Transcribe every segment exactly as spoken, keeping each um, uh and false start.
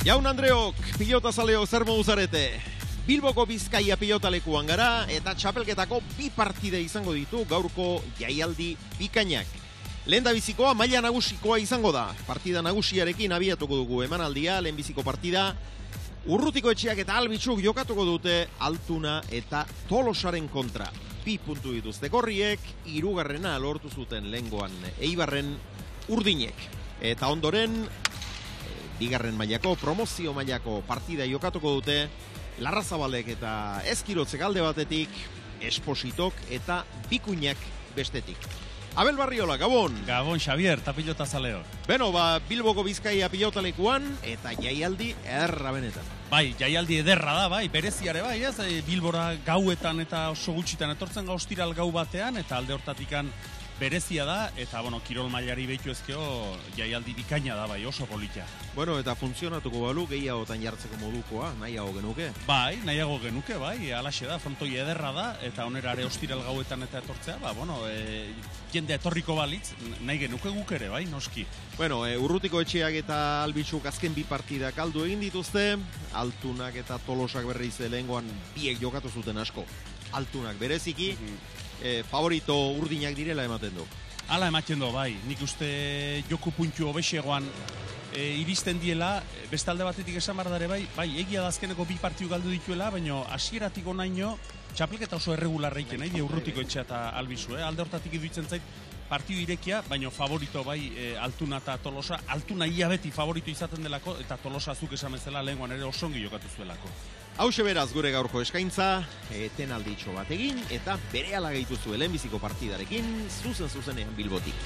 Jaun Andreok, pilotazaleo zer moduzarete. Bilboko Bizkaia pilotalekuan gara eta txapelketako bi partide izango ditu gaurko jaialdi bikainak. Lehendabizikoa maila nagusikoa izango da. Partida nagusiarekin abiatuko dugu emanaldia, lehenbiziko partida. Urrutiko Etxeak eta Albitxuk jokatuko dute Altuna eta Tolosaren kontra. Bi puntu dituzte gorriek, hirugarrena lortu zuten lehengoan Eibarren Urdinek. Eta ondoren, bigarren mailako, promozio mailako partida jokatuko dute Larrazabalek eta Ezkirotzek alde batetik, Espositok eta Bikuinak bestetik. Abel Barriola, Gabon! Gabon, Xavier, eta pilotazaleo. Beno, ba, Bilboko Bizkaia pilotalekuan eta jaialdi erra benetan. Bai, jaialdi ederra da, bai, bereziare bai, ez? Bilbora gauetan eta oso gutxitan etortzen gauz tiral gau batean, eta alde hortatikan berezia da, eta, bueno, kirol mailari behitu ezkeo jaialdi bikaina da, bai, oso politia. Bueno, eta funtzionatuko balu, gehiagotan jartzeko modukoa, nahiago genuke? Bai, nahiago genuke, bai, alaxe da, frontoi ederra da, eta onerare ostiral gauetan eta etortzea, ba, bueno, e, jende etorriko balitz, nahi genuke guk ere, bai, noski. Bueno, e, Urrutiko Etxeak eta Albitxuk azken bi partidak aldu egin dituzte, Altunak eta Tolosak berriz lehengoan biek jokatu zuten asko. Altunak bereziki, mm-hmm. E, favorito Urdinak direla ematen du. Hala ematen du, bai. Nik uste joku puntu hobexegoan e, iristen diela, bestalde batetik esan bardare bai, bai, egia da azkeneko bi partiu galdu dituela, baina hasieratik onaino txapelketa oso erregularra iken, nahi, Urrutiko Etxea eta Albizu, eh? Alde hortatik iduitzen zait, partiu irekia, baina favorito bai e, Altuna eta Tolosa. Altuna ia beti favorito izaten delako, eta Tolosa zuk esan bezala lehenguan ere osongi jokatu zuelako. Hauxe beraz gure gaurko eskaintza, etenalditxo bat egin, eta berehala gehitu zuen lehenbiziko partidarekin, zuzen zuzenean Bilbotik.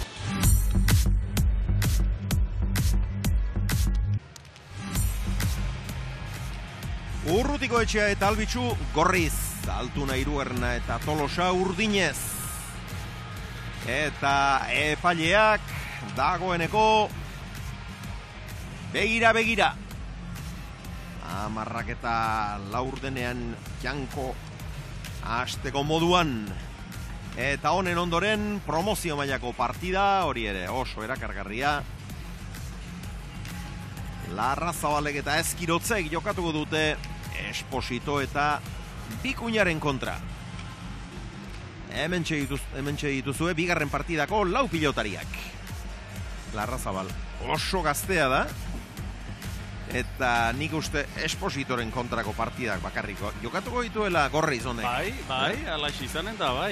Urrutiko Etxea eta Albitxu gorriz, Altuna hirugarrena eta Tolosa urdinez. Eta epaileak dagoeneko begira-begira. Amarrak eta laurdenean janko hasteko moduan. Eta honen ondoren promozio mailako partida, hori ere oso erakargarria. Larrazabalek eta Ezkirotzek jokatuko dute Esposito eta Bikuinaren kontra. Hemen txe dituzue bigarren partidako lau pilotariak. Larrazabal oso gaztea da. Eta nik uste Espositoren kontrako partidak bakarriko jokatuko dituela gorriz honek. Bai, bai, eh? Alaxi izanen da, bai.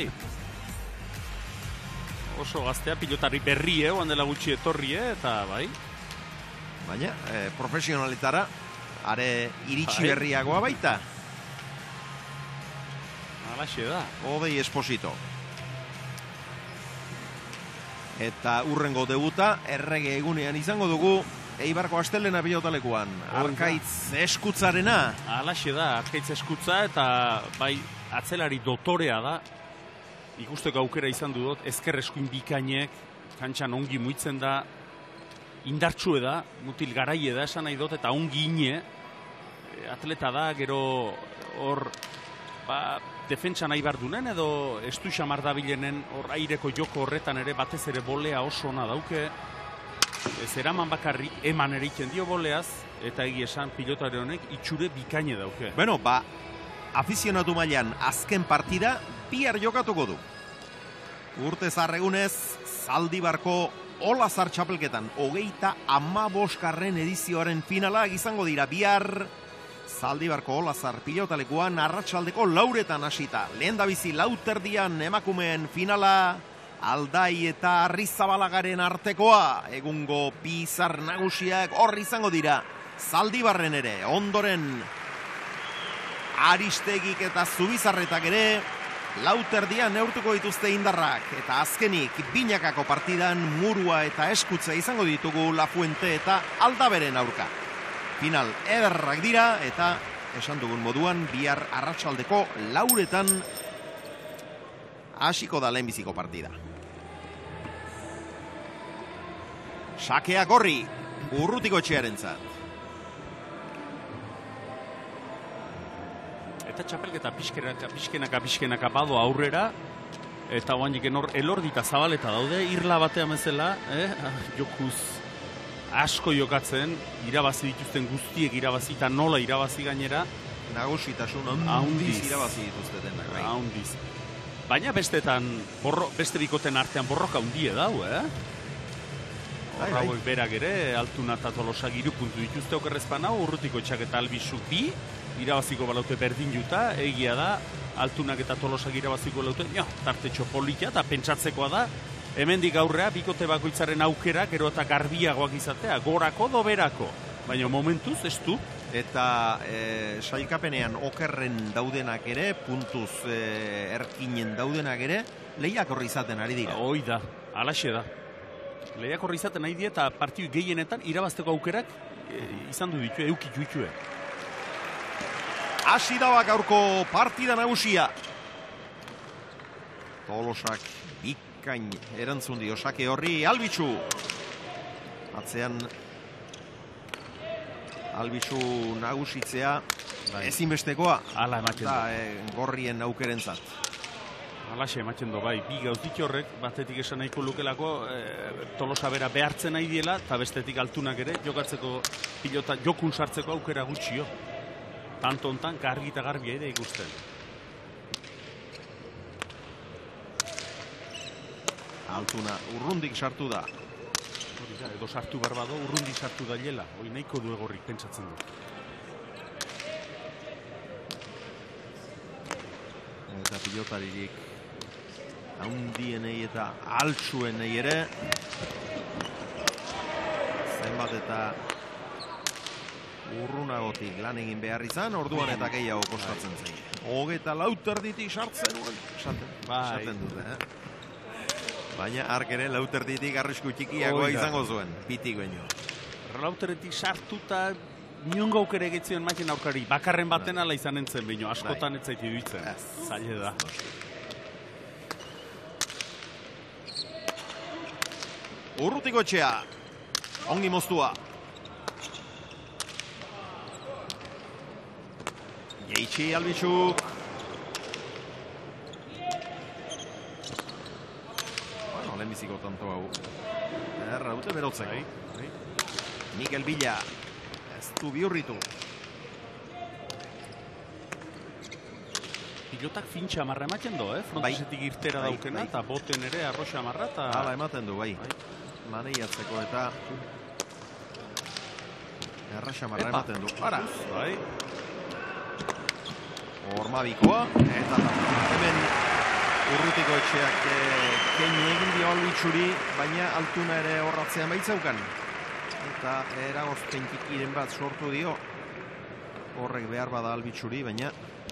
Oso gaztea pilotari berrie, oan dela gutxi etorrie, eta bai. Baina, eh, profesionalitara, are iritsi bai. Berriagoa baita. Alaxi da. Odei Esposito. Eta urrengo debuta, errege egunean izango dugu, Eibarko astelena pilotalekuan, Arkaitz Eskutzarena. Alaxe da, Arkaitz Eskutza eta bai atzelari dotorea da. Ikusteko aukera izan dut, ezker eskuin bikainek, kantxan ongi muitzen da, indartsue da, mutil garaie da esan nahi dut, eta ongi ine, atleta da, gero hor, ba, defentsa nahi bardunen, edo estu xamar dabilenen, hor aireko joko horretan ere, batez ere bolea oso ona dauke, ez eraman bakarrik eman eriken dio boleaz, eta egia esan pilotari honek itxure bikaine dauke. Bueno, ba, afizionatu mailan azken partida bihar jokatuko du. Urte zarregunez, Zaldibarko Olazar txapelketan, hogeita hamabosgarren edizioaren finala izango dira bihar Zaldibarko Olazar pilotalekuan arratsaldeko lauretan hasita. Lehendabizi lauterdian emakumeen finala, Aldai eta Arrizabalagaren artekoa, egungo bizar nagusiak horri izango dira. Zaldibarren ere, ondoren Aristegik eta Zubizarretak ere, lauterdian neurtuko dituzte indarrak. Eta azkenik, binakako partidan Murua eta Eskutza izango ditugu Lafuente eta Aldaberen aurka. Final ederrak dira, eta esan dugun moduan, bihar arratsaldeko lauretan hasiko da lehenbiziko partida. Sakea gorri, Urrutiko Etxearentzat. Eta txapelketa pixkenaka, pixkenaka, pixkenaka bado aurrera, eta oanik elordi eta zabaleta daude, irla batean bezala, eh? jokuz asko jokatzen, irabazi dituzten guztiek irabazi eta nola irabazi gainera. Nagusitasun handiz irabazi dituzten. Handiz. Baina bestetan, borro, beste bikoten artean borroka hundie dau, eh? Horrauek berak ere, Altuna eta Tolosak hiru puntu dituzte okerrezpan hau, Urrutiko Etxak eta Albizuk bi, irabaziko balaute berdin juta, egia da, Altunak eta Tolosak irabaziko balaute, jo, tartetxo polita, eta pentsatzekoa da, hemendik aurrea, bikote bakoitzaren aukera, gero eta garbiagoak izatea, gorako doberako, baina momentuz ez du. Eta e, sailkapenean okerren daudenak ere, puntuz e, erkinen daudenak ere, lehiakorri izaten ari dira. Hoi da, alaxe da. Lehiakorri izaten nahi die eta partidu gehienetan irabazteko aukerak e, izan du ditu, eukitu ditue. Hasi da gaurko partida nagusia. Tolosak bikain erantzun dio sake horri Albitzu. Atzean Albitzu nagusitzea bai. Ezinbestekoa. Hala ematen da. E, gorrien aukerentzat. Alaxe ematen du, bai, bi gauzit horrek, batetik esan nahiko lukelako, e, Tolosa bera behartzen nahi diela, eta bestetik Altunak ere, jokatzeko pilota, jokun sartzeko aukera gutxio. Tanto hontan, gargi eta garbia ere ikusten. Altuna urrundik sartu da. Hori da, edo sartu barbado, urrundik sartu da lela, hori nahiko du egorrik pentsatzen du. Eta pilotaririk haundienei eta altsuenei ere zenbat eta urrunagotik lan egin behar izan, orduan eta gehiago kostatzen zain. Hogeta lauterditik sartzen nuen, esaten dute, eh? Baina ark ere lauterditik arrisku txikiagoa izango zuen, bitik baino. Lauterditik sartuta niongo aukere egitzen maiten aurkari, bakarren baten ala izan entzen baino, askotan ez zaiti duitzen, zaila da. Urrutiko Etxea, ongi moztua. Jeitsi Albizuk. Bueno, lehenbiziko tanto hau. Erra dute berotzeko. Mikel Villa, ez du bihurritu. Pilotak fintxa amarra ematen du, eh? Frontesetik irtera daukena, eta boten ere arroxa amarra. Hala ematen du, bai. Maneiatzeko eta arroxa amarra ematen du. Ara, bai. Hormabikoa, eta hemen Urrutiko Etxeak keinu egin dio Albitzuri, baina Altuna ere horratzean baitzaukan. Eta eragozpen tikiren bat sortu dio. Horrek behar bada Albitzuri, baina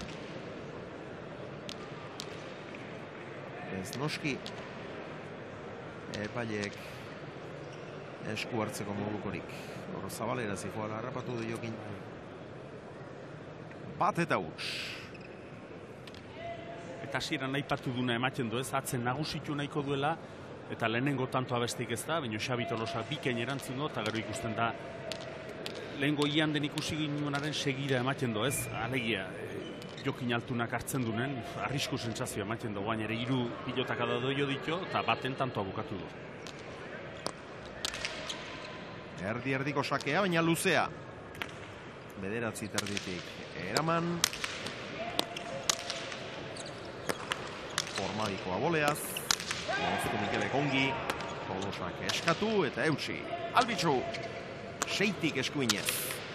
ez noski epaileek esku hartzeko modukorik. Hor zabalera zifoala harrapatu du jokin. Bat eta huts. Eta hasieran nahi patu duna ematen du ez, atzen nagusitu nahiko duela, eta lehenengo tanto abestik ez da, baina Xabi Tolosa bikain erantzun du, eta gero ikusten da, lehenengo ian den ikusi ginunaren segida ematen du ez, alegia, jokin Altunak hartzen duen, arrisku sentsazioa ematen du, guain ere hiru pilotak adadoio ditu, eta baten tanto abukatu du. Erdi-erdiko sakea, baina luzea. Bederatzi terditik eraman. Formabikoa boleaz. Moztu Mikelek ongi. Tolosak eskatu eta eutsi. Albitzu, seitik eskuinez.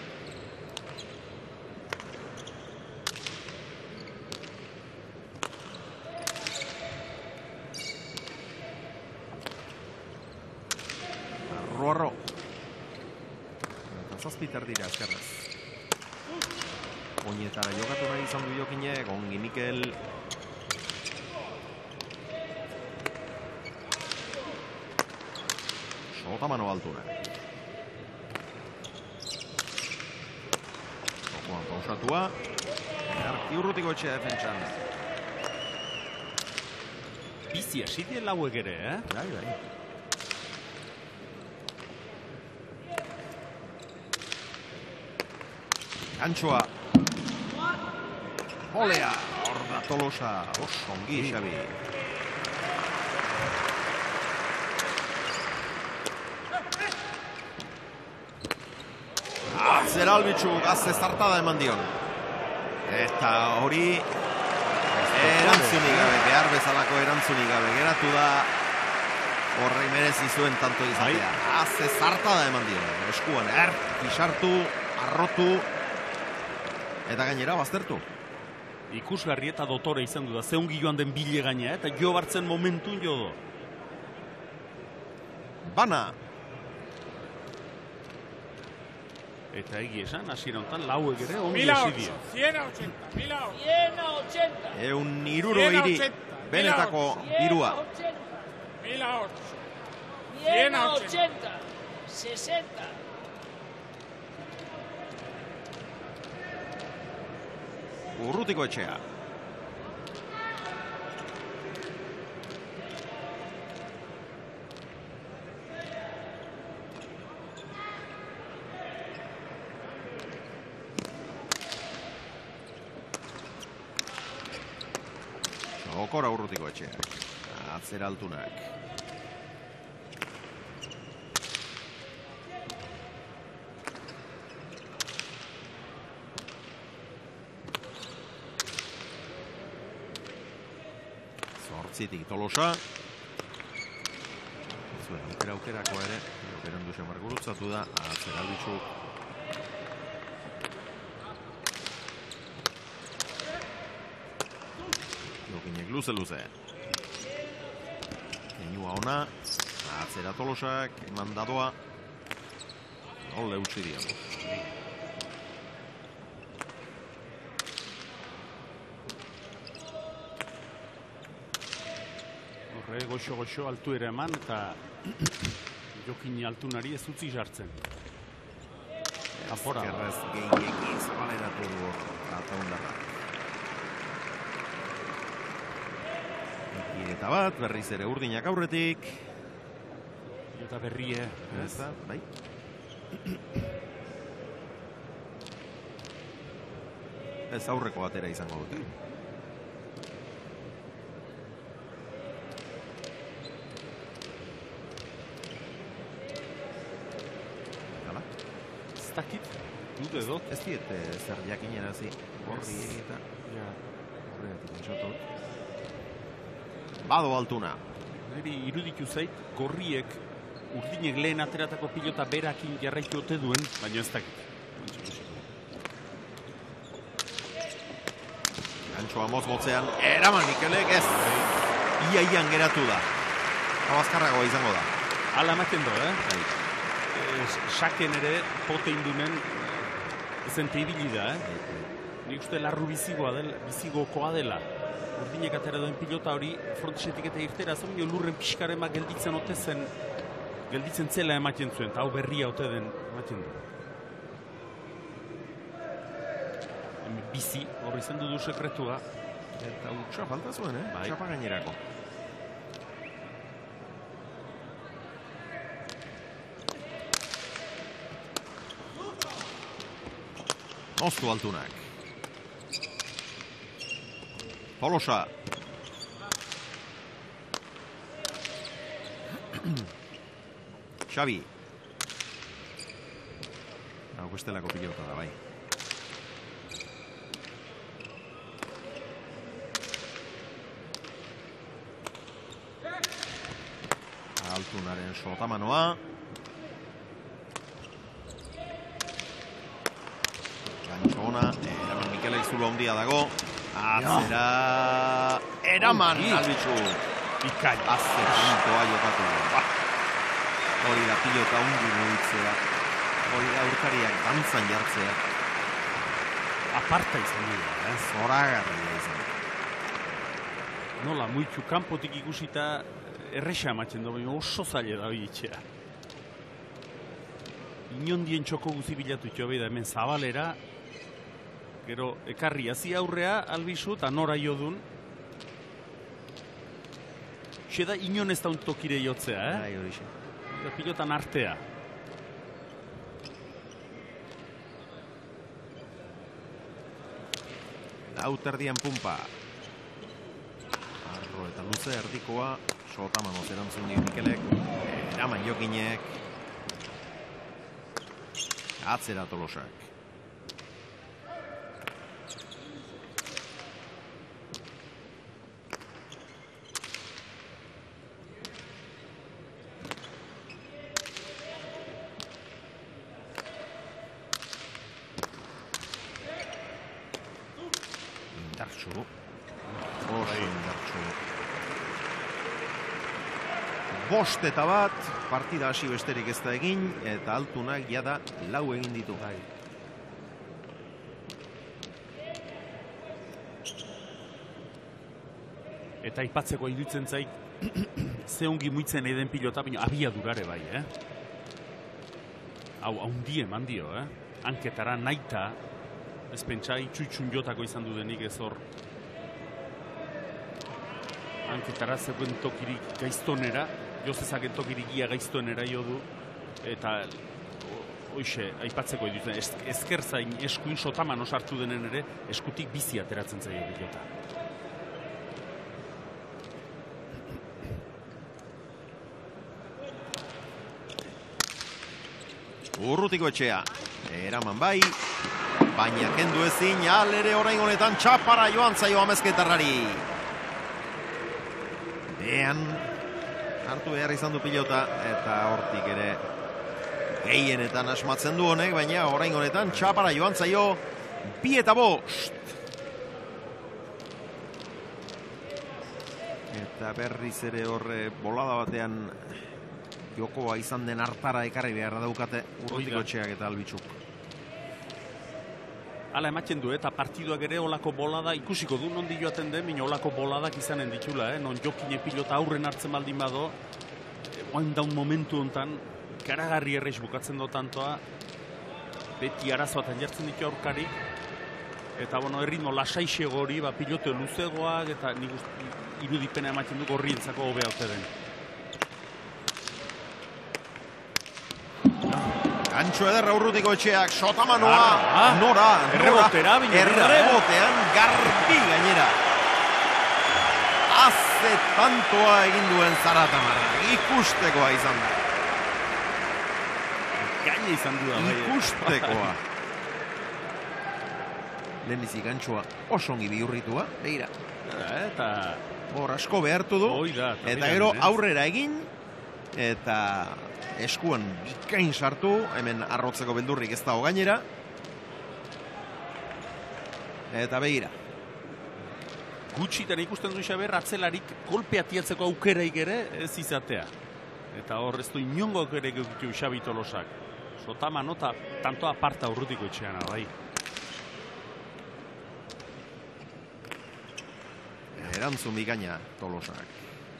Arro-arro. Eta zazpiter dira ezkerrez. Oinetara jokatu nahi izan du jokinek, ongi Mikel. Sotamano Altuna. Jokoan pausatua. Erki Urrutiko Etxea defentsan. Bizi hasi die lauek ere, eh? Bai, bai. Antxoa. Olea. Hor da Tolosa. Oso ongi, Xabi. Atzera albitzu gazte zartada eman dion. Eta hori erantzunik gabe, behar bezalako erantzunik gabe. Geratu da horrei merezi zuen tanto izatea. Gazte zartada eman dion. Eskuan, er, pisartu, arrotu, eta gainera baztertu. Ikusgarri eta dotore izan du da, zeungi joan den bile gaina, eta jo bartzen momentun jo do. Bana. Eta egi esan, hasiera honetan, lauek ere, ongi hasi dira. ciento ochenta. Eun iruro iri, benetako irua. ciento ochenta. sesenta. Urrutiko etxea. Okora urrutiko etxeak. Atzera altunak. Zortzitik Tolosa. Zuen, aukera aukerako ere. Aukeran duzen margurutzatu da. Atzera albitzu. Jokinek luze-luze. Keinua ona. Atzera Tolosak. Eman dadoa. Ole utzi diago. Horre, goxo-goxo altu ere eman, eta Jokini altunari ez utzi jartzen. Kanpora. Ezkerrez gehiegi zabaleratu du eta ondarra. Eta bat, berriz ere urdinak aurretik. Eta berrie. Ez da, bai. Ez aurreko batera izango dute. Hala? Ez dakit, dut edo. Ez diet zer jakinerazi gorri eta horregatik entzatot. Bado altuna. Neri iruditu zait, gorriek urdinek lehen ateratako pilota berakin jarraitu ote duen, baina ez dakit. Gantxoa mozmotzean, eraman Mikelek ez. Ia-ian geratu da. Abazkarragoa izango da. Hala ematen do, eh? Saken ere, pote indunen, zente ibili da, eh? Nik uste larru bizigoa dela, bizigokoa dela. Urdinek atera duen pilota hori frontesetik eta irtera, zonio lurren pixkarema gelditzen ote zen, gelditzen zela ematen zuen, eta hau berria ote den ematen du. Bizi, horri zen du sekretua. Eta utxa falta zuen, eh? Bai. Txapa gainerako. Moztu altunak. Tolosa. Xavi. Hau bestelako pilota da, bai. Altunaren sotamanoa. Gantxo ona. Eraman Mikele izulo handia dago. Atzera. Eraman albitzu. Ikain. Azte puntoa jokatu. Hori da pilota ungi mugitzea. Hori da urkariak dantzan jartzea. Aparta izan dira, eh? Zoragarria izan. Nola, muitu kanpotik ikusita erresa ematen da, baina oso zaila da bitxea. Inondien txoko guzi bilatu txobe da hemen zabalera. Gero, ekarri hazi aurrea, albizu, eta nora jodun. Xe da, inon ez da untokire jotzea, eh? Bai, hori xe. Da pilotan artea. Lauterdian pumpa. Arro eta luze erdikoa. Sotamanoz erantzun dio Mikelek. Eraman Jokinek. Atzera Tolosak. Indartsu. Oso indartsu. Bost eta bat, partida hasi besterik ez da egin, eta Altunak jada lau egin ditu. Eta aipatzeko iruditzen zait, ze ongi muitzen eden pilota, baina abia durare bai, eh? Hau, haundi eman dio, eh? Hanketara naita, ez pentsa itxutxun jotako izan dudenik ez hor. Hanketara zegoen tokirik gaiztonera, jozezaken tokirik ia gaiztonera jo du, eta hoxe, aipatzeko iduzen, ezker zain eskuin sotaman osartu denen ere, eskutik bizi ateratzen zaio pilota. Urrutiko Etxea, eraman bai, baina kendu ezin, alere orain honetan txapara joan zaio Amezketarrari. Behan, hartu behar izan du pilota, eta hortik ere gehienetan asmatzen du honek, baina orain honetan txapara joan zaio bi eta bost. Eta berriz ere horre bolada batean jokoa izan den hartara ekarri beharra daukate Urrutiko Etxeak eta Albitxuk. Hala ematen du, eta partiduak ere olako bolada ikusiko du nondi joaten den, baina olako boladak izanen ditula, eh? Non jokine pilota aurren hartzen baldin bado, oain daun momentu hontan, karagarri erreiz bukatzen do tantoa, beti arazoatan jartzen ditu aurkarik, eta bueno, erritmo lasaixego hori, ba, pilote luzegoak, eta nik irudipena ematen du gorrientzako hobea ote den. Antxo ederra Urrutiko Etxeak, sotamanoa, ah, nora, errebotera, errebotean garbi gainera. Haze tantoa egin duen Zaratamar, ikustekoa izan da. Gaina izan du da. Ikustekoa. Lehenbizik Antxoa osongi bihurritua, begira. Eta hor asko behartu du, da, eta gero aurrera egin, eta eskuan bikain sartu, hemen arrotzeko beldurrik ez dago gainera. Eta begira. Gutxitan ikusten du Xaber, atzelarik kolpea tiatzeko aukeraik ere ez izatea. Eta hor ez du inongo aukeraik egitu Xabi Tolosak. Sotama nota, tanto aparta Urrutiko Etxean, bai. Erantzun bikaina Tolosak.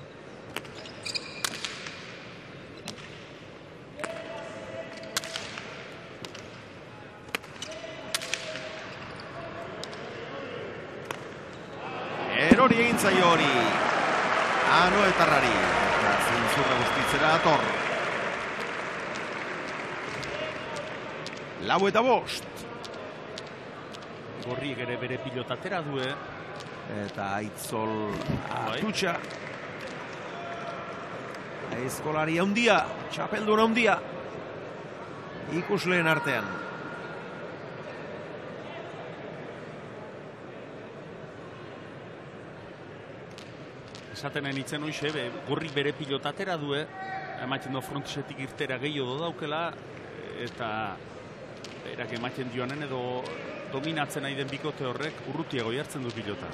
Erori egin zaio hori Anoetarrari, eta zintzurra guztitzera ator. Lau eta bost. Gorriek ere bere pilotatera du, eh? Eta Aitzol atutxa. Aizkolari handia, txapelduna handia. Ikusleen artean. Esatenen itzen hoxe, gorri bere pilotatera du, ematen do frontisetik irtera gehiago daukela, eta berak ematen dioanen edo dominatzen nahi den bikote horrek urrutiago jartzen du pilota.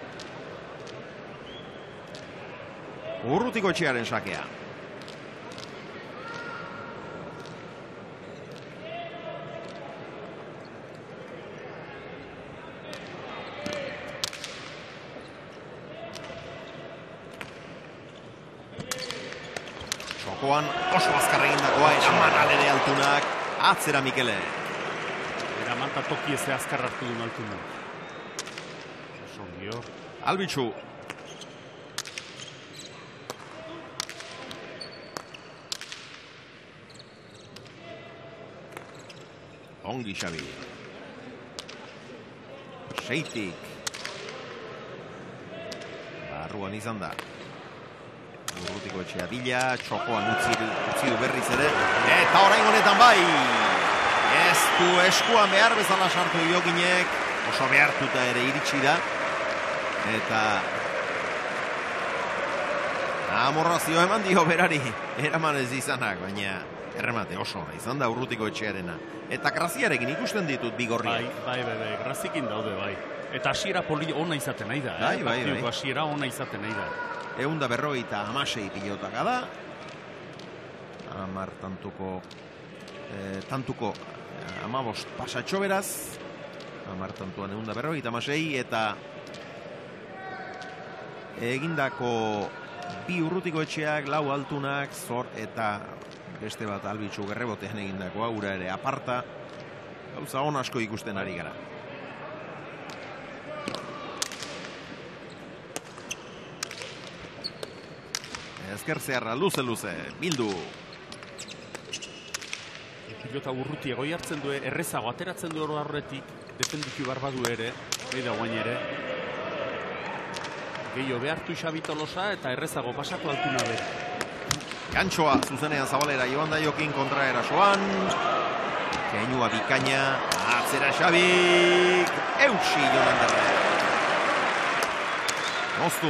Urrutiko Etxearen sakea. Jokoan oso azkar egindakoa, eraman alere Altunak, atzera Mikele. Eraman eta toki eze azkar hartu duen Altunak. Oso gio. Albitxu. Ongi Xabi. Seitik. Barruan izan da. Urrutiko Etxea bila, txokoan utzi, utzi du berriz ere. Eta orain honetan bai. Ez du eskuan behar bezala sartu Jokinek, oso behartuta ere iritsi da. Eta amorrazio eman dio berari, eraman ez izanak, baina erremate oso izan da Urrutiko Etxearena. Eta Graziarekin ikusten ditut bigorriak. Bai, bai, bai, bai, Grazikin daude, bai. Eta hasiera poli ona izaten nahi da, bai, eh? Bai, bai. Hasiera ona izaten nahi da. Eunda berrogeita amasei pilotaka da. Amar tantuko, eh, tantuko eh, amabost pasatxo beraz. Amar tantuan eunda berrogeita amasei eta egindako bi Urrutiko Etxeak, lau altunak, zor eta beste bat Albitzu Gerrebotean egindako aura ere aparta. Gauza on asko ikusten ari gara. Ezker zeharra, luze-luze, bildu. Pilota Urruti egoi hartzen du, errezago ateratzen du hor horretik, defenditu barbadu ere, nahi da guain ere. Gehiago behartu Xabi Tolosa eta errezago pasako altuna be. Gantxoa zuzenean zabalera joan da Jokin kontra erasoan. Keinua bikaina, atzera Xabik, eutsi joan derre. Moztu.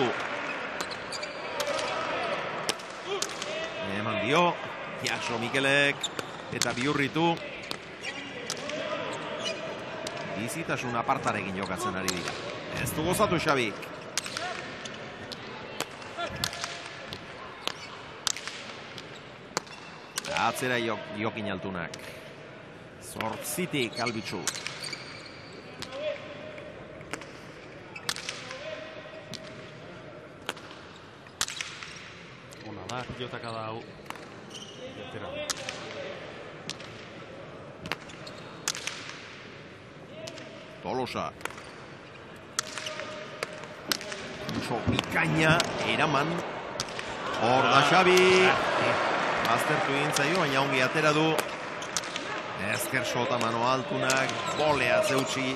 Eman dio, Jaso Mikelek, eta Bihurritu. Bizitasun apartarekin jokatzen ari dira. Ez du gozatu Xabik. Atzera Jokin altunak. Zortzitik Albitzu. Ona da, pilotaka da hau. Atera. Tolosa. Oso bikaina, eraman. Hor da Xabi. Aztertu egin zaio, baina ongi atera du. Ezker sota mano altunak, bolea zeutsi.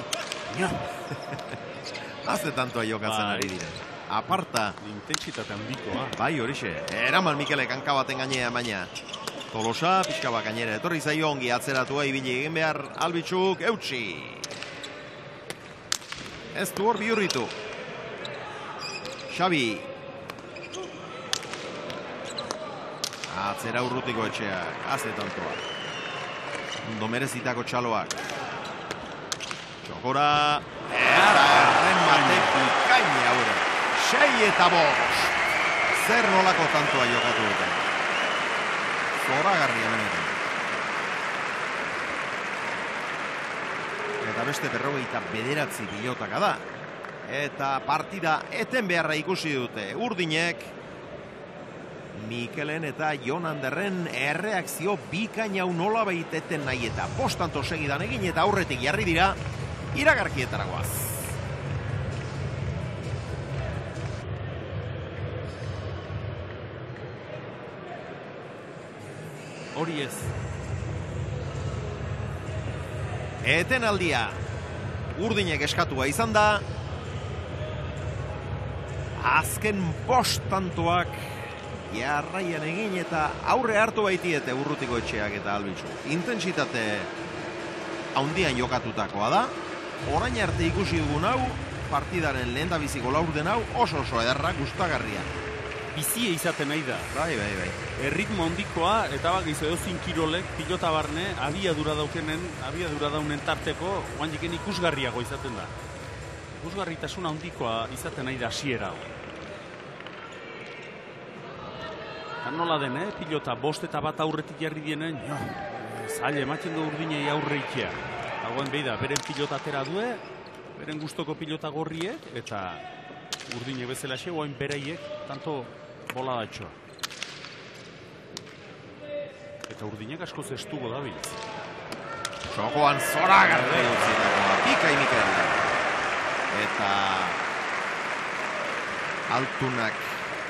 Haze tantoa jokatzen ari dira. Aparta. Intentsitate handikoa. Bai, horixe. Eraman Mikelek hanka baten gainean baina. Tolosa, pixka bat gainera. Etorri zaio ongi atzeratua ibili egin behar Albitzuk eutsi. Ez du hor Bihurritu. Xabi. Atzera Urrutiko Etxeak, haze tantoa. Ondo merezitako txaloak. Txokora. Eta errematek bikaini haure. Sei eta bost. Zer nolako tantoa jokatu dute. Zoragarria benetan. Eta beste berrogeita bederatzi pilotaka da. Eta partida eten beharra ikusi dute. Urdinek Mikelen eta Jon Anderren erreakzio bikainau nola baiteten nahi eta bostanto segidan egin eta aurretik jarri dira iragarkietaragoaz. Hori ez. Etenaldia Urdinek eskatua izan da. Azken bostantoak jarraian egin eta aurre hartu baitiete Urrutiko Etxeak eta Albitzu. Intentsitate haundian jokatutakoa da. Orain arte ikusi dugun hau, partidaren lehen da biziko laurden hau, oso oso ederra, gustagarria. Bizie izaten nahi da. Bai, bai, bai. Erritmo handikoa, eta bagiz edozin kirolek, pilota barne, abiadura daukenen, abiadura daunen tarteko, oan jiken ikusgarriago izaten da. Ikusgarritasuna handikoa izaten nahi da hasiera hau. Eta nola den, eh? Pilota bost eta bat aurretik jarri dienen, jo, zaila ematen du Urdinei aurre ikia. Dagoen behi da, beren pilota atera due, beren gustoko pilota gorriek, eta Urdine bezala xe, oain bereiek, tanto bola datxoa. Eta Urdinek asko zestugo da biltz. Txokoan zoragarri utzitakoa, Pikai Mikel. Eta altunak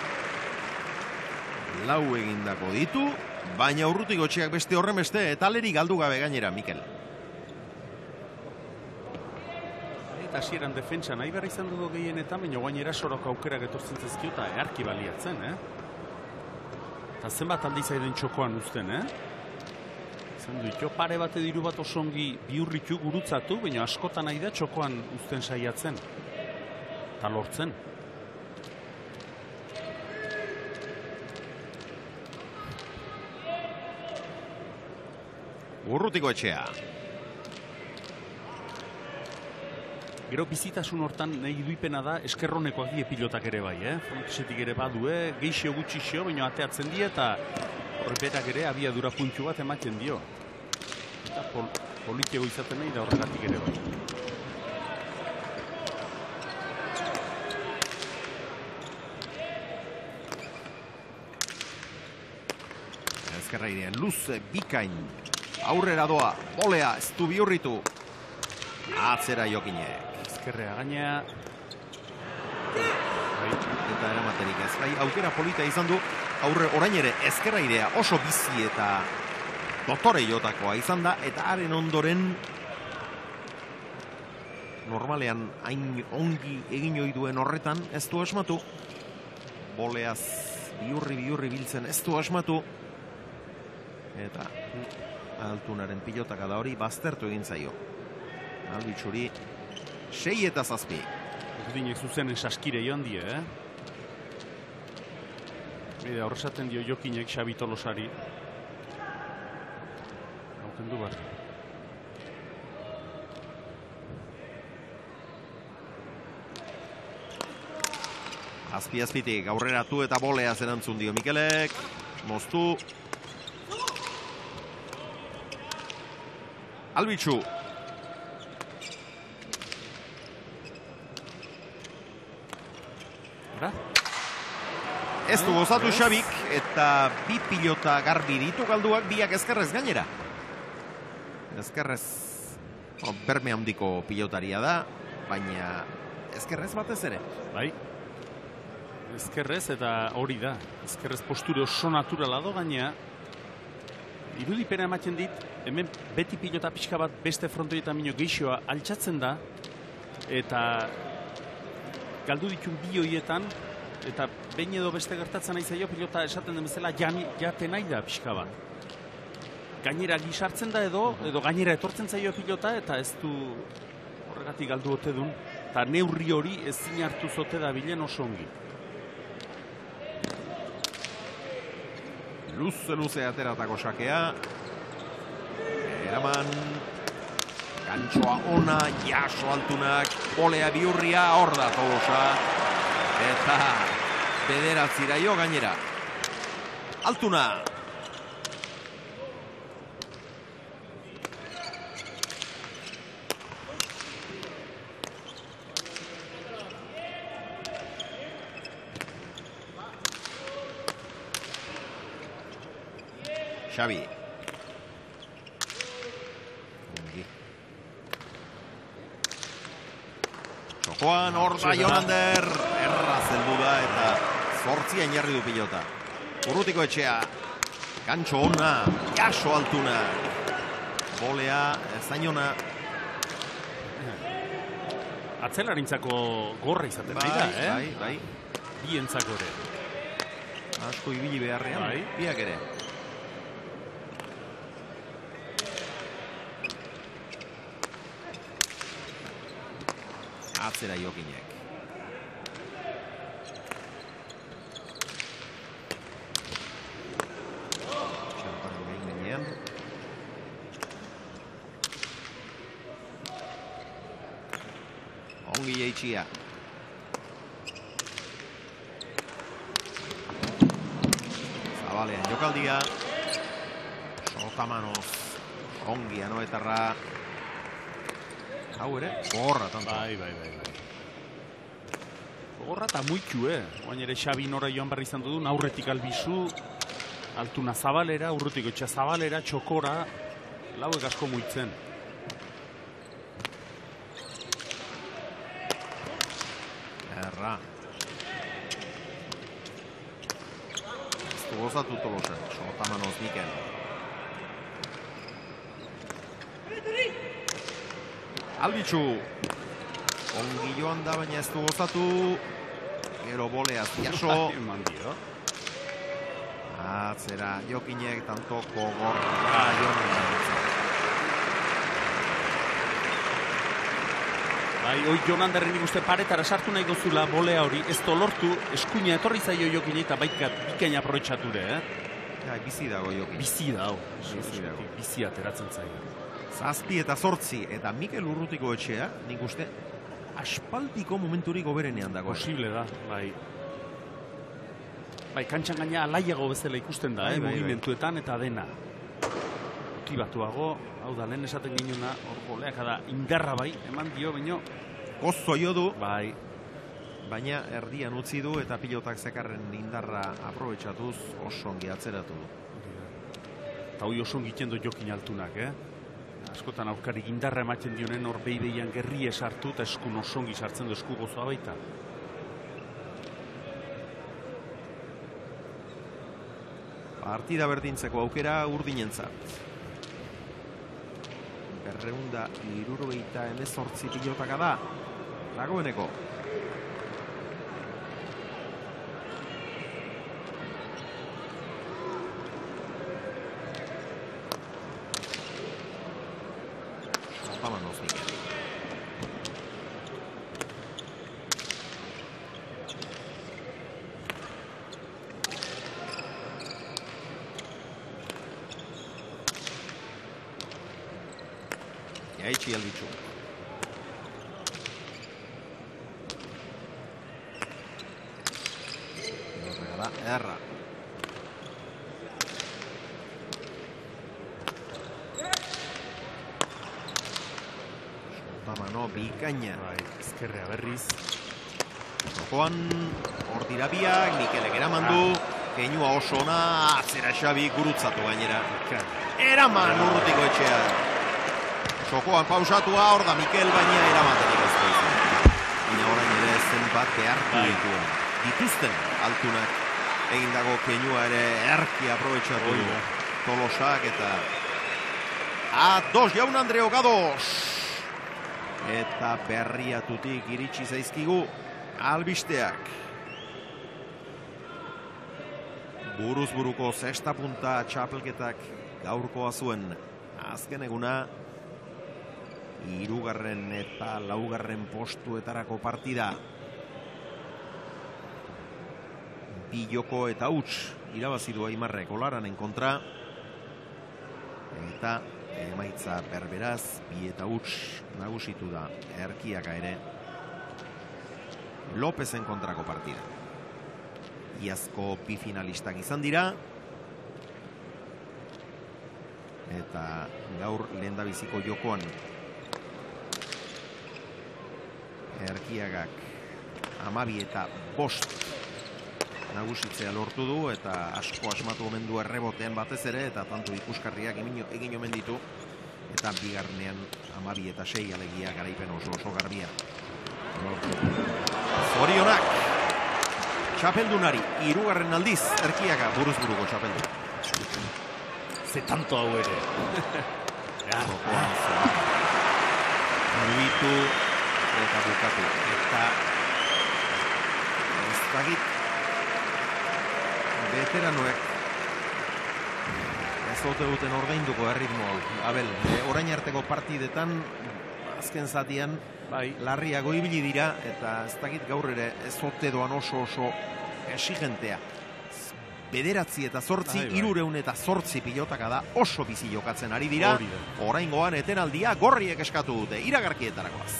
lau egindako ditu, baina Urrutiko Etxeak beste horren beste, eta leri galdu gabe gainera, Mikel. Eta hasieran defentsa nahi behar izan dugu gehienetan, baina gainera soroko aukerak etortzen zezkio eta earki baliatzen, eh? Eta zenbat aldi zaiden txokoan uzten, eh? Izan du, jo pare bate diru bat osongi bihurritu gurutzatu, baina askotan nahi da txokoan uzten saiatzen. Eta lortzen. Urrutiko Etxea. Gero bizitasun hortan nahi duipena da eskerronekoak die pilotak ere bai, eh? Frontesetik ere badue, geixio gutxixio, baina ateatzen die eta horreperak ere abiadura puntu bat ematen dio. Eta pol politiago izaten nahi da horregatik ere bai. Ezkerra irean, luze, bikain. Aurrera doa, bolea, ez du bihurritu. Atzera Jokinek. Ezkerrea gainea. Bai, eta eramaterik ez. Bai, aukera polita izan du, aurre orain ere ezkerra irea oso bizi eta dotore jotakoa izan da, eta haren ondoren normalean hain ongi egin ohi duen horretan ez du asmatu. Boleaz bihurri bihurri biltzen ez du asmatu. Eta Altunaren pilotaka da hori baztertu egin zaio. Albitxuri sei eta zazpi. Urdinek zuzenen saskire joan die, eh? Bide, horrezaten dio Jokinek Xabi Tolosari. Hauten du bat. Azpi-azpitik aurreratu eta bolea erantzun dio Mikelek. Moztu. Albitxu. Ez du gozatu Xabik, eta bi pilota garbi ditu galduak, biak ezkerrez gainera. Ezkerrez oh, berme handiko pilotaria da, baina ezkerrez batez ere. Bai, ezkerrez eta hori da. Ezkerrez posture oso naturala do, gaina irudipena ematen dit, hemen beti pilota pixka bat beste frontoietan mino geixoa altxatzen da, eta galdu ditun bi hoietan, eta behin edo beste gertatzen nahi zaio, pilota esaten den bezala jate nahi da pixka bat. Gainera gisartzen da edo, edo gainera etortzen zaio pilota, eta ez du horregatik galdu ote dun, eta neurri hori ezin hartu zote da bilen oso ongi. Luze-luze ateratako sakea. Eraman. Gantxoa ona, jaso Altunak, bolea bihurria, hor da Tolosa. Eta bederatzira jo gainera. Altuna. Xabi. Txokoan, hor da Jonander. Erra zeldu da eta zortzian jarri du pilota. Urrutiko Etxea. Gantxo ona. Jaso Altuna. Bolea, zainona. Atzelarintzako gorra izaten nahi da, eh? Bai, bai. Bientzako ere. Asko ibili beharrean, bai. Biak ere. Atzera Jokinek. Txamparen behin behinean. Ongi jeitxia. Zabalean jokaldia. Sotamanoz. Ongi anoetarra. Hau ere, gogorra tanto. Bai, bai, bai, bai. Gogorra eta muitu, eh? Oain ere Xabi nora joan barri izan dudun, aurretik Albizu, Altuna Zabalera, urrutiko Etxea Zabalera, Txokora, lauek asko muitzen. Erra. Ez du gozatu Tolosa, Sotamanoz Mikel. Albitxu. Ongi joan da, baina ez du gozatu. Gero boleaz jaso. Atzera, Jokinek tanto kogorra joan. Bai, hoi Jon Anderren ikuste paretara sartu nahi gozula bolea hori, ez tolortu, eskuina etorri zaio Jokinek eta baikat bikain aprobetxatu de, eh? Ja, bizi dago Jokin. Bizi dago. Bizi dago. Bizi ateratzen zaio. Zazpi eta zortzi, eta Mikel Urrutiko etxea, nik uste, aspaldiko momenturik oberenean dago. Posible da, bai. Bai, kantxan gaina alaiago bezala ikusten da, bai, eh, bai, mugimenduetan eta dena. Motibatuago, hau da, lehen esaten ginuna, hor goleak da, indarra bai, eman dio, baino. Gozo jo du, bai. Baina erdian utzi du eta pilotak zekarren indarra aprobetxatuz oso ongi atzeratu du. Eta hoi oso ongi du Jokin altunak, eh? Askotan aurkarik indarra ematen dionen hor beideian gerri esartu eta eskun oso ongi sartzen du esku gozoa baita. Partida berdintzeko aukera urdinentzat. Berreunda hirurogeita hemezortzi pilotaka da. Dagoeneko. Vámonos, Miguel. Jaitsi alditxu. Erra da, erra. Mano, bikaina. Bai, ezkerrea berriz. Jokoan, hor dira biak, Mikelek eraman du, keinua oso ona, atzera Xabi gurutzatu gainera. Eraman Urrutiko etxea. Jokoan pausatua, hor da Mikel baina eramatenik ez da. Baina orain ere zenbat behartu dituen. Dituzten altunak egin dago keinua ere erki aprobetxatu du. Tolosak eta... Ados, jaun Andreo Gados! Eta berriatutik iritsi zaizkigu albisteak. Buruz buruko zesta punta txapelketak gaurkoa zuen azken eguna hirugarren eta laugarren postuetarako partida. Bi joko eta huts irabazi du Aimarrek Olaranen kontra eta emaitza berberaz, bi eta huts nagusitu da Erkiaga ere Lopezen kontrako partida. Iazko bi finalistak izan dira eta gaur lehendabiziko jokoan Erkiagak hamabi eta bost nagusitzea lortu du eta asko asmatu omen du errebotean batez ere eta tanto ikuskarriak egin omen ditu eta bigarnean hamabi eta sei alegia garaipen oso oso garbia. Zorionak txapeldunari hirugarren aldiz Erkiaga buruz buruko txapeldu. Ze tanto hau ere. Mugitu eta bukatu eta ez dakit veteranoek ez ote duten ordainduko erritmo hau. Abel, orain arteko partidetan azken zatian bai, larriago ibili dira eta ez dakit gaur ere ez ote doan oso oso exigentea. Bederatzi eta zortzi, hirureun eta zortzi pilotaka da oso bizi jokatzen ari dira. Oraingoan etenaldia gorriek eskatu dute iragarkietarakoaz.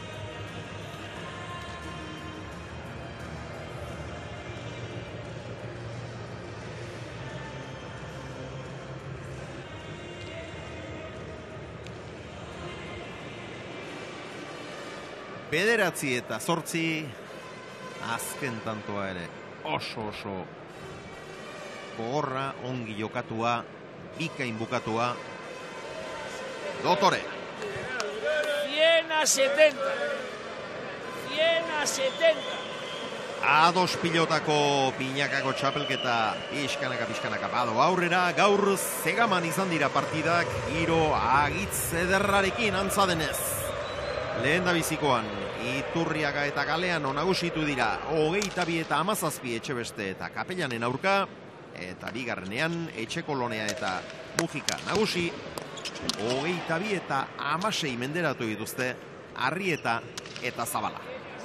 Bederatzi eta zortzi, azken tantoa ere oso oso gogorra, ongi jokatua, bikain bukatua. Dotore. cien a setenta. cien a setenta. Ados pilotako pinakako txapelketa pixkanaka pixkanaka bado aurrera. Gaur zegaman izan dira partidak, giro agitz ederrarekin antza denez. Lehen da bizikoan, Iturriaga eta Galeano nagusitu dira, hogeita bi eta hamazazpi etxe beste eta Kapellanen aurka, eta bigarrenean etxeko lonea eta Mujika nagusi, hogeita bi eta hamasei menderatu dituzte Arrieta eta Zabala.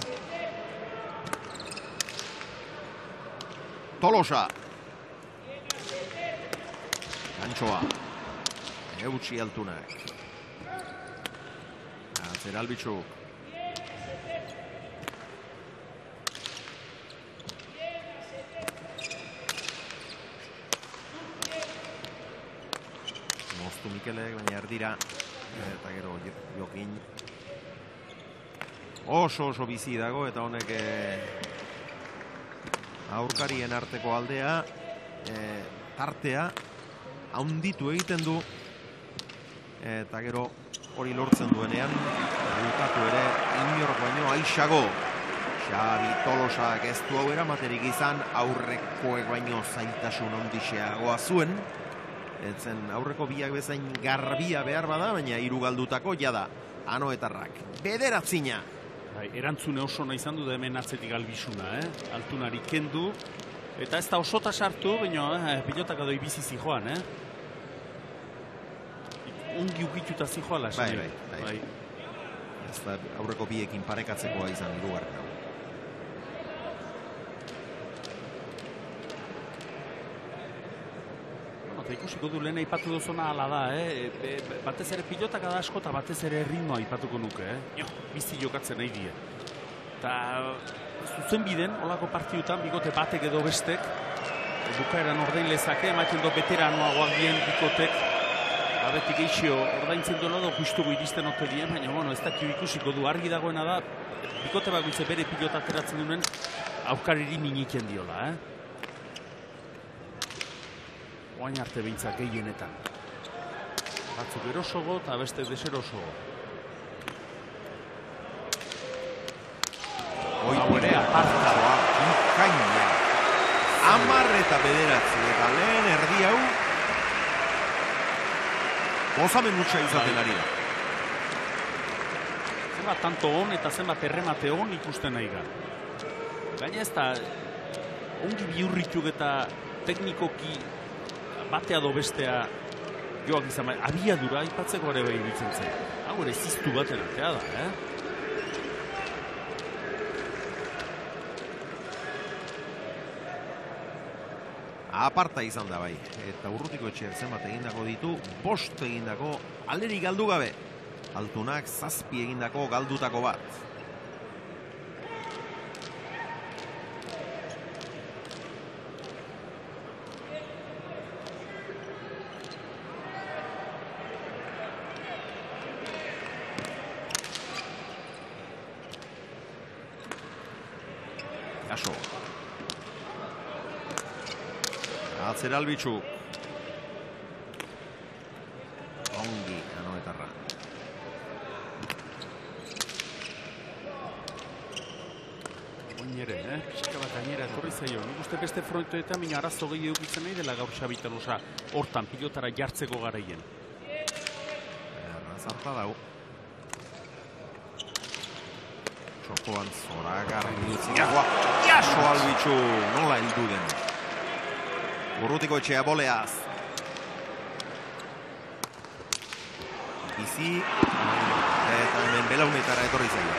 Tolosa. Kantxoa. Eutsi Altunak. Atzeralbitxuk. Moztu Mikelek, baina erdira. Eta gero Jokin. Oso oso bizi dago eta honek aurkarien arteko aldea tartea haunditu egiten du eta gero hori lortzen duenean bukatu ere inork baino aixago. Xabi Tolosak ez du hau eramaterik izan, aurrekoek baino zailtasun handixeagoa zuen. Etzen aurreko biak bezain garbia behar bada, baina hiru galdutako jada anoetarrak. Bederatzina. Erantzune oso nahi izan du da hemen atzetik albizuna, eh? Altunari kendu. Eta ez da osota sartu, baina eh, pilotak adoi bizi zijoan, eh? Ungi ukituta zijoala, bai, bai, bai. bai. Ez da aurreko biekin parekatzekoa izan hirugarren hau. Eta ikusiko du lehen aipatu duzuna ala da, eh? E, e, batez ere pilotak da asko eta batez ere ritmoa aipatuko nuke, eh? Jo, bizi jokatzen nahi die. Eta zuzen biden, olako partidutan, bigote batek edo bestek, bukaeran ordain lezake, ematen do veteranoagoak dien bikotek, abetik eixio ordaintzen dola do justugu iristen ote dien, baina bueno, ez dakio ikusiko du argi dagoena da, bikote bakoitze bere pilota ateratzen duen, aukariri miniken diola, eh? Oain arte behintzak gehienetan. Batzuk erosogo eta beste deserosogo. Hau ere apartadoa, ikaina. Hamar eta bederatzi eta lehen erdi hau gozamen utxa izaten ari da. Zenbat tanto on eta zenbat erremate on ikusten nahi gara. Gaina ez da ongi biurrituk eta teknikoki batea do bestea joak izan, abiadura aipatzeko ere behi bitzen zen. Hau ere ziztu baten artea da, eh? Aparta izan da bai, eta Urrutiko Etxeak zenbat egindako ditu, bost egindako alderik galdu gabe. Altunak zazpi egindako galdutako bat. Gaso. Atzeralbitxuk. Ongi, anoetarra. Oinere, eh? Pixka bat gainera etorri zaio. Nik uste beste frontoetan mina arazo gehi edukitzen nahi dela gaur Xabi Tolosa hortan pilotara jartzeko garaien. Zarta dau. Txokoan zoragarri dutziagoa. Jaso albitxu, nola heldu den. Urrutiko Etxea boleaz. Bizi, eta hemen belaunetara etorri zaio.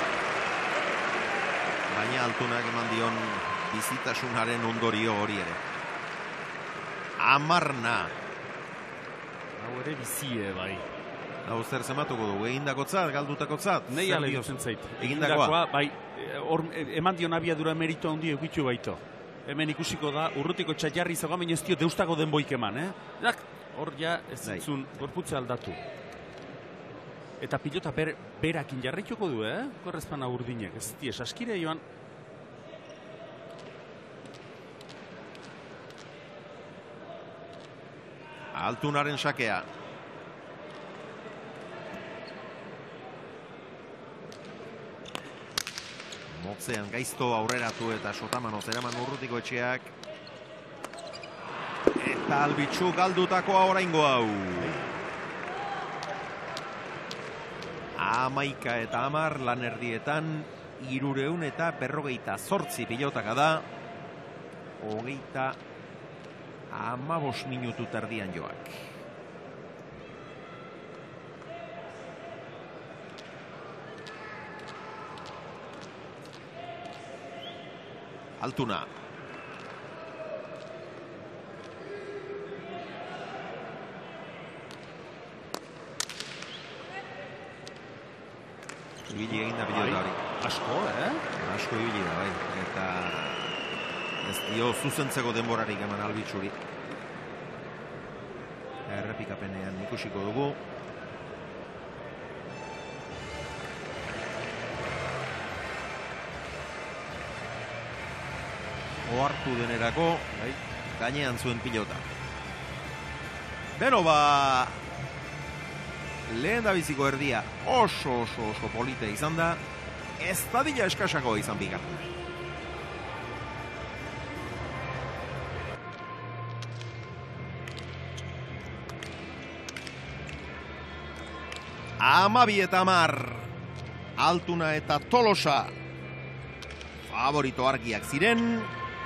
Baina Altunak eman dion bizitasunaren ondorio hori ere. Amarna. Hau ere bizie, bai. Hau zer zematuko du, egindakotzat, galdutakotzat? Nei ala ikusten zait. Egindakoa? Bai, or, eman dion abiadura merito handi egitu baito. Hemen ikusiko da, Urrutiko Etxea jarri zagoa, baina ez dio deustako denboik eman, eh? Dak, hor ja ez zitzun gorputza aldatu. Eta pilota ber, berakin jarrituko du, eh? Korrezpana urdinek, ez die, saskire joan. Altunaren sakea. Motzean gaizto aurreratu eta sotamano zeraman Urrutiko Etxeak. Eta albitxu galdutakoa oraingo hau. Amaika eta amar lan erdietan hirureun eta berrogeita zortzi pilotaka da. Hogeita Amabos minutu terdian joak. Altuna. Ibili egin da pilota hori. Asko, eh? Asko ibili da, bai. Eta ez dio zuzentzeko denborarik eman Albitxuri. Errepikapenean ikusiko dugu. Ohartu denerako, bai, gainean zuen pilota. Beno, ba, lehen da biziko erdia oso oso oso polite izan da, ez dadila eskasako izan bigarren. Amabi eta amar, Altuna eta Tolosa favorito argiak ziren.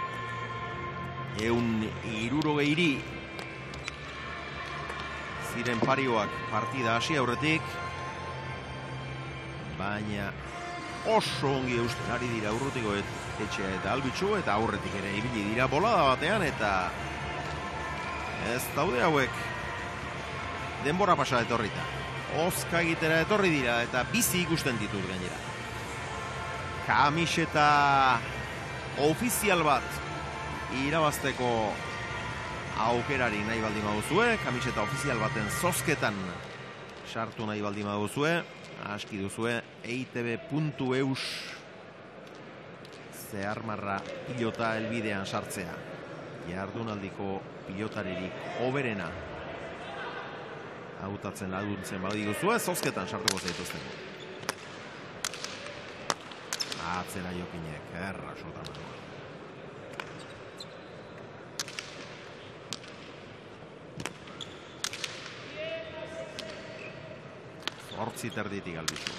Eun irurogeiri ziren parioak partida hasi aurretik, baina oso ongi eusten ari dira urrutiko etxea eta Albitxu, eta aurretik ere ibili dira bolada batean, eta ez daude hauek denbora pasa etorrita. Ozka egitera etorri dira eta bizi ikusten ditut gainera. Kamiseta ofizial bat irabazteko aukerari nahi baldin baduzue, kamiseta ofizial baten zozketan sartu nahi baldin baduzue, aski duzue e i te be puntu eus zeharmarra pilota helbidean sartzea. Jardunaldiko pilotaririk hoberena hautatzen laguntzen badituzue, zozketan sartuko zaituzten. Atzera Jokinek, erra sotan. Hortzi terditik Albitxu.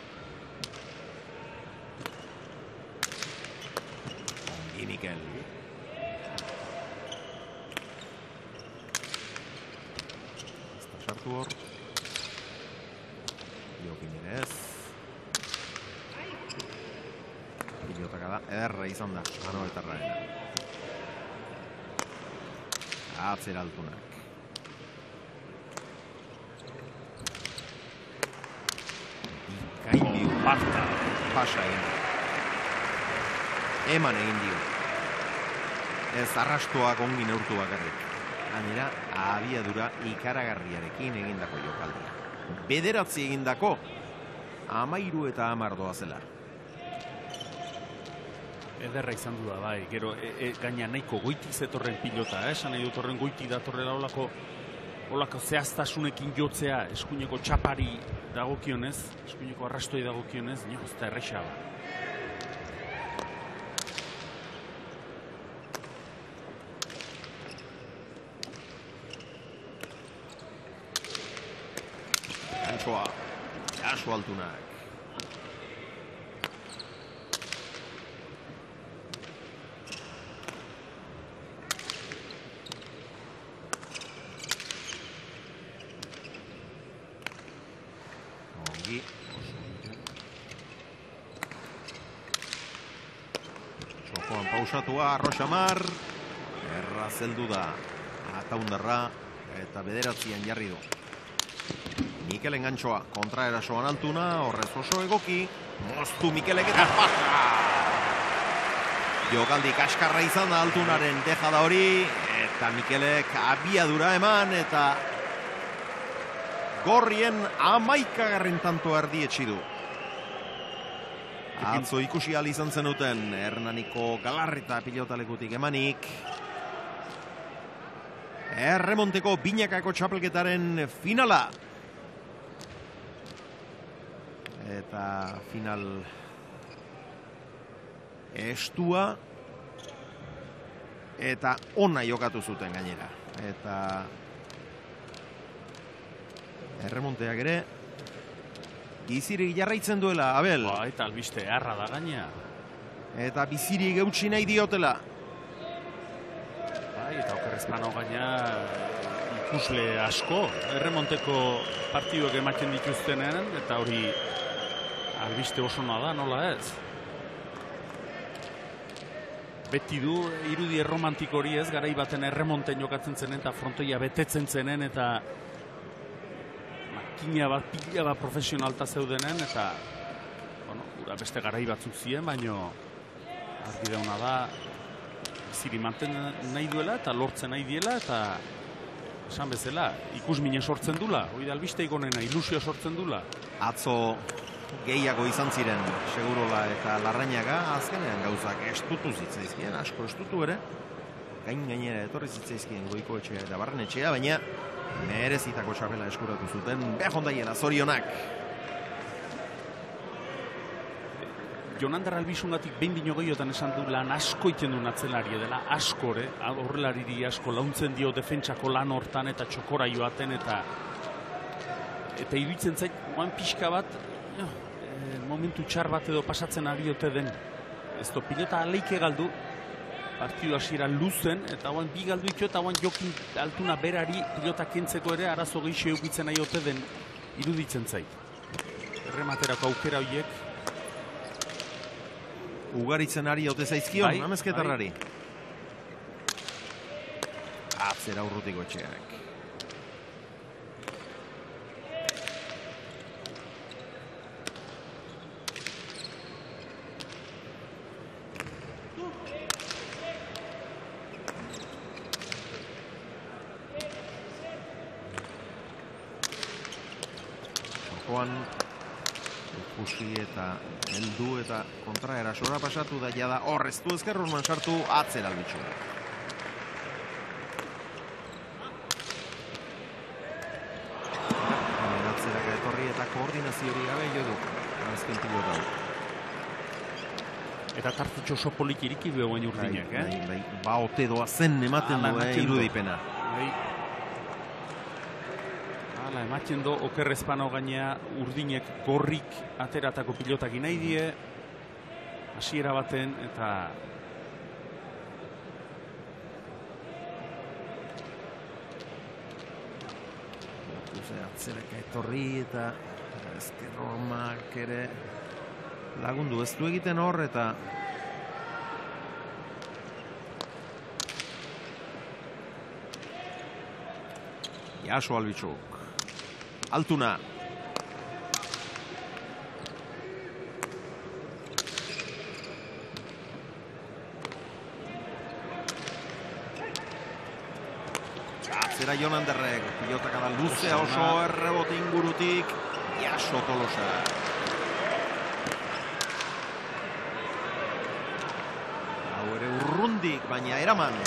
Ongi Mikel. Ezta sartu hor. Jokin ere ez. Pilotaka da, ederra izan da, ano eta raena. Atzera Altunak. Gaindio, Barta. pasa egin dio. Eman egin dio. Ez arrastoak ongi neurtu bakarrik. Gainera, abiadura ikaragarriarekin egindako jokaldia. Bederatzi egindako, amairu eta amar doazela. Ederra izan du da, bai. Gero, e, e, gaina nahiko goitik zetorren pilota, eh? Esan nahi dut horren goitik datorrela olako, olako zehaztasunekin jotzea, eskuineko txapari dagokionez, eskuineko arrastoi dagokionez, nio, ez da erresa ba. Ganchoa, jaso Altunak. Ongi, txokoan pausatua, Roxamar, erra zeldu da, ataundarra, eta bederatzian jarri du. Mikel engantxoa, kontra erasoan Altuna, horrez oso egoki, moztu Mikelek eta pasa! Jokaldi kaskarra izan da Altunaren dejada hori, eta Mikelek abiadura eman, eta gorrien amaikagarren tanto erdietsi du. Atzo ikusi ahal izan zenuten, Hernaniko Galarreta pilotalekutik emanik. Erremonteko binakako txapelketaren finala. Eta final estua eta ona jokatu zuten gainera. Eta erremonteak ere bizirik jarraitzen duela, Abel. Ba, eta albiste harra da gaina. Eta bizirik eutsi nahi diotela. Bai, eta okerrez Okerrezpano gaina ikusle asko, erremonteko partiduak ematen dituztenean, eta hori albiste oso da, nola ez? Beti du, irudi erromantik hori ez, garai baten erremonten jokatzen zenen, eta frontoia betetzen zenen, eta makina bat, pila bat profesionalta zeudenen, eta bueno, gura beste garai batzuk ziren, baino argi dauna da, ziri manten nahi duela, eta lortzen nahi diela, eta esan bezala, ikusmine sortzen dula, hori da albiste ikonena, ilusio sortzen dula. Atzo gehiago izan ziren, Segurola eta Larrañaga, azkenean gauzak estutu zitzaizkien, asko estutu ere, gain gainera etorri zitzaizkien Goiko Etxea eta Barren Etxea, baina merezitako txapela eskuratu zuten, behar ondaiela, zorionak. Jonander Albisungatik behin bino gehiotan esan du lan asko iten du atzelari dela, askore, horrelariri asko launtzen dio defentsako lan hortan eta txokora joaten, eta eta iruditzen zait, guan pixka bat, jo, e, momentu txar bat edo pasatzen ari ote den. Ez do, pilota aleike galdu, partidu hasiera luzen, eta guan bi galdu ito, eta guan jokin altuna berari pilota kentzeko ere, arazo gehi eukitzen nahi ote den iruditzen zait. Errematerako aukera horiek, ugaritzen ari ote zaizkion, bai, amezketarrari. Atzera Urrutiko Etxeak. Jokoan ikusi eta heldu eta kontra erasora pasatu da jada hor ez du ezker urman sartu atzera albitxu. Atzeraka etorri eta koordinaziori gabe jo du azken pilota. Eta tartutxo oso polik iriki du eguen urdinak, eh? Bai, bai, ba ote doa zen ematen du, eh, irudipena. Bai. Hala, ematen do, Okerrezpano gainea urdinek gorrik ateratako pilotak nahi die, hasiera baten, eta atzeraka etorri eta ezkerromak ere lagundu ez du egiten hor, eta Jaso Albitxuk. Altuna. Atzera Jonanderrek, pilotak da luzea oso errebote ingurutik, Jaso Tolosa. Hau ere urrundik, baina eraman.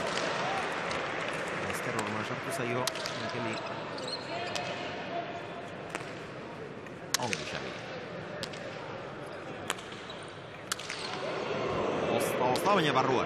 Ezker horma sartu zaio, Mikeli. Ongi xabi. Osta, osta, baina barruan.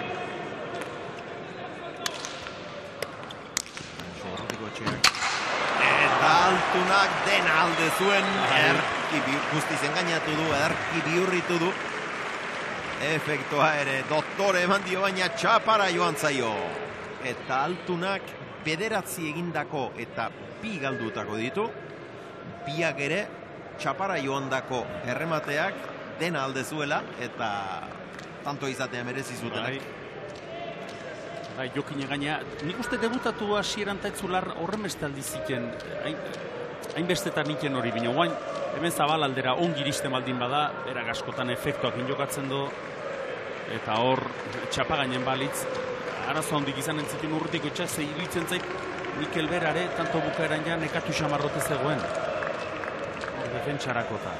Urrutiko Etxeak. Eta Altunak den alde zuen. Erki guztiz engainatu du, erki bihurritu du. Efektoa ere, doktore eman dio, baina txapara joan zaio. Eta Altunak bederatzi egindako eta bi galdutako ditu. Biak ere txapara joandako erremateak dena alde zuela, eta tanto izatea merezi zutenak. Bai, jokine gaina, nik uste debutatu hasieran taitzular horren beste aldiziken, hainbestetan iken hori bine, guain, hemen zabal aldera ongi iristen baldin bada, berak askotan efektuak injokatzen do, eta hor txapa gainen balitz, arazo handik izan entzitin Urrutiko Etxea, ze iruditzen zait, Mikel Berare, tanto bukaeran ja nekatu xamarrote zegoen. Defentsarako eta.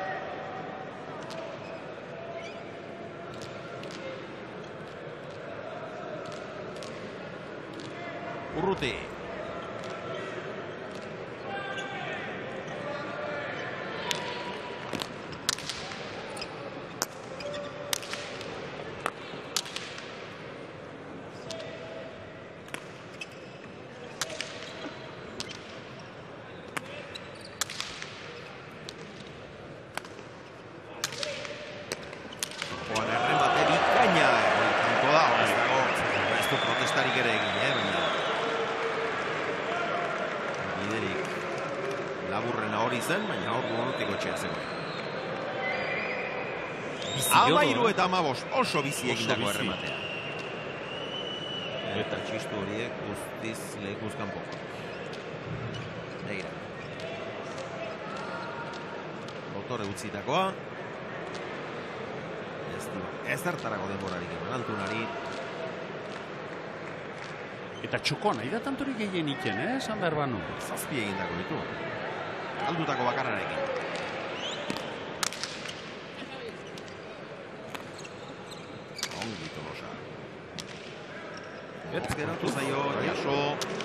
Urruti. Protestarik ere egin, eh? zen, baina hor urrutiko etxea zegoen. Amairu eta amabost, oso bizi egindako errematea. Eta txistu horiek guztiz lehikuz kanpoko. Begira. Dotore utzitakoa. Ez zertarako denborarik eman Altunari. Eta txokoan, nahi da tantorik egin iken, eh? Esan behar banu. Zazpi egindako ditu. Aldutako bakarrarekin. Ongi Tolosa. Ez geratu zaio, jaso.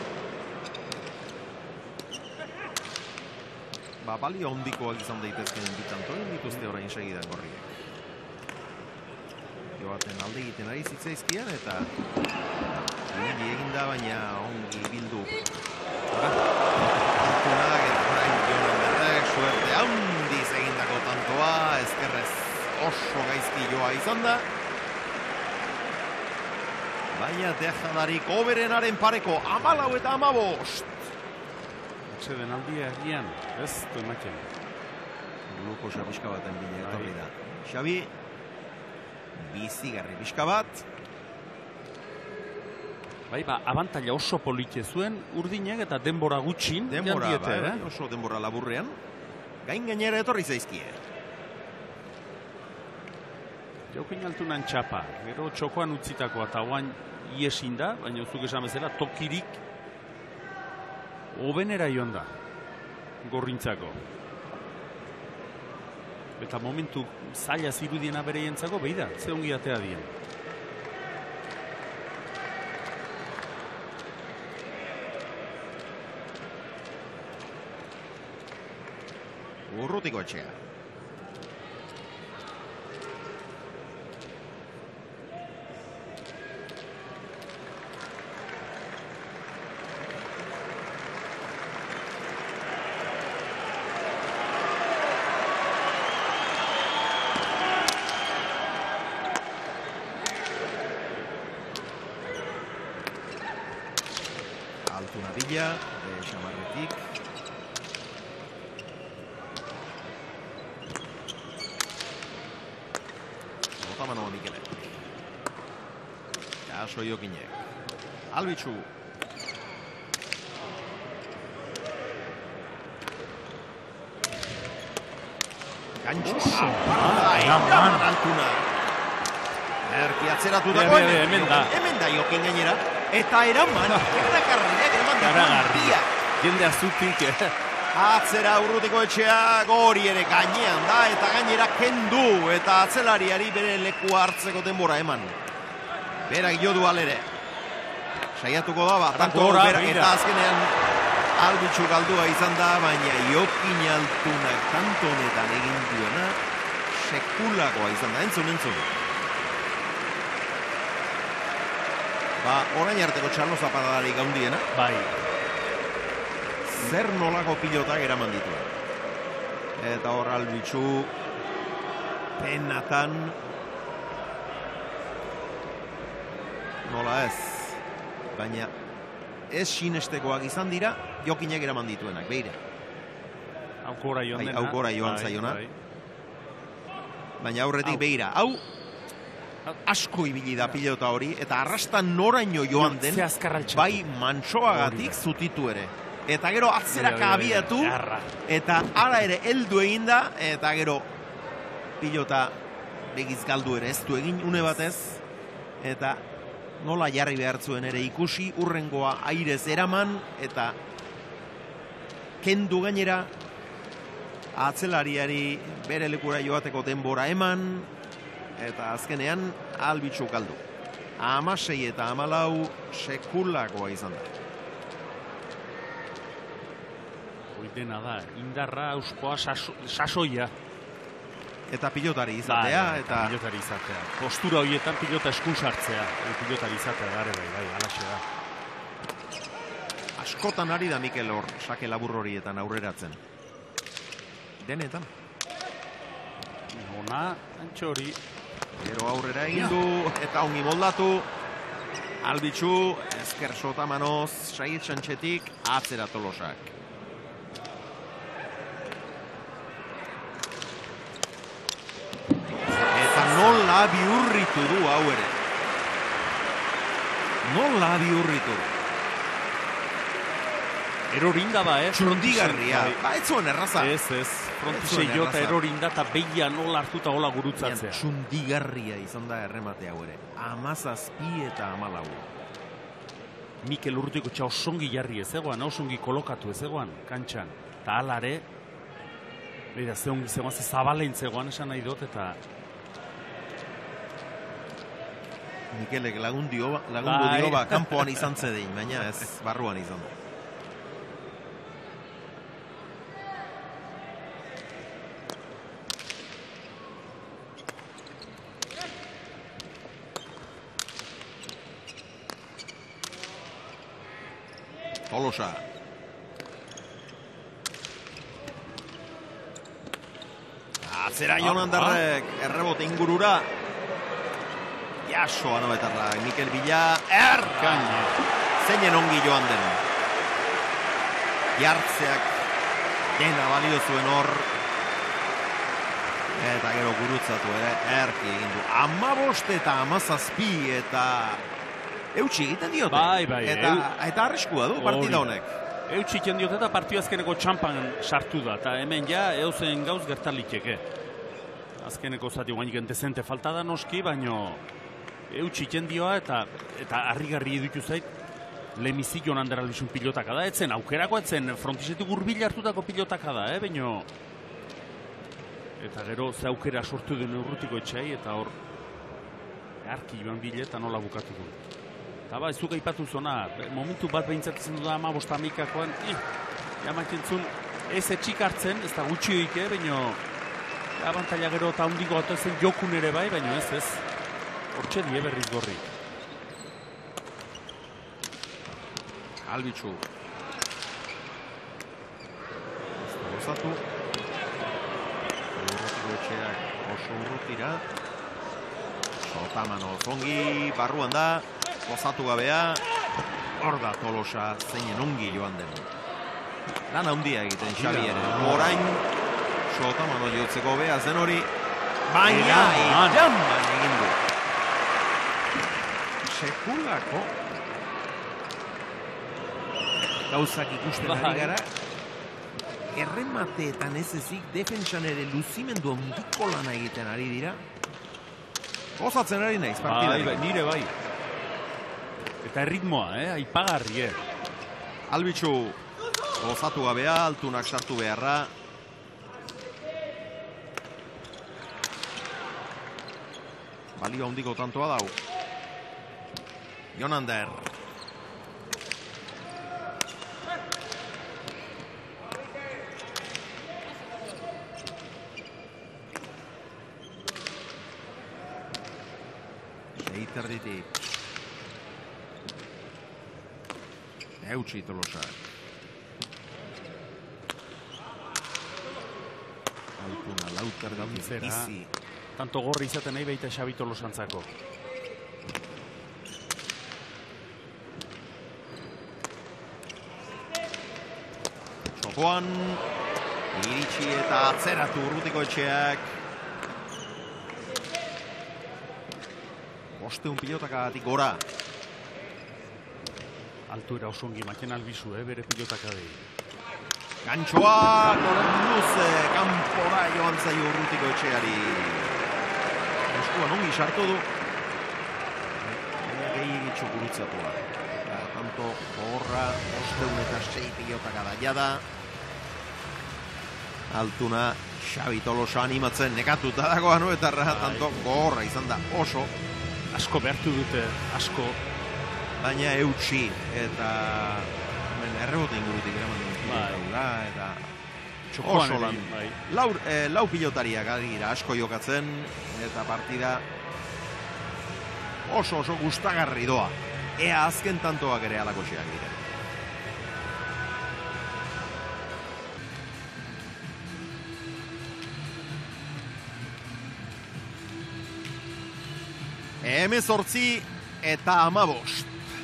Ba, balio ondikoak izan daitezken bitantoren dituzte orain segidan gorriek. Joaten alde egiten ari zitzaizkian eta Ibili eginda, baina ongi bildu. Altunak eta orain Jonan Berrek suerte handiz egindako tantoa, ezkerrez oso gaizki joa izan da. Baina dejadarik oberenaren pareko amalau eta amabost. Atzeden aldia egian, ez du ematen. Gluko Xabiska baten bine etorri da. Xabi, bizigarri pixka bat. Bai, ba, abantaila oso polite zuen, urdinek eta denbora gutxin. Denbora, diete, bai, eh? oso denbora laburrean. Gain gainera etorri zaizkie. Jaukin Altunan txapa, gero txokoan utzitakoa eta oain iesin da, baina zuk esan bezala tokirik obenera joan da, gorrintzako. Eta momentu zaila zirudiena bere jentzako, behi da, ze ongi atea dien. Urrutiko etxea. Altuna Villa, de Xamarretik. Botamano Mikele. Jaso Jokinek. Albitzu. Gantxo. Eraman Altuna. Erki atzeratu dagoen. Hemen da. Hemen da Jokin gainera. Eta eraman. Errakarriak eraman da. Jende azutik, eh? Atzera urrutiko etxea gori ere gainean da eta gainera kendu eta atzelariari bere lekua hartzeko denbora eman. Berak jo du alere. Saiatuko da ba, tanto berak eta azkenean albitzu galdua izan da, baina Jokin Altunak tanto honetan egin duena sekulakoa izan da, entzun, entzun. Ba, orain arteko txarlo zapadalari gaundiena. Bai. Zer nolako pilotak eraman dituen. Eta hor albitzu penatan nola ez. Baina ez sinestekoak izan dira Jokinek eraman dituenak, beire. Aukora joan dena. Aukora joan bai, zaiona. Bai. Baina aurretik beira. Hau asko ibili da pilota hori eta arrastan noraino joan den bai mantsoagatik zutitu ere. Eta gero atzeraka abiatu, eta ara ere heldu egin da, eta gero pilota begiz galdu ere ez du egin une batez, eta nola jarri behartzuen ere ikusi, urrengoa airez eraman, eta kendu gainera, atzelariari bere lekura joateko denbora eman, eta azkenean albitzu galdu. Amasei eta amalau sekulakoa izan da. Dena da, indarra, auspoa, saso, sasoia. Eta pilotari izatea. Bai, eta pilotari izatea. Postura horietan pilota eskun sartzea. Pilotari izatea, gare bai, bai, alaxe da. Askotan ari da Mikel hor, sake labur horietan aurreratzen. Denetan. Ona, antxo hori. Gero aurrera egin du, eta ongi moldatu. Albitzu, ezker sotamanoz, Saiet Santxetik, atzera Tolosak. Nola bihurritu du hau ere. Nola bihurritu. Erorinda ba, eh? Txundigarria. Ba, ez zuen erraza. Ez, ez. Frontise jota erorinda eta behia nola hartuta hola gurutzatzea. Txundigarria izan da erremate hau ere. Amazazpi eta amalau. Mikel Urrutiko txa osongi jarri ez egoan, osongi kolokatu ez egoan, kantxan. Eta alare, beira, zehongi zegoan, ze zabalein zegoan esan nahi dut, eta... Mikelek lagundu dio, lagundu dio ba, kanpoan izan zedein, baina ez barruan izan da. Tolosa. Atzera Jonandarrek, errebote ingurura. Jaso anoetarra, Mikel Villa, er! Zeinen ongi joan den. Jartzeak dena balio zuen hor. Eta gero gurutzatu ere, erki egin du. Amabost eta amazazpi eta... Eutxi egiten diote. Bai, bai. Eta, eta arriskua du partida honek. Eutxi egiten diote eta partio azkeneko txampan sartu da. Eta hemen ja, eusen gauz gertaliteke. Azkeneko zati guainik entezente falta da noski, baino eutxi egiten dioa eta eta harrigarri edutu zait lemizik joan handera albizun pilotaka da. Etzen aukerako, etzen frontizetik urbil hartutako pilotaka da, eh? Baino... Eta gero ze aukera sortu den Urrutiko etxai eta hor arki joan bile eta nola bukatu du. Eta ba, ez duk aipatu zona, momentu bat behintzatzen du da ama bostamikakoan, eh, jamaiten zuen ez etxik hartzen, ez da gutxioik, eh, baino abantaila gero eta hundiko gatu zen jokun ere bai, baino ez ez, hortxe die berriz gorri. Albitzu. Ez da gozatu. Urrutiko etxeak oso urrutira. Sotaman ozongi, barruan da. Gozatu gabea, hor da Tolosa zeinen ongi joan den. Lan handia egiten Xabi ere. Orain, Sotamano jotzeko bea zen hori, baina iraman egin du. Sekulako gauzak ikusten ari gara, erremateetan ez ezik defentsan ere luzimendu ondiko lana egiten ari dira. Gozatzen ari naiz partida. Bai, nire bai. Eta erritmoa, eh? Aipagarri, eh? Albitzu, gozatu gabea, altunak sartu beharra. Balio handiko tantoa dau. Jonander. Seiterditik. Eutxi Tolosa. Altuna, lauter da bizi. Tanto gorri izaten nahi baita Xabi Tolosantzako. Txokoan, iritsi eta atzeratu Urrutiko etxeak. Bosteun pilotakatik gora. Altuera osongi maken albizu, eh, bere pilotaka dei. Gantxoa, noren luze, kanpora joan zaio Urrutiko etxeari. Eskuan ongi sartu du. Baina gehi egitxo gurutzatua. Eta tanto horra, bosteun eta sei pilotaka da jada. Altuna, Xabi Tolosa animatzen nekatuta dago anoetarra, tanto gorra izan da oso. Asko behartu dute, asko. Baina eutxi eta errebote ingurutik eraman dut eta oso lan. Lau, eh, lau pilotariak adira asko jokatzen eta partida oso oso gustagarri doa. Ea azken tantoak ere alakoxeak dira. Hemezortzi eta amabost.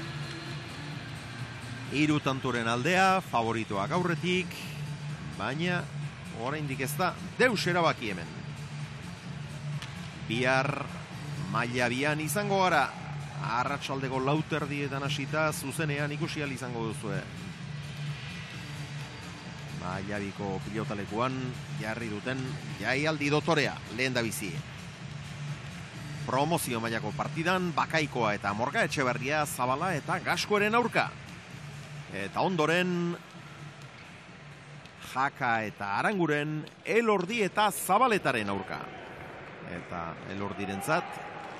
Hiru tantoren aldea, favoritoak aurretik, baina oraindik ez da deus erabaki hemen. Bihar Maila bian izango gara. Arratsaldeko lauterdietan hasita zuzenean ikusi ahal izango duzue. Mailabiko pilotalekuan jarri duten jaialdi dotorea lehen da bizi. Promozio mailako partidan Bakaikoa eta Morga Etxeberria Zabala eta Gaskoeren aurka. Eta ondoren Jaka eta Aranguren Elordi eta Zabaletaren aurka. Eta Elordirentzat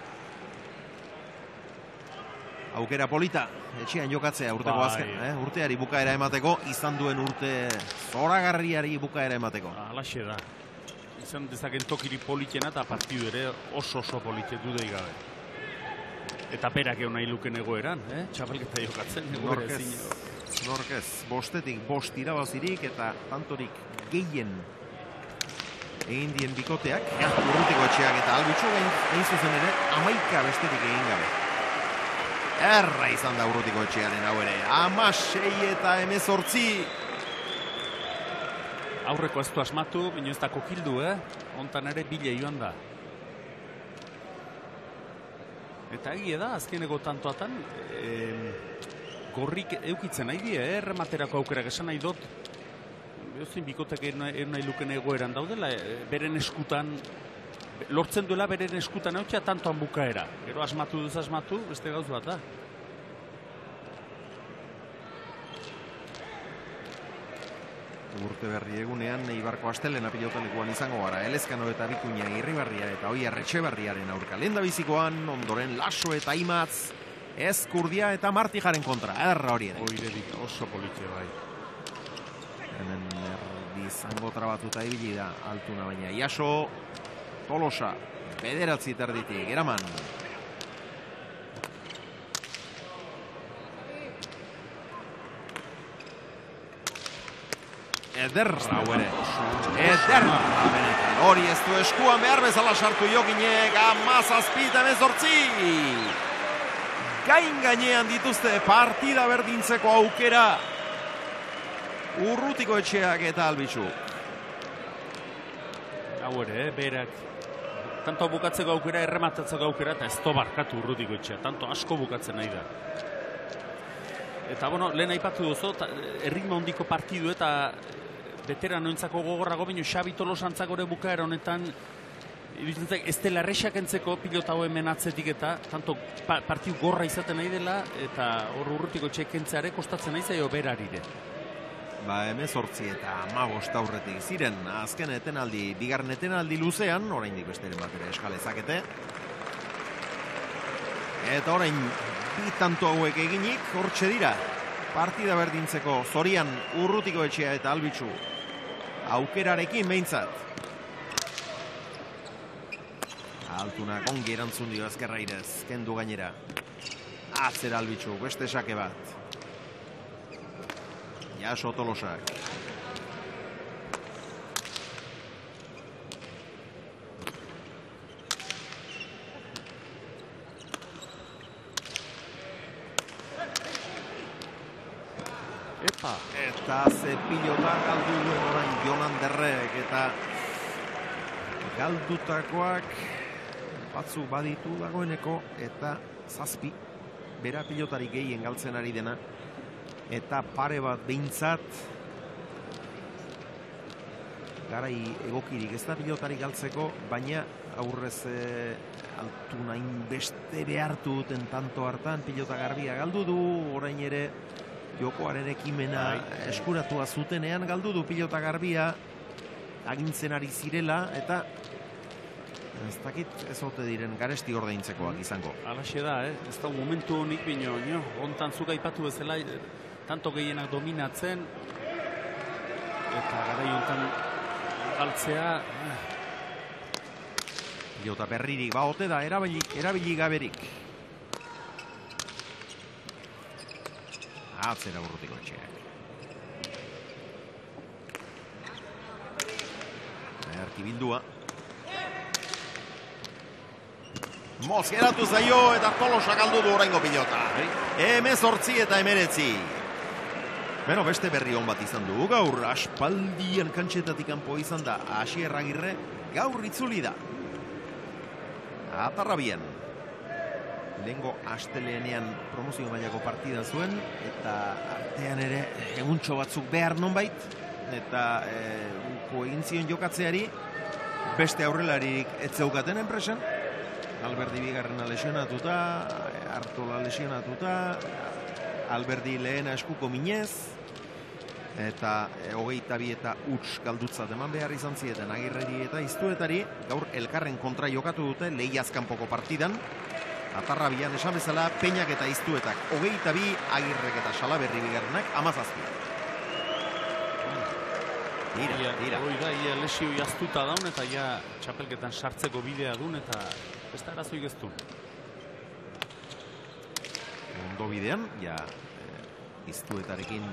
aukera polita, etxean jokatzea urteko Bai. azken, eh? Urteari bukaera emateko, izan duen urte zoragarriari bukaera emateko. Alaxe da. Izan dezaken tokiri politena eta partidu ere oso oso polite dudei gabe. Eta berak egon nahi luken egoeran, eh? Txapelketa jokatzen, egoera Norkez, ezin. norkez, bostetik bost irabazirik eta tantorik gehien egin dien bikoteak, ja, urrutiko etxeak eta Albitxu egin zuzen ere, amaika bestetik egin gabe. Erra izan da urrutiko etxearen hau ere, amasei eta emezortzi. Aurreko ez du asmatu, baina ez da kokildu, eh? Hontan ere bile joan da. Eta egia da, azkeneko tantoatan, eh, gorrik eukitzen nahi die, eh? Errematerako aukerak esan nahi dut. Eozin bikotek egin nahi luken egoeran daudela, eh, beren eskutan, lortzen duela beren eskutan eutxea tantoan bukaera. Gero asmatu duz asmatu, beste gauz bat da. Urte berri egunean, Eibarko Astelena pilotalekuan izango gara, Elezkano eta Bikuña Irribarria eta Oiar Etxeberriaren aurka. Lehen da bizikoan, ondoren Laso eta Imatz, Ezkurdia eta Martijaren kontra, erra hori ere. Oiredik oso politxe bai. Hemen erdi zango trabatuta ibili da, Altuna baina. Iaso, Tolosa, bederatzi terditik, eraman. Eder, hau ere. Eder, benetan. Hori ez du eskuan behar bezala sartu Jokinek, amazazpita emezortzi. Gain gainean dituzte partida berdintzeko aukera. Urrutiko etxeak eta Albitxu. Hau ere, eh, berak. Tanto bukatzeko aukera, errematatzeko aukera, eta ez barkatu urrutiko etxea. Tanto asko bukatzen nahi da. Eta, bueno, lehen aipatu duzu, erritmo hondiko partidu eta veteranoentzako gogorrago, baina Xabi Tolosantzak ore bukaera honetan, ez dela errexak entzeko pilota hau hemen atzetik eta, tanto pa, partidu gorra izaten nahi dela, eta hor urrutiko etxeak entzeare kostatzen nahi zaio berarire. Ba, emezortzi eta amabost aurretik ziren, azken etenaldi, bigarren etenaldi luzean, oraindik besteren bat ere eskalezakete. Eta orain, bi tanto hauek eginik, hortxe dira. Partida berdintzeko zorian urrutiko etxea eta Albitxu. Aukerarekin behintzat. Altunak ongi erantzun dio ezkerrairez, kendu gainera. Atzera Albitxu, beste sake bat. Jaso Tolosak. Epa! Eta ze pilota galdu duen orain Jonan Derrek eta galdutakoak batzuk baditu dagoeneko eta zazpi bera pilotari gehien galtzen ari dena. Eta pare bat behintzat garai egokirik ez da pilotari galtzeko, baina aurrez e, Altunain beste behartu duten tanto hartan pilota garbia galdu du, orain ere jokoaren ekimena eskuratua zutenean galdu du pilota garbia agintzen ari zirela eta ez dakit ez ote diren garesti ordaintzekoak izango. Alaxe da, eh? Ez da momentu honik bino, nio, ontan zuka aipatu bezala, tanto gehienak dominatzen, eta garai hontan galtzea... Pilota berririk, ba, ote da, erabili, erabili gaberik. Atzera urrutiko etxeak. Erkibildua. Mozgeratu zaio eta Tolosa galdu du oraingo pilota. Hemezortzi eta emeretzi. Beno, beste berri hon bat izan du. Gaur aspaldian kantxetatik kanpo izan da. Asier Agirre gaur itzuli da. Atarra bien. lehengo astelenean promozio mailako partida zuen, eta artean ere eguntxo batzuk behar nonbait, eta uko egin zion jokatzeari, beste aurrelarik ez zeukaten enpresan, Alberdi bigarrena lesionatuta, Artola lesionatuta, Alberdi lehena eskuko minez, eta hogeita bi eta huts galdutzat eman behar izan zieten Agirreri eta Iztuetari, gaur elkarren kontra jokatu dute lehiazkanpoko partidan, Atarrabian esan bezala, Peñak eta Iztuetak hogeita bi, Agirrek eta Salaberri bigarrenak amazazpi. Dira, dira. Hoi da, ia lesio jaztuta daun, eta ja txapelketan sartzeko bidea dun, eta ez da arazoik ez du. Ondo bidean, ja Iztuetarekin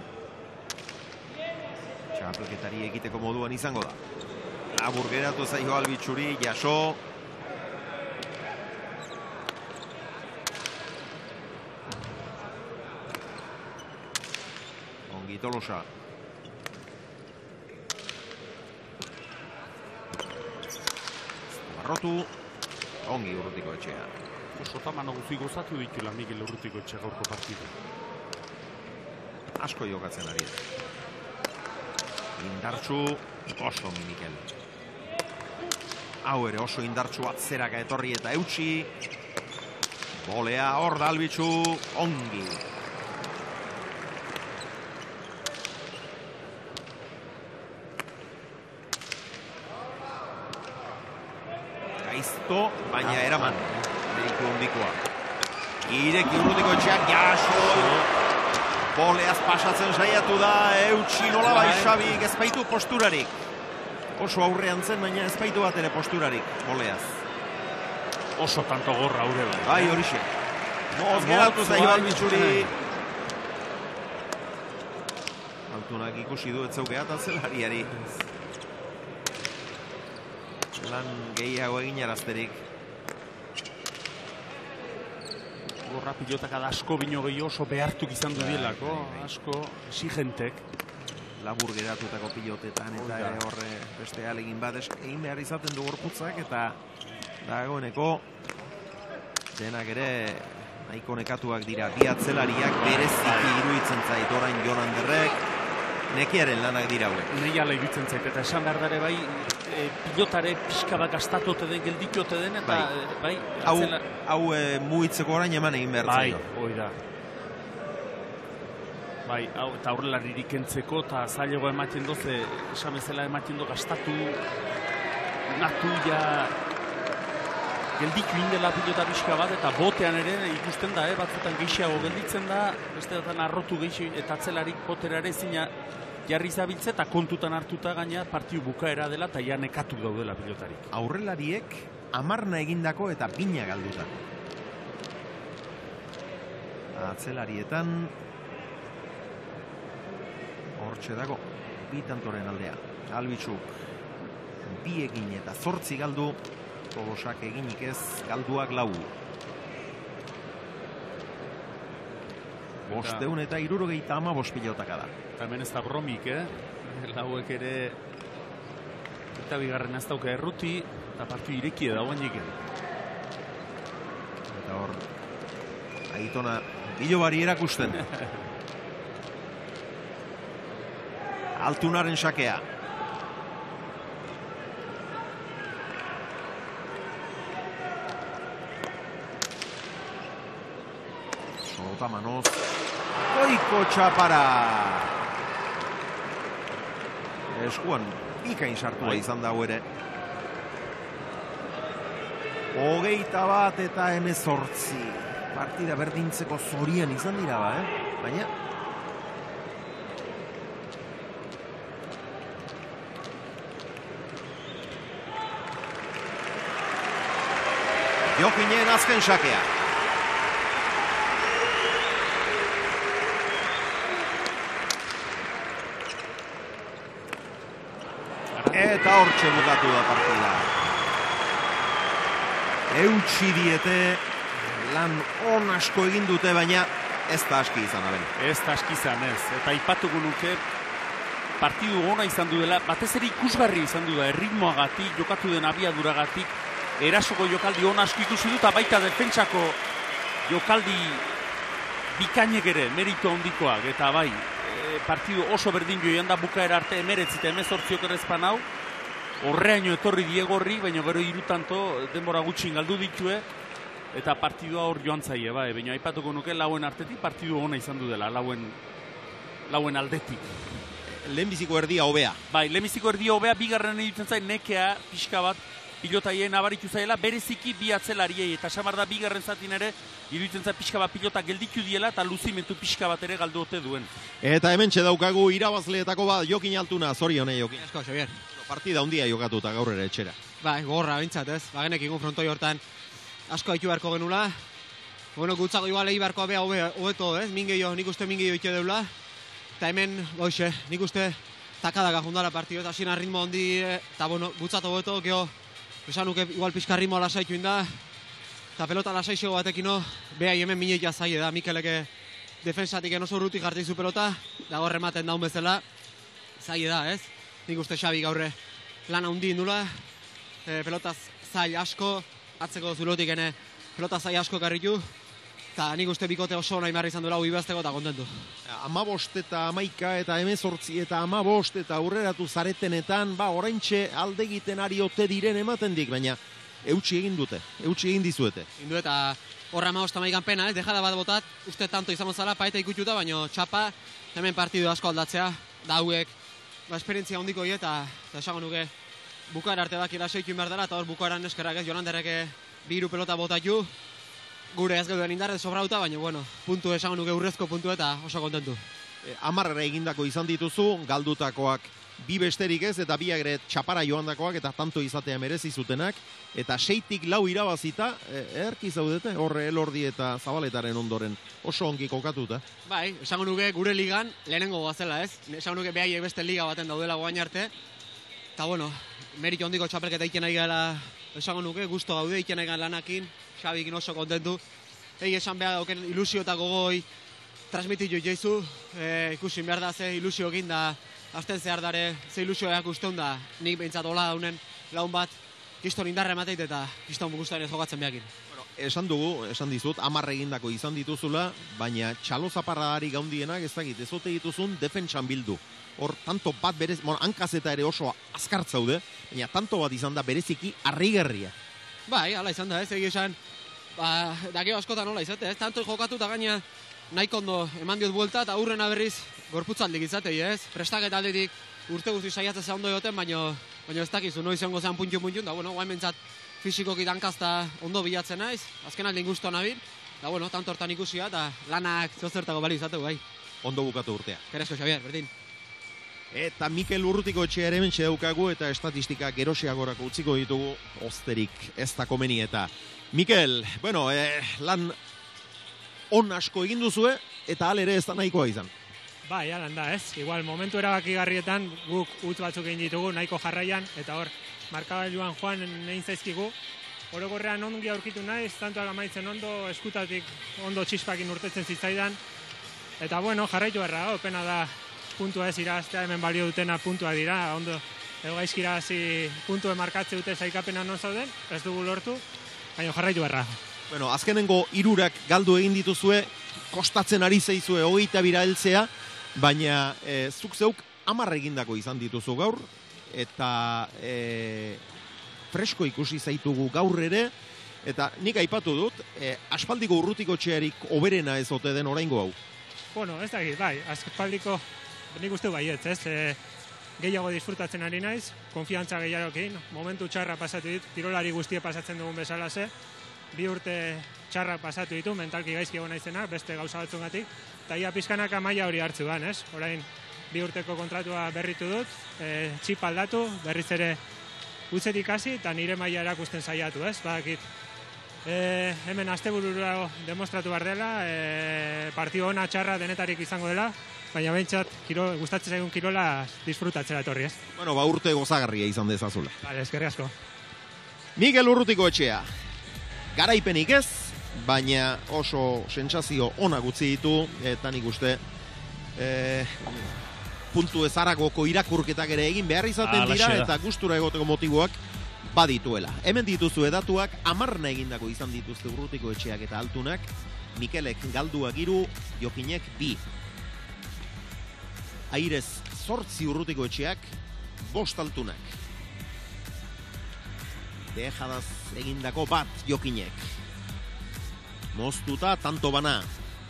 txapelketari egiteko moduan izango da. Labur geratu zaio Albitxuri, jaso. Ongi Tolosa. Barrotu, ongi Urrutiko Etxea. Sotaman guzi gozatu ditula Miguel Urrutiko Etxea gaurko partidu. Asko jokatzen ari da. Indartsu, oso Mikel. Hau ere oso indartsu atzeraka etorri eta eutxi. Bolea hor da Albitxu, ongi. Gaizto, baina eraman. Ireki hondikoa. Ireki Urrutiko Etxeak jaso. Boleaz pasatzen saiatu da, eutxi nola bai Xabik ezpaitu posturarik. Oso aurrean zen, baina ezpaitu bat ere posturarik, Boleaz. Oso tanto gorra aurre bai. Bai, horixe. Moz geratu zaio Albitxuri. Altunak ikusi du etzeukea eta zelariari. Lan gehiago egin arazterik. Gorra pilotak da asko bino gehi oso behartuk izan du dielako, asko exigentek. Labur geratutako pilotetan eta horre beste alegin bat egin behar izaten du gorputzak, eta dagoeneko denak ere nahiko nekatuak dira. Bi atzelariak bereziki iruditzen zait orain Jon Anderrek, nekiaren lanak dira hauek. Nei ala iruditzen zait, eta esan behar dara bai, e, pilotare pixka bat gastatote den, gelditiote den, eta bai, bai hau, hau e, muitzeko orain eman egin behar bai, hoi da. Bai, hau, eta aurrelaririk entzeko, eta zailago ematen doze, esan bezala ematen do gastatu, natu ja, geldiku indela pilota pixka bat, eta botean ere ikusten da, eh, batzutan gehiago gelditzen da, beste datan arrotu gehiago, eta atzelarik boterare zina jarri zabiltze, eta kontutan hartuta gaina partiu bukaera dela, eta ja nekatu daudela pilotarik. Aurrelariek amarna egindako eta bina galduta. Atzelarietan hortxe dago, bi tantoren aldea. Albitxuk bi egin eta zortzi galdu, Tolosak eginik ez, galduak lau. Bosteun eta irurogeita ama bost pilotaka da. Eta hemen ez da bromik, eh? Lauek ere eta bigarren ez dauka erruti, eta partiu irekie dagoen jiken. Eta hor, Aitona Bilobari erakusten. Altunaren sakea. Manoz, goiko txapara. Eskuan bikain sartua izan dago ere. Hogeita bat eta hemezortzi. Partida berdintzeko zorian izan dira ba, eh? Baina Jokinen azken sakea. Eta hortxe bukatu da partida. Eutxi diete, lan on asko egin dute, baina ez da aski izan, aben. Ez da aski izan, ez. Eta ipatuko nuke, partidu ona izan du dela, batez ere ikusgarri izan du da, erritmoagatik, jokatu den abiaduragatik, erasoko jokaldi on asko ikusi dut, baita defentsako jokaldi bikainek ere, meritu handikoak, eta bai, e, partidu oso berdin joan da bukaera arte emeretzi eta emezortziok errezpan hau, horreaino etorri diegorri, baina gero irutanto denbora gutxin galdu ditue, eta partidua hor joan zaie, bai, baina aipatuko nuke lauen artetik partidu ona izan du dela, lauen, lauen aldetik. Lehenbiziko erdia hobea. Bai, lehenbiziko erdia hobea, bigarren edutzen zain nekea pixka bat, pilotaien abaritu zaila, bereziki bi atzelariei, eta samar da bigarren zatin ere, iruditzen zain pixka bat pilota gelditu diela, eta luzimentu pixka bat ere galdu ote duen. Eta hemen txedaukagu irabazleetako bat, Jokin Altuna, zorione Jokin. Esko, Xavier. Partida handia jokatuta gaur ere etxera. Bai, gogorra bintzat, ez? Bagenek ingun frontoi hortan asko haitu beharko genula. Bueno, gutzako igual egi beharko abea hobeto, ez? Min gehiago, nik uste min gehiago ite deula. Eta hemen, goixe, nik uste takadaka jundala partidu, eta xina ritmo handi, eta bueno, gutzatu hobeto, geho, esan nuke igual pixka ritmo lasaitu inda, eta pelota lasaixego batekino, beha hemen mineia zaie da, Mikeleke defensatik enoso urrutik jartzen zu pelota, da horre ematen daun bezala, zaie da, ez? Nik uste Xabi gaurre lan handi indula, e, pelotaz zail asko, atzeko zulotik ene pelota zail asko karritu, eta nik uste bikote oso nahi marri izan duela hui bazteko eta kontentu. Amabost eta amaika eta emezortzi eta amabost eta aurreratu zaretenetan, ba, oraintxe alde egiten ari ote diren ematen dik, baina eutxi egin dute, eutxi egin dizuete. Egin du eta horra amabost amaikan pena, ez, dejada bat botat, uste tanto izan zala, paeta ikututa, baina txapa, hemen partidu asko aldatzea, da hauek, ba, esperientzia hondiko hie, eta esango nuke, bukaera arte dakila seikun behar dela, eta hor bukaeran eskerrak ez, Jolanderreke biru pelota botatu, gure ez gelduen indarrez sobrauta, baina, bueno, puntu esango nuke urrezko puntu eta oso kontentu. E, amarrera egindako izan dituzu, galdutakoak bi besterik ez, eta biak ere txapara joandakoak, eta tanto izatea merezi zutenak, eta seitik lau irabazita, e, erki zaudete, horre Elordi eta Zabaletaren ondoren, oso ongi kokatuta. Bai, esango nuke gure ligan lehenengo goazela, ez? Esango nuke behaiek beste liga baten daudela goain arte, eta, bueno, meritu hondiko txapelketa iken nahi gala, esango nuke, gusto gaude iken nahi gala lanakin, Xabikin oso kontentu. Egi esan behar dauken ilusio eta gogoi transmititu jeizu, e, ikusin behar da ze ilusio egin da, azten zehar dare ze ilusioak usteun da, nik behintzat hola daunen laun bat, kiston indarra emateit eta kiston guztaren ez jokatzen behakin. Bueno, esan dugu, esan dizut, amarre egindako izan dituzula, baina txalo zaparradari gaundienak ez dakit, ez ote dituzun defentsan bildu. Hor, tanto bat berez, bueno, hankazeta ere oso azkartzaude, baina tanto bat izan da bereziki harrigerria. Bai, ala izan da, ez, egi esan, ba, dakeo askotan nola izate, ez, tanto jokatu eta gaina nahiko ondo eman diot buelta eta hurrena berriz gorputzaldik izatei, ez, prestaketa aldetik urte guzti saiatzea ondo joten, baina baina ez dakizu, noiz izango zean puntu-puntu, da, bueno, guain bentsat fisikoki dankazta ondo bilatzen naiz, azken aldin guztu nabil, da, bueno, tanto hortan ikusia eta lanak zozertako bali izateu, bai. Ondo bukatu urtea. Keresko, Xavier, berdin. Eta Mikel Urrutiko etxea ere mentxe daukagu eta estatistika geroxiagorako utziko ditugu osterik ez da komeni eta. Mikel, bueno, eh, lan on asko egin duzue eta hal ere ez da nahikoa izan. Bai, alan da, ez? Igual, momentu erabakigarrietan guk utz batzuk egin ditugu, nahiko jarraian, eta hor, markagailuan joan egin zaizkigu. Orokorrean ongi aurkitu naiz, tantoak amaitzen ondo, eskutatik ondo txispakin urtetzen zitzaidan. Eta bueno, jarraitu erra, pena da puntua ez iraztea, hemen balio dutena puntua dira, ondo ego gaizkira hasi puntue markatze dute zaikapena non zauden, ez dugu lortu, baina jarraitu erra. Bueno, azkenengo hirurak galdu egin dituzue, kostatzen ari zeizue hogeita bira heltzea, baina e, zuk zeuk hamar egindako izan dituzu gaur, eta e, fresko ikusi zaitugu gaur ere, eta nik aipatu dut, e, aspaldiko Urrutiko txearik oberena ez ote den oraingo hau. Bueno, ez dakit, bai, aspaldiko nik uste baietz, ez? E, gehiago disfrutatzen ari naiz, konfiantza gehiagokin, momentu txarra pasatu dit, kirolari guztie pasatzen dugun bezala ze, bi urte txarrak pasatu ditu, mentalki gaizki egon naizenak, beste gauza batzungatik, eta ia pizkanaka maila hori hartzu ban, ez? Orain bi urteko kontratua berritu dut, e, txip aldatu, berriz ere utzetik hasi, eta nire maila erakusten saiatu, ez? Badakit, e, hemen asteburura demostratu behar dela, e, partio ona txarra denetarik izango dela, baina behintzat gustatzen zaigun kirola disfrutatzera etorri, ez? Bueno, ba urte gozagarria izan dezazula. Vale, eskerrik asko. Mikel Urrutiko etxea. Garaipenik ez, baina oso sentsazio onak utzi ditu, eta nik uste e, puntu ezaragoko irakurketak ere egin behar izaten dira, eta gustura egoteko motiboak badituela. Hemen dituzu edatuak, amarna egindako izan dituzte Urrutiko Etxeak eta Altunak, Mikelek galduak hiru, Jokinek bi. Airez zortzi Urrutiko Etxeak, bost Altunak. Dejadaz egindako bat Jokinek. Moztuta tanto bana.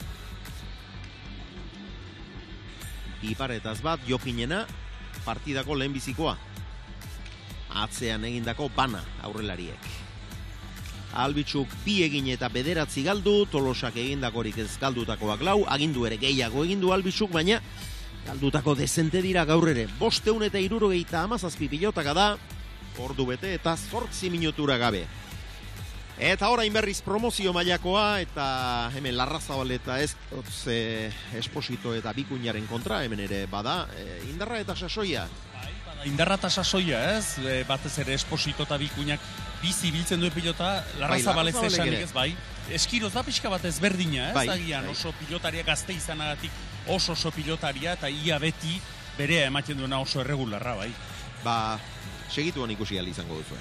Iparetaz bat Jokinena, partidako lehenbizikoa. Atzean egindako bana aurrelariek. Albitxuk bi egin eta bederatzi galdu, Tolosak egindakorik ez galdutakoak lau, agindu ere gehiago egindu Albitxuk, baina galdutako dezente dira gaur ere. Bosteun eta hirurogeita hamazazpi pilotaka da, ordu bete eta zortzi minutura gabe. Eta orain berriz promozio mailakoa, eta hemen Larrazabal eta ez e, Esposito eta Bikuñaren kontra, hemen ere bada, e, indarra eta sasoia. Indarra eta sasoia, ez? E, batez ere Esposito eta Bikuñak bizi biltzen duen pilota, Larrazabal ez esanik ez, bai. Eskiroz da pixka bat ezberdina, ez? Bai, agian bai. Oso pilotaria gazte izanagatik oso oso pilotaria, eta ia beti berea ematen duena oso erregularra, bai. Ba, segituan ikusi ahal izango duzu.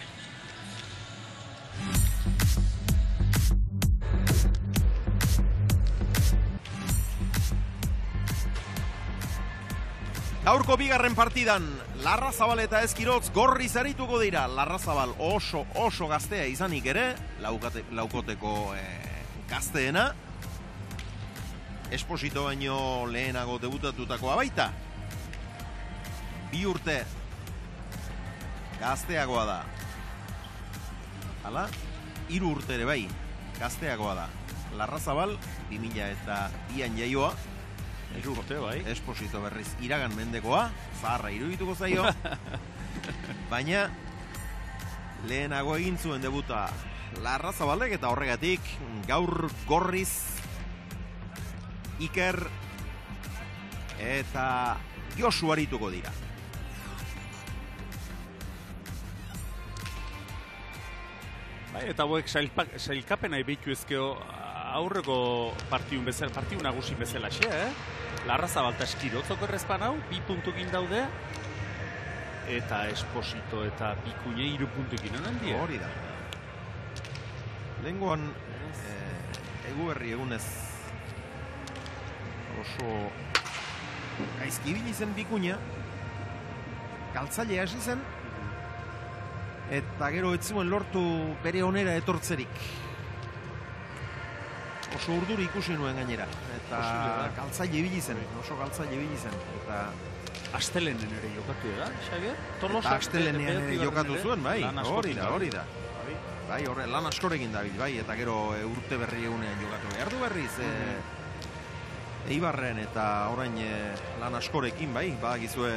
Gaurko bigarren partidan, Larrazabal eta Eskirotz gorriz arituko dira. Larrazabal oso oso gaztea izanik ere, laukate, laukoteko e, gazteena. Esposito baino lehenago debutatutakoa baita. Bi urte gazteagoa da. Hala, hiru urte ere bai, gazteagoa da. Larrazabal, bi mila eta bian jaioa. Hiru urte, bai. Esposito berriz iragan mendekoa, zaharra irudituko zaio. Baina, lehenago egin zuen debuta Larrazabalek, eta horregatik gaur gorriz Iker eta Josu arituko dira. Bai, eta hauek sailkapena ebitu ezkeo aurreko partiun bezala, partiun nagusi bezala xe, eh? Larrazabal eta Eskirotzoko errezpan hau, bi puntukin daude, eta Esposito eta Bikuñe hiru puntukin honen die. Hori da. Lehengoan, eh, egu berri egunez oso gaizki ibili zen Bikuña, galtzaile hasi zen, eta gero ez zuen lortu bere onera etortzerik. Oso urduri ikusi nuen gainera, eta galtzaile ibili zen, oso galtzaile ibili zen, eta Astelenen ere jokatu da, Xavier? Eta Astelenean ere jokatu zuen, bai, hori da, hori da. Bai, horre, lan askorekin dabil, bai, eta gero e, urte berri egunean jokatu behar du berriz, e, Eibarren eta orain e, lan askorekin, bai, badakizue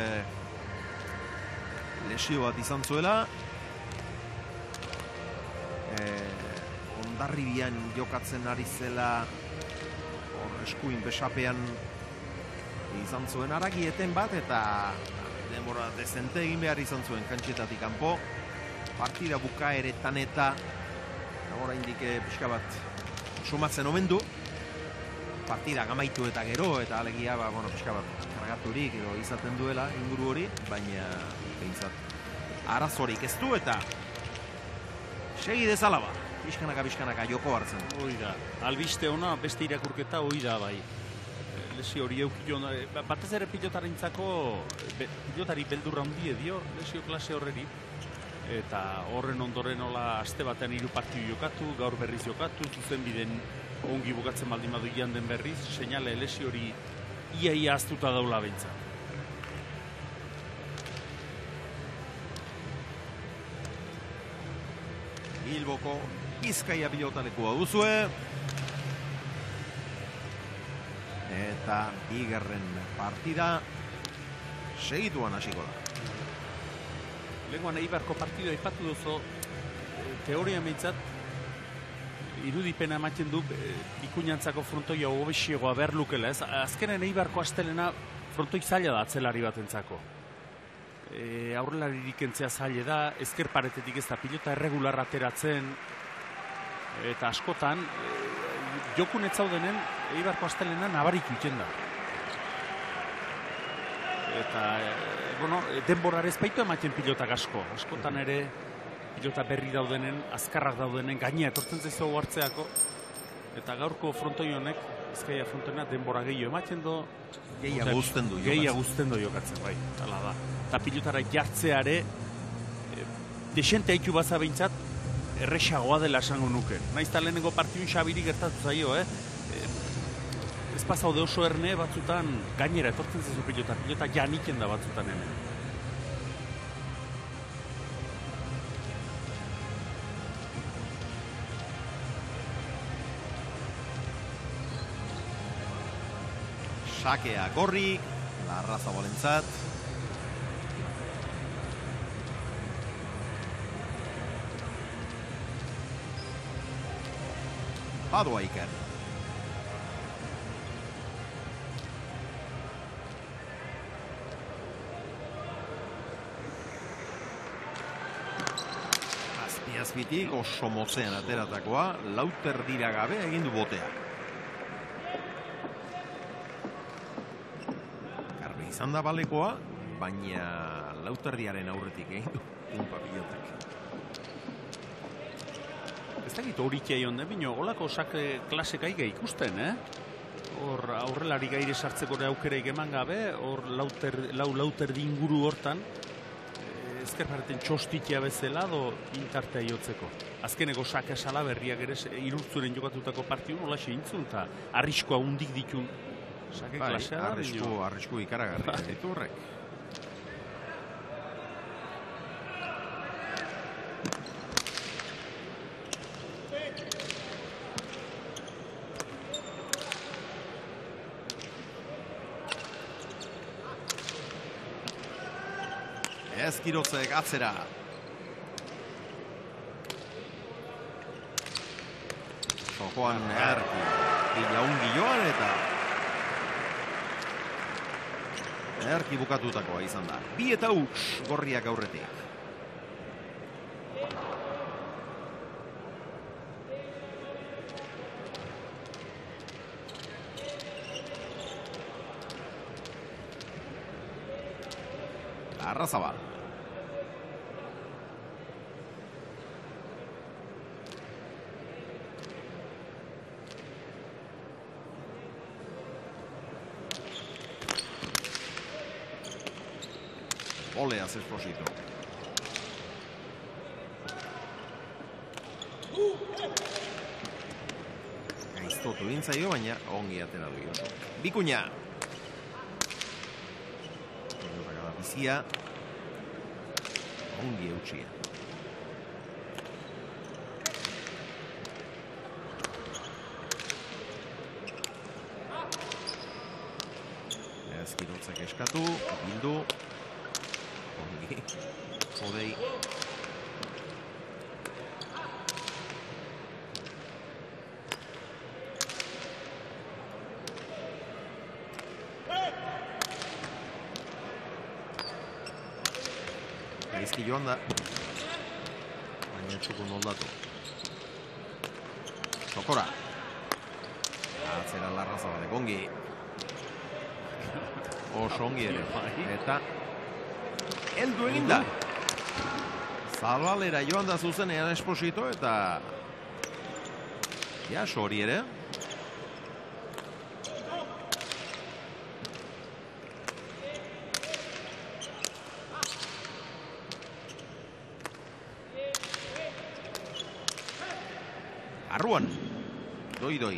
lesio bat izan zuela, e, Ondarribian jokatzen ari zela, hor eskuin besapean izan zuen aragieten bat, eta denbora dezente egin behar izan zuen kantxetatik kanpo, partida bukaeretan eta agora indike pixka bat sumatzen omen du, partida gamaitu eta gero, eta alegia ba, bueno, pixka bat kargaturik edo izaten duela inguru hori, baina behintzat arazorik ez du, eta segi dezala ba. Piskanaka, piskanaka, joko hartzen. Hoi da. Albiste ona, beste irakurketa hoi da, bai. Lesio hori eukio, batez ere pilotarentzako, be, pilotari beldurra handie dio, lesio klase horreri. Eta horren ondoren hola aste batean hiru partidu jokatu, gaur berriz jokatu, zuzen biden ongi bukatzen baldin badu ian den berriz, seinale lesio hori ia-ia aztuta daula behintzat. Bilboko Bizkaia pilotalekua duzue. Eta bigarren partida segituan hasiko da. Lehenkoan Eibarko partidua aipatu duzu, teoria meintzat, irudipena ematen du Bikuñantzako frontoia hobexiegoa behar lukela, ez? Azkenen Eibarko astelena frontoi zaila da atzelari batentzako. E, aurrelaririk entzea zaila da, ezker paretetik ez da pilota erregular ateratzen, eta askotan, e, jokun etzaudenen, Eibarko astelena nabarik iten da. Eta, e, bueno, denborar ez baitu ematen pilotak asko. Askotan ere, pilota berri daudenen, azkarrak daudenen, gainea etortzen zaizu hartzeako, eta gaurko frontoi honek, Bizkaia frontoina denbora gehiago ematen do, gehiago uzten du jokatzen. Gehiago uzten du jokatzen, bai, hala da. Eta pilotara jartzeare, e, desente haitu baza behintzat, erresagoa dela esango nuke. Naiz eta lehenengo partidun Xabiri gertatu zaio, eh? E, ez pasaude oso erne batzutan gainera etortzen zezu pilota, pilota janiken da batzutan hemen. Sakea gorri, Larra Zabalentzat. Badoa Iker. Azpi-azpitik oso motzean ateratakoa, Lauter dira gabe egin du botea. Izan da balekoa, baina Lauterdiaren aurretik egin du punpa pilotak. Ez dakit horik aion da, bino, holako sak klasek aiga ikusten, eh? Hor aurrelari gaire sartzeko aukera eman gabe, hor lauter, lau Lauterdi inguru hortan, ezkerpareten txostikia bezala do intartea jotzeko. Azkeneko saka sala berriak ere irurtzuren jokatutako partiu nola xeintzun, eta arriskoa hundik ditun. Sake bai, klasea da, arrisku, arrisku ikaragarri bai. Ditu horrek. Ez Kirotzek atzera. Jokoan erki. Ilaungi joan eta erki bukatutakoa izan da. Bi eta huts gorriak aurretik. Arrazabal. Oleaz Esposito. Gaiztotu intzaio, baina ongi atera du Josu. Bikuña. Bizia. Ongi eutxia. Ez Kirotzek eskatu, bildu. Ongi, Odei. Gaizki joan da. Baina txukun moldatu. Sokora. Atzera Larra Zabalek, ongi. Oso ongi ere. Eta heldu egin da. Zabalera joan da zuzenean Esposito eta jaso hori ere. Arruan. Doi doi.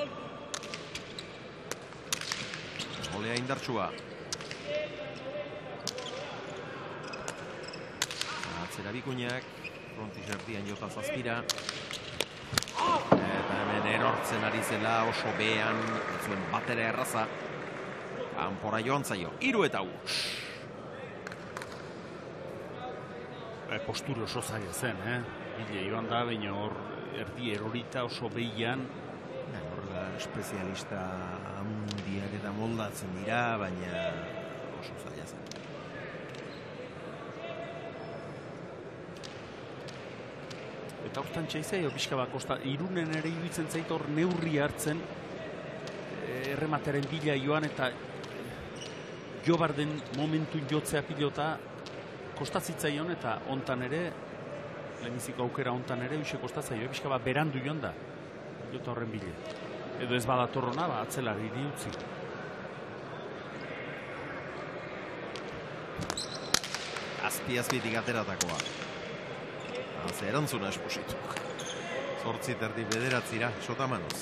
Olea indartsua. Atzera Bikuñak, frontis erdian jota zazpira. Eta hemen erortzen ari zela oso behan, ez zuen batera erraza. Kanpora joan zaio, hiru eta huts. E, postur oso zaila zen, eh? Bile joan da, baina hor erdi erorita oso behian. Horrela espezialista handiak eta moldatzen dira, baina oso zaila zen. Eta hortan txaizaio, pixka bat, kosta, Irunen ere iruditzen zait hor neurri hartzen, erremateren bila joan eta jo bar den momentu jotzea pilota kostatzitzaion eta hontan ere lehenbiziko aukera hontan ere, uxe kostatzaio, epizka bat berandu joan da, pilota horren bile. Edo ez badatorrona, ba, atzelari utzi. Azpi-azpitik ateratakoa. Az erantzuna esposituk. Zortzi terdi bederatzira, sotamanoz.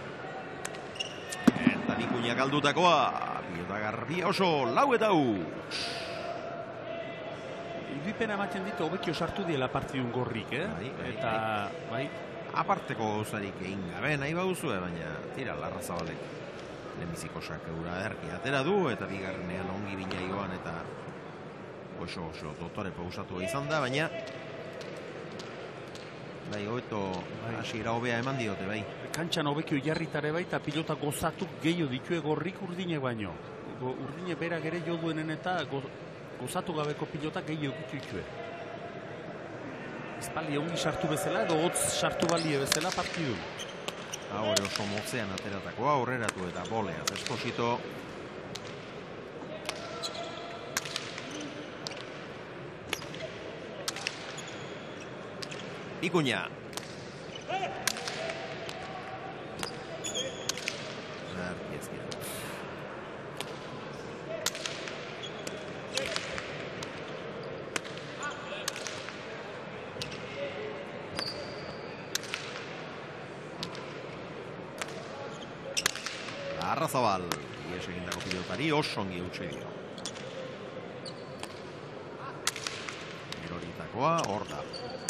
Eta Bikuña galdutakoa, pilota garbi oso, lau eta huts. Irudipena ematen ditu, hobekio sartu diela partidun gorrik, eh? Bai, bai, eta, bai, aparteko gauzarik egin gabe nahi bauzue, baina tira Larrazabalek lehenbiziko sakeura erki atera du, eta bigarrenean ongi bina joan, eta oso oso dotore pausatu izan da, baina bai, hobeto hasiera hobea eman diote, bai. Kantxan hobekio jarritare bai, eta pilota gozatu gehiago ditue gorrik urdine baino. Go, urdine berak ere jo duenen eta go, gozatu gabeko pilota gehiago ditue. Espaldi ongi sartu bezala, edo hotz sartu balie bezala partidu. Hore oso motzean ateratakoa, aurreratu eta bolea. Esposito. Bikuña. Larrazabal, ies egindako pilotari oso ongi utxe dio. Eroritakoa, hor da.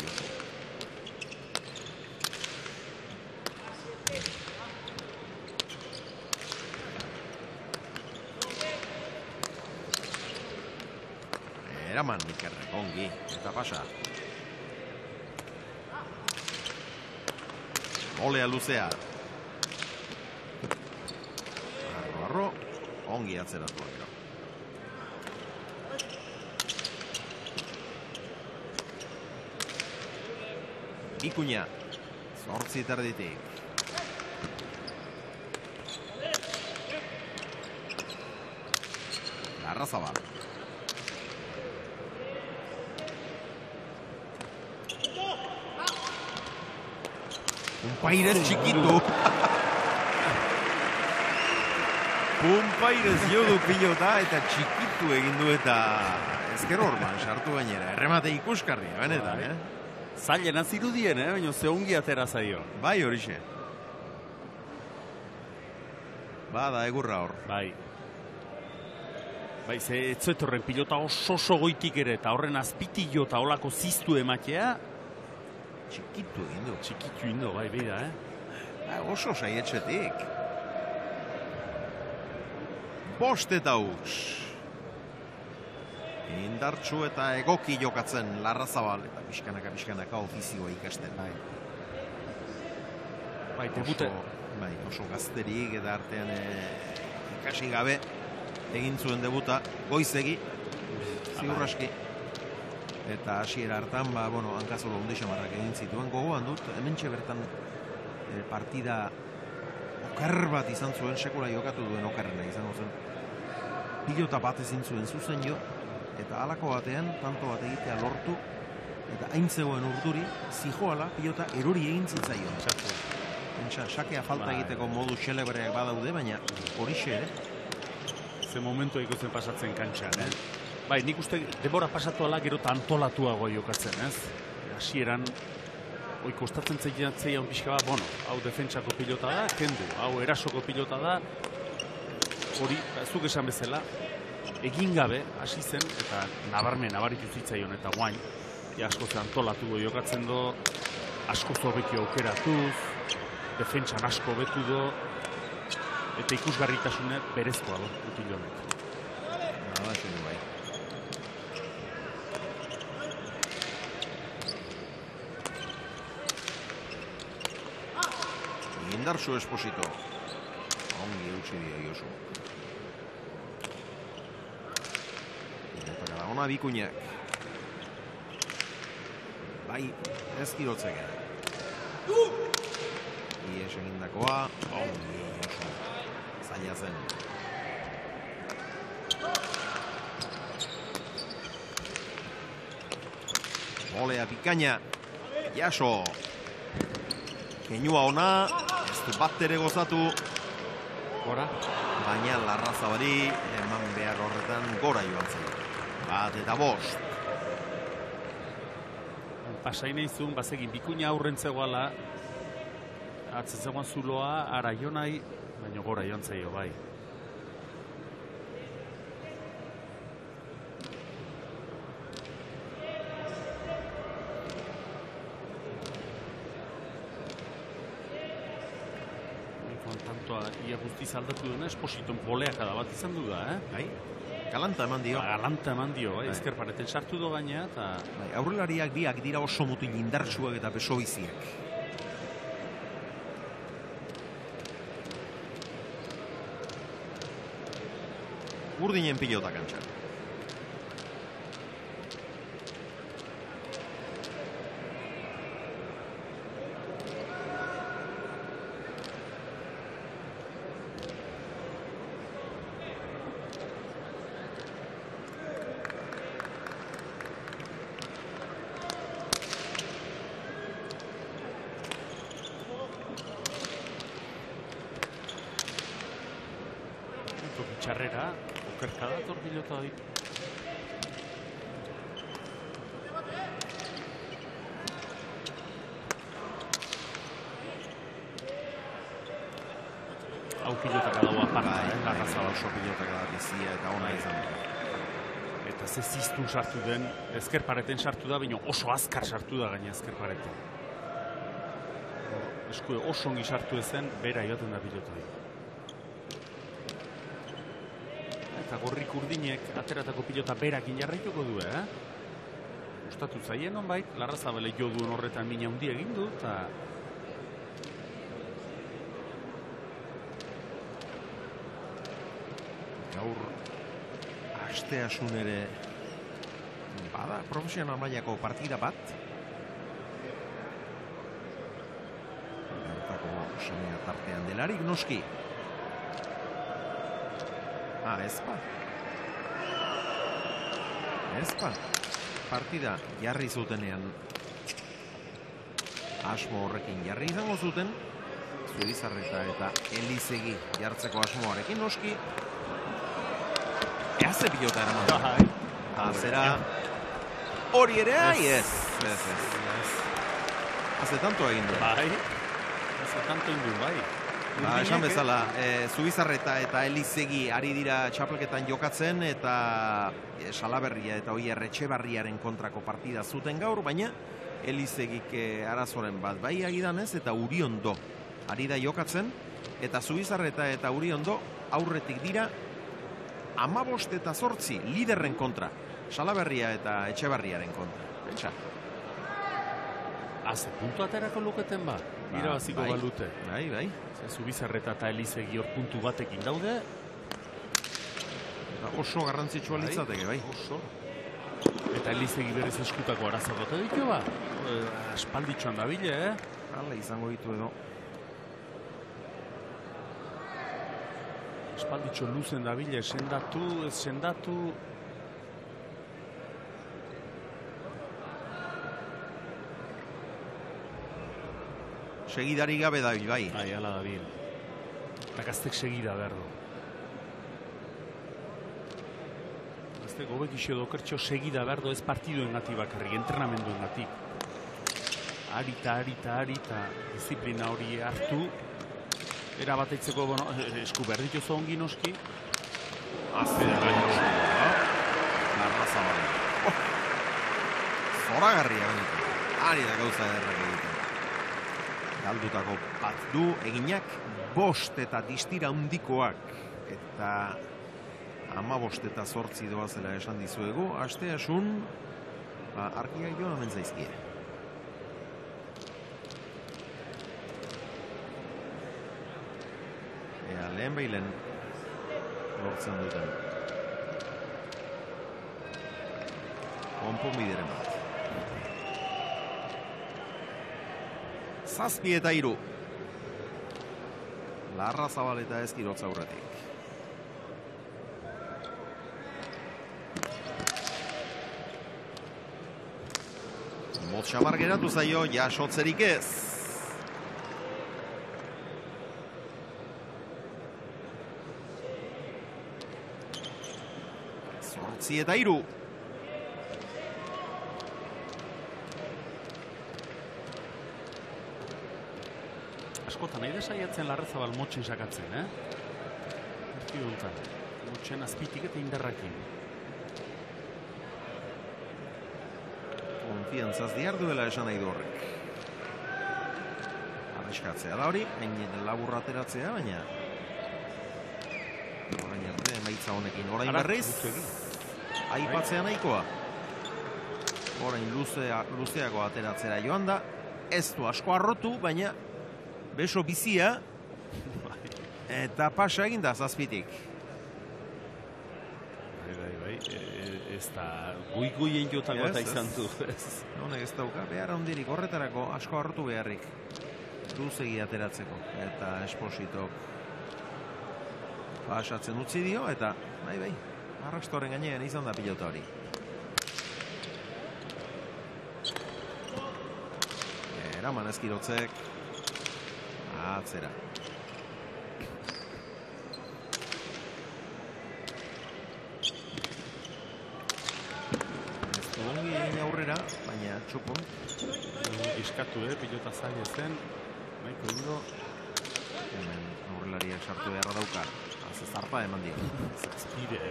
Eraman Ikerrek ongi, eta pasa. Olea luzea. Arro, ongi atzeratu gero. Bikuña, zortzi terditik. Larrazabal. Pumpaires txikitu. Pumpaires jo du pilota eta txikitu egin du eta ezker orman sartu gainera. Erremate ikuskarria, benetan, eh? Zailen azirudien, eh? Baina ze ongi atera zaio. Bai, horixe. Bada, egurra hor. Bai. Bai, ze etzuetorren pilota oso oso goitik ere, eta horren azpitillo eta olako ziztu ematea, txikitu egin du. Txikitu egin du, bai, bida, eh? Ba, oso saietxetik. Bost eta huts. Indartsu eta egoki jokatzen Larrazabal, eta pixkanaka pixkanaka ofizioa ikasten. Bai. Bai, debute. Bai, oso gazterik eta artean e, ikasi gabe egin zuen debuta goizegi, ziurraski. Eta hasiera hartan, ba, bueno, hankazolo hundixamarrak egin zituen gogoan dut, hementxe bertan e, partida oker bat izan zuen, sekula jokatu duen okerrena izango zen. Pilota bat ezin zuen zuzen jo, eta halako batean, tanto bat egitea lortu, eta hain zegoen urduri, zijoala pilota erori egin zitzaio. Entxa, sakea falta egiteko modu xelebreak badaude, baina horixe ere. Ze momentu ikusten pasatzen kantxan, eh? Bai, nik uste denbora pasatu ala gero eta antolatuago jokatzen, ez? Hasieran, hoi kostatzen zeian pixka bat, bueno, hau defentsako pilota da, kendu, hau erasoko pilota da, hori, zuk esan bezala, egin gabe, hasi zen, eta nabarmen, nabaritu zitzaion, eta guain, asko ze antolatu jokatzen do, asko zobeki aukeratuz, defentsan asko betu do, eta ikusgarritasune berezkoa do, utilonek. Nada, xenu bai. Indartsu Esposito. Ongi eutsi dio Josu. Eta gara ona Bikuñak. Bai, ez kirotzeke. Ies egindakoa, ongi Josu. Zaila zen. Olea Bikaña. Jaso. Keinua ona, ez du bat ere gozatu. Gora. Baina Larrazabali eman behar horretan gora joan zen. Bat eta bost. Pasain izun, bazegin bikuina aurren zegoala, atzen zegoan zuloa, ara jo nahi, baina gora joan zaio bai. Tantoa, ia guztiz aldatu duna, Espositon poleak da bat izan du da, eh? Bai, galanta eman dio. Galanta eman dio, bai, ezker pareten sartu do gaina, eta... Bai, aurrelariak biak dira oso mutil indartsuak eta beso biziak. Urdinen pilota kantxan. Txarrera, okerka da torpilota hori. Hau pilotaka dago aparta, eh? Larrazabal oso pilotaka da bizia eta ona izan da. Eta ze ziztun sartu den, ezker pareten sartu da, baina oso azkar sartu da gaina ezker pareten. Eskue oso ongi sartu ezen, bera joaten da pilota hori. Eta gorrik urdinek ateratako pilota berakin jarraituko du, eh? Gustatu zaien honbait, Larrazabale jo duen horretan mina handi egin du, eta... Gaur, asteasun ere, bada, profesional mailako partida bat. Bertako semea tartean delarik, noski. Ah, ezpa. Ezpa. Partida jarri zutenean asmo horrekin jarri izango zuten. Zubizarreta eta Elizegi jartzeko asmoarekin noski. Eaze pilota eraman da. Azera hori ere, ai ez. Ez, ez. Haze tanto egin du. Bai. Haze tanto egin du, bai. Ba, esan bezala, e, Zubizarreta eta Elizegi ari dira txapelketan jokatzen eta e, Salaberria eta Oier Etxebarriaren kontrako partida zuten gaur, baina Elizegik e, arazoren bat bai agidan ez eta Uriondo ari da jokatzen eta Zubizarreta eta Uriondo aurretik dira hamabost eta zortzi liderren kontra, Salaberria eta Etxebarriaren kontra. Pentsa. Haze puntu aterako luketen ba, irabaziko bai, balute. Bai, bai. Zubizarreta eta Elizegi hor puntu batekin daude. Eta oso garrantzitsua litzateke, bai. Oso. Eta Elizegi berez eskutako arazokote ditu ba. E, Aspalditxoan dabile, eh? Hala izango ditu edo. Aspalditxo luzen dabile, sendatu, ez sendatu. Segidari gabe da bai. Bai, ala da bil. Eta gaztek segida behar du. Gaztek gobek iso dokertxo segida behar du ez partiduen gati bakarrik, entrenamenduen gati. Arita, arita, arita, disiplina hori hartu. Era bateitzeko, bueno, esku behar dituzo ongi noski. Azera gaino. Larrazabal. Oh. Zoragarria benetan. Ari da gauza ederrak egiten. Galdutako bat du eginak bost eta distira handikoak eta ama bost eta zortzi doazela esan dizuegu. Asteasun ba, arkia joan hemen zaizkie. Ea lehen behilen lortzen duten. Konponbideren bat. Zazpi eta hiru. Larrazabal eta Ezkirotz aurretik. Motz xamar geratu zaio, jasotzerik ez. Zortzi eta hiru. Askotan, nahi desaiatzen Larrazabal motxen sakatzen, eh? Partidu honetan. Motxen azpitik eta indarrakin. Konfiantzaz diarduela esan nahi du horrek. Arreskatzea da hori, hain laburra ateratzea, baina orain arte emaitza honekin. Orain berriz, aipatzea nahikoa. Orain luzea, luzeago ateratzera joan da. Ez du asko arrotu, baina beso bizia eta pasa egin da zazpitik. Bai, bai, bai. Ez da gui-guien jotako eta izan du. Honek ez dauka, behar handirik horretarako asko harrotu beharrik. Luzegi ateratzeko. Eta Espositok pasatzen utzi dio, eta bai, bai, Arrastoren gainean izan da pilota hori. Eraman Ezkirotzek atzera. Ongi egin aurrera, baina txukun. Iskatu, eh, pilota zaila zen. Maiko ondo. Hemen aurrelariak sartu beharra dauka. Haze zarpa eman dio. Zazpire.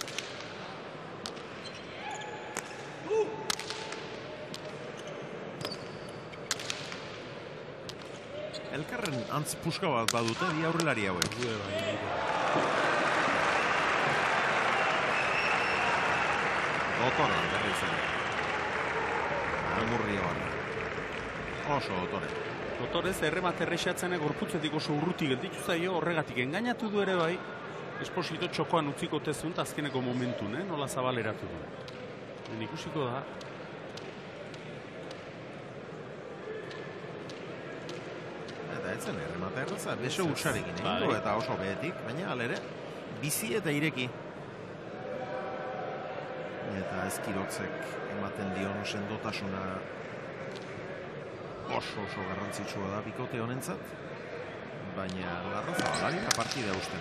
Elkarren antz puska bat badute, bi aurrelari hauek. Dotore, berri zen. Almurri hori. Oso dotore. Dotorez, erremate errexatzen gorputzetik oso urruti gelditu zaio, horregatik engainatu du ere bai, Esposito txokoan utziko tezun, azkeneko momentun, eh? Nola zabaleratu du. Ben ikusiko da. Eta etzen erremate erraza, beso utxarekin egin du, eta oso behetik, baina alere, bizi eta ireki. Eta Ezkirotzek ematen dion sendotasuna oso oso garrantzitsua da bikote honentzat, baina Larrazabalari da partida usten.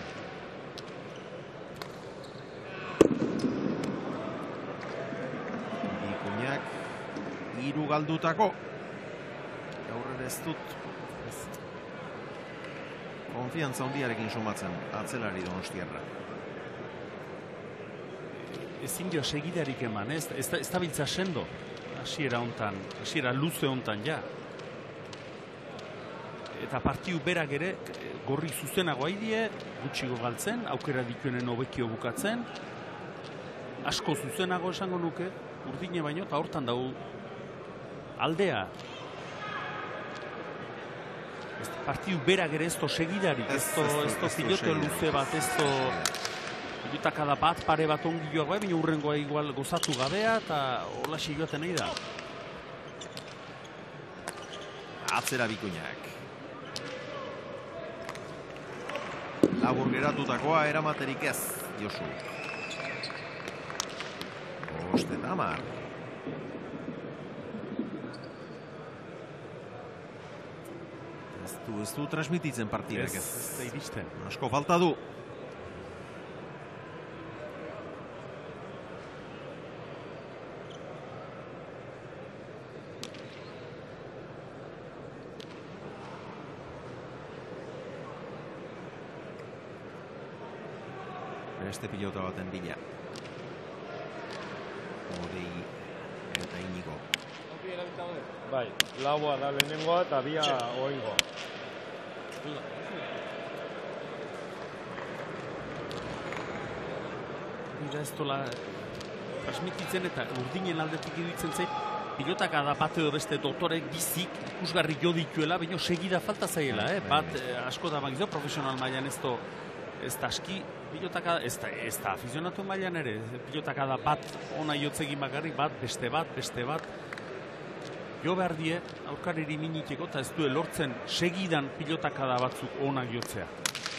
Ikuñak hiru galdutako. Aurrera ez dut konfiantza handiarekin sumatzen atzelari Donostiarra. Ezin dio segidarik eman, ez, ez, ez da biltza sendo, hasiera hontan, hasiera luze hontan ja. Eta partiu berak ere gorri zuzenago haidie, gutxigo galtzen, aukera dituenen hobekio bukatzen, asko zuzenago esango nuke, urdine baino, eta hortan dago aldea. Partiu berak ere ez to segidarik, ez to pilote luze bat, ez to pilotakada bat, pare bat ongioak bai, baina urrengoa igual gozatu gabea, eta hola joaten nahi da. Atzera Bikuñak. Labur geratutakoa eramaterik ez, Josu. Bost eta hamar. Ez du, ez du transmititzen partidak ez. Ez da iristen. Asko falta du. Beste pilota baten bila. Odei eta Inigo. Bai, laua da lehenengoa eta bia oingoa. Bida ez tola transmititzen eta urdinen aldetik iduitzen zait, pilotak adapate edo beste dotorek bizik ikusgarri jo dituela, baina segida falta zaiela, eh? Bat eh, asko da bagizo, profesional mailan ez to ez da aski, pilotaka, ez da, ez da afizionatu mailan ere, pilotaka da bat ona jotzegin bakarrik, bat, beste bat, beste bat. Jo behar die, aurkariri miniteko, eta ez du lortzen segidan pilotaka da batzuk onak jotzea.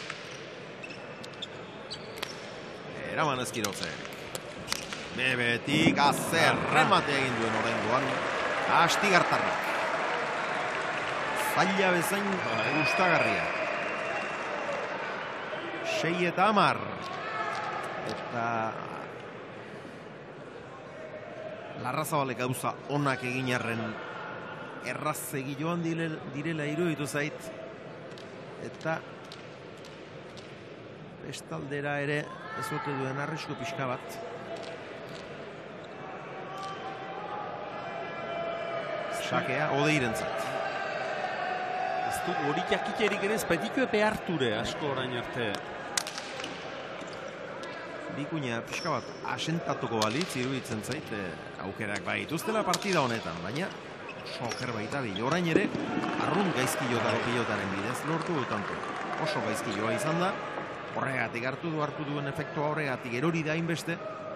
Eraman Ezkirotzek. Bebetik azer remate egin duen horrengoan. Astigartarrak. Zaila bezain gustagarria. Sei eta amar. Eta Larrazabalek gauza onak egin arren erraz egi joan direla iruditu zait. Eta bestaldera ere ez ote duen arrisku pixka bat. Sakea odeirentzat. Ez du hori jakiterik ere ez betiko epe harture asko orain arte. Bikuña pixka bat asentatuko balitz iruditzen zait aukerak bai dituztela partida honetan, baina soker baita bi. Orain ere arrun gaizkilotako pilotaren bidez lortu dutanto. Oso gaizkiloa izan da, horregatik hartu du hartu duen efektua horregatik erori da inbeste.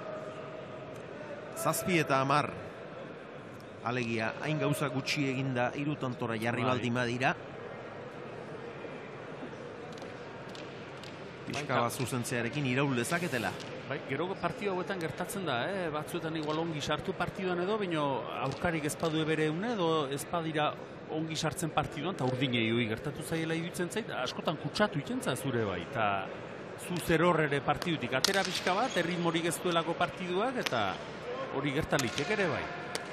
Zazpi eta amar alegia hain gauza gutxi eginda hiru tantora jarri baldin badira. Pixka bat zuzentzearekin iraul dezaketela. Bai, gero partidu hauetan gertatzen da, eh? Batzuetan igual ongi sartu partiduan edo, baina aurkarik ezpadu ebere eune edo ezpadira ongi sartzen partiduan, eta urdinei hoi gertatu zaiela iruditzen zait, askotan kutsatu ikentza zure bai, eta zu zer horre partidutik atera pixka bat, erritmorik ez duelako partiduak, eta hori gertalitek ere bai.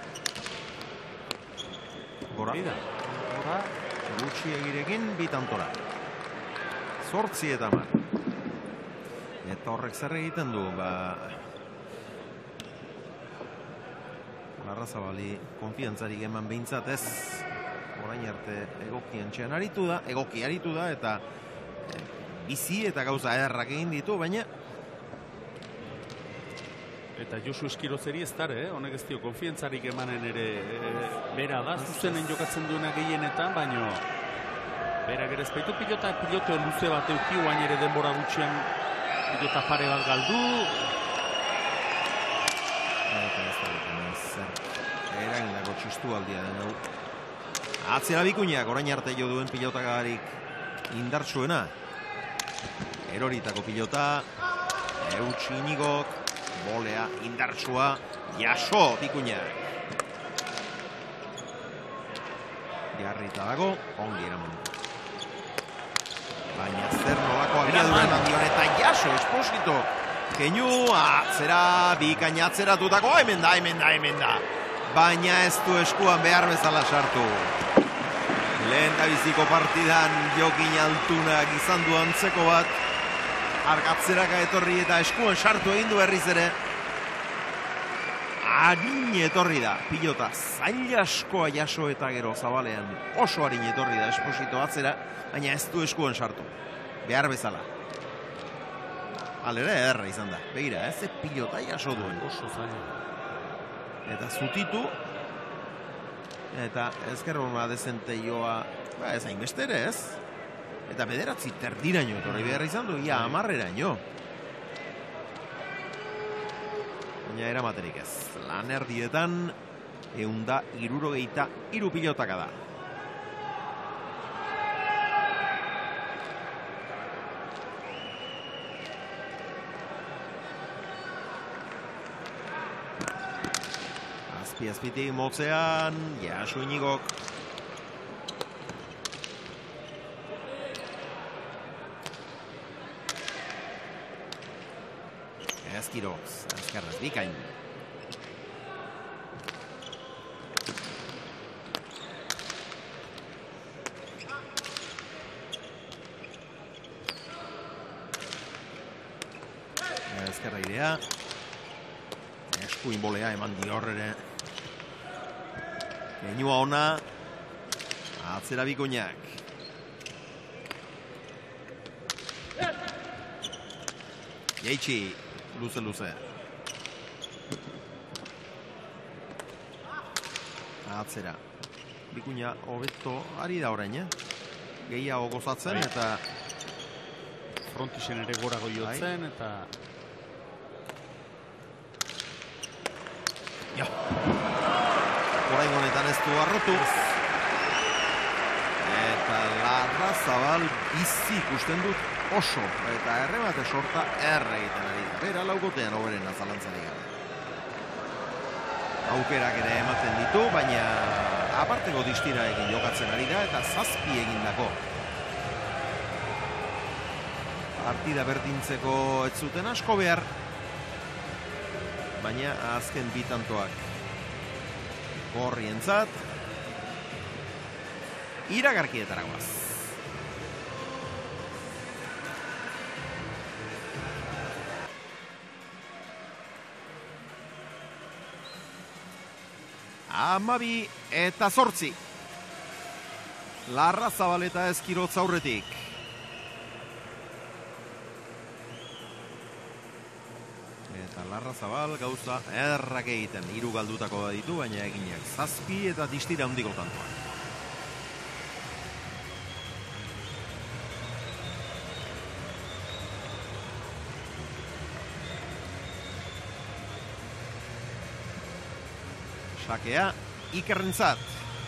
Gora. Gora. Gutxi egirekin bitantora. Zortzi eta mar. Eta horrek zer egiten du, ba... Larrazabali konfiantzarik eman behintzat ez. Orain arte egokien txean aritu da, egoki aritu da, eta e, bizi eta gauza ederrak egin ditu, baina... Eta Josu Eskirozeri ez dara, eh? Honek ez dio konfiantzarik emanen ere e, bera da, zuzenen jokatzen duena gehienetan, baino... Berak ere ezpaitu pilota, piloto luze bat euki, guain ere denbora gutxian pilota pare bat galdu. Eta ez da, zer, eragindako txistu aldia den hau. Atzera Bikuñak, orain arte jo duen pilotagarik indartsuena. Eroritako pilota, Eutsi Inigok, bolea indartsua, jaso Bikuñak. Jarrita dago, ongi eraman. Baina zer nolako abiaduren handion eta jaso Esposito. Keinu, atzera, Bikaina atzeratutako, hemen da, hemen da, hemen da. Baina ez du eskuan behar bezala sartu. Lehen da biziko partidan Jokin Altunak izan du antzeko bat. Argatzeraka etorri eta eskuan sartu egin du berriz ere. Harin etorri da, pilota zail askoa jaso eta gero zabalean oso harin etorri da Esposito atzera, baina ez du eskuan sartu. Behar bezala. Alera ederra izan da. Begira, ez pilota jaso duen. Oso zail. Eta zutitu. Eta ezkerrona dezente joa, ba ez hainbeste ere ez. Eta bederatzi terdiraino etorri behar izan du, ia amarreraino. Baina eramaterik ez. Lan erdietan, eunda irurogeita iru pilotaka da. Azpi-azpitik motzean, Jasu Inigok. Ezkiroz, azkarraz Bikain. Ezkerra idea. Eskuin bolea eman diorrere. Keinua ona. Atzera Bikuñak. Jaitsi. Luze-luze. Atzera. Bikuña hobeto ari da orain, eh? Gehiago gozatzen eta... Frontisen ere gorago jotzen eta... Ja. Orain honetan ez du arrotu. Eta Larrazabal bizi ikusten dut oso. Eta errebate sorta erre egiten ari da. Bera laukotean hoberen azalantzarik gara. aukerak ere ematen ditu, baina aparteko distira egin jokatzen ari da eta zazpi egindako. Partida berdintzeko ez zuten asko behar, baina azken bitantoak gorrientzat iragarkietara goaz. Amabi eta zortzi. Larrazabal eta Ezkirotz aurretik. Eta Larrazabal gauza errak egiten. Hiru galdutako ditu, baina eginak zazpi eta distira handiko tantoak. Sakea Ikerrentzat.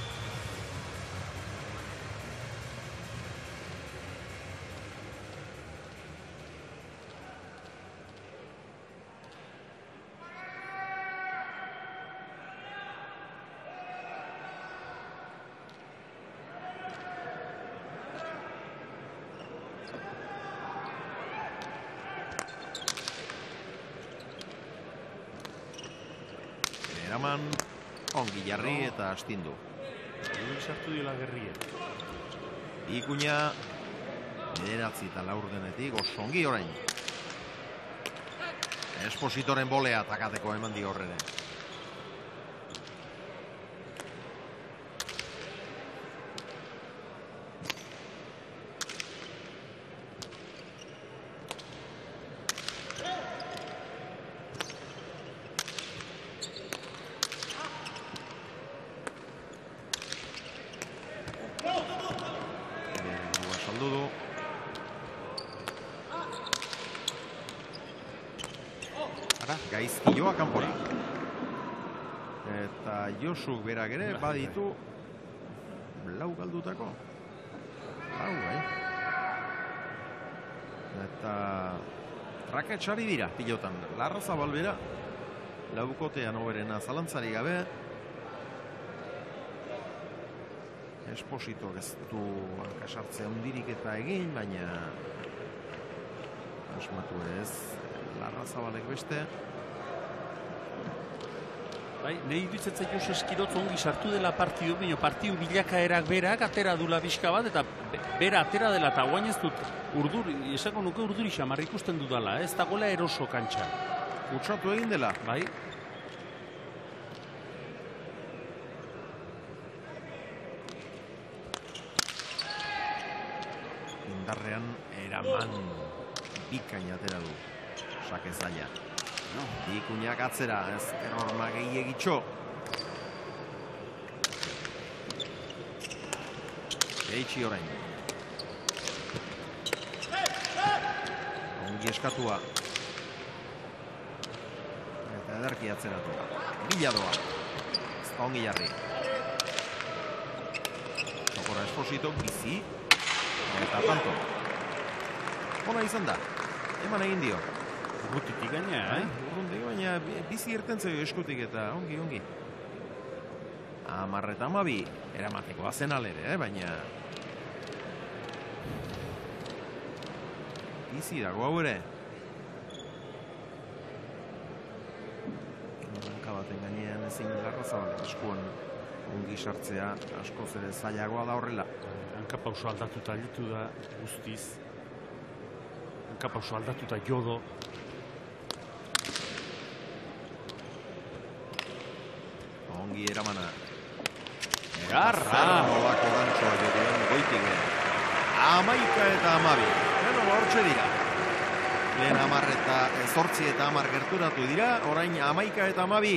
Eraman ongi jarri eta astindu. Sartu dila gerriek. Ikuña bederatzi eta laurdenetik oso ongi orain. Espositoren bolea takateko eman di horrene. Gaizkioa kanpora. Eta Josuk berak ere baditu lau galdutako. Hau, bai. Eta raketxari dira pilotan. Larrazabal bera laukotean oberena zalantzari gabe. Espositok ez du kasartzea hundirik eta egin, baina asmatu ez Larrazabalek beste. Bai, nahi duitzen Jos Ezkirotz ongi sartu dela partidu, baina partidu bilakaerak berak atera dula bizka bat, eta bera atera dela eta guain ez dut urduri, esako nuke urduri xamar ikusten dudala, ez dagoela eroso kantxa. Kutsatu egin dela. Bai. Indarrean Eraman bikain atera du. Sake zaila. No. Ikuñak atzera, ez erorma gehiagitxo. Geitxi orain. Ongi eskatua. Eta ederki atzeratu. Biladoa. Ez da ongi jarri. Sokora Esposito, bizi. Eta tanto. Ona izan da. Eman egin dio. Urrutitik gaina, eh? Urrundik, baina bizi irtentzeo eskutik eta ongi, ongi. Amar eta amabi, eramateko azen alere, eh? Baina bizi dago hau ere. Hanka baten gainean ezin Larrazabalek eskuan ongi sartzea askoz ere zailagoa da horrela. Hanka pauso aldatuta ditu da guztiz. Hanka pauso aldatuta jodo. Ongi Eramana. Garra! Nolako gantxoa jodean goitik behar. Amaika eta amabi. Beno, hortxe dira. Lehen amar eta zortzi eta amar gerturatu dira. Orain amaika eta amabi.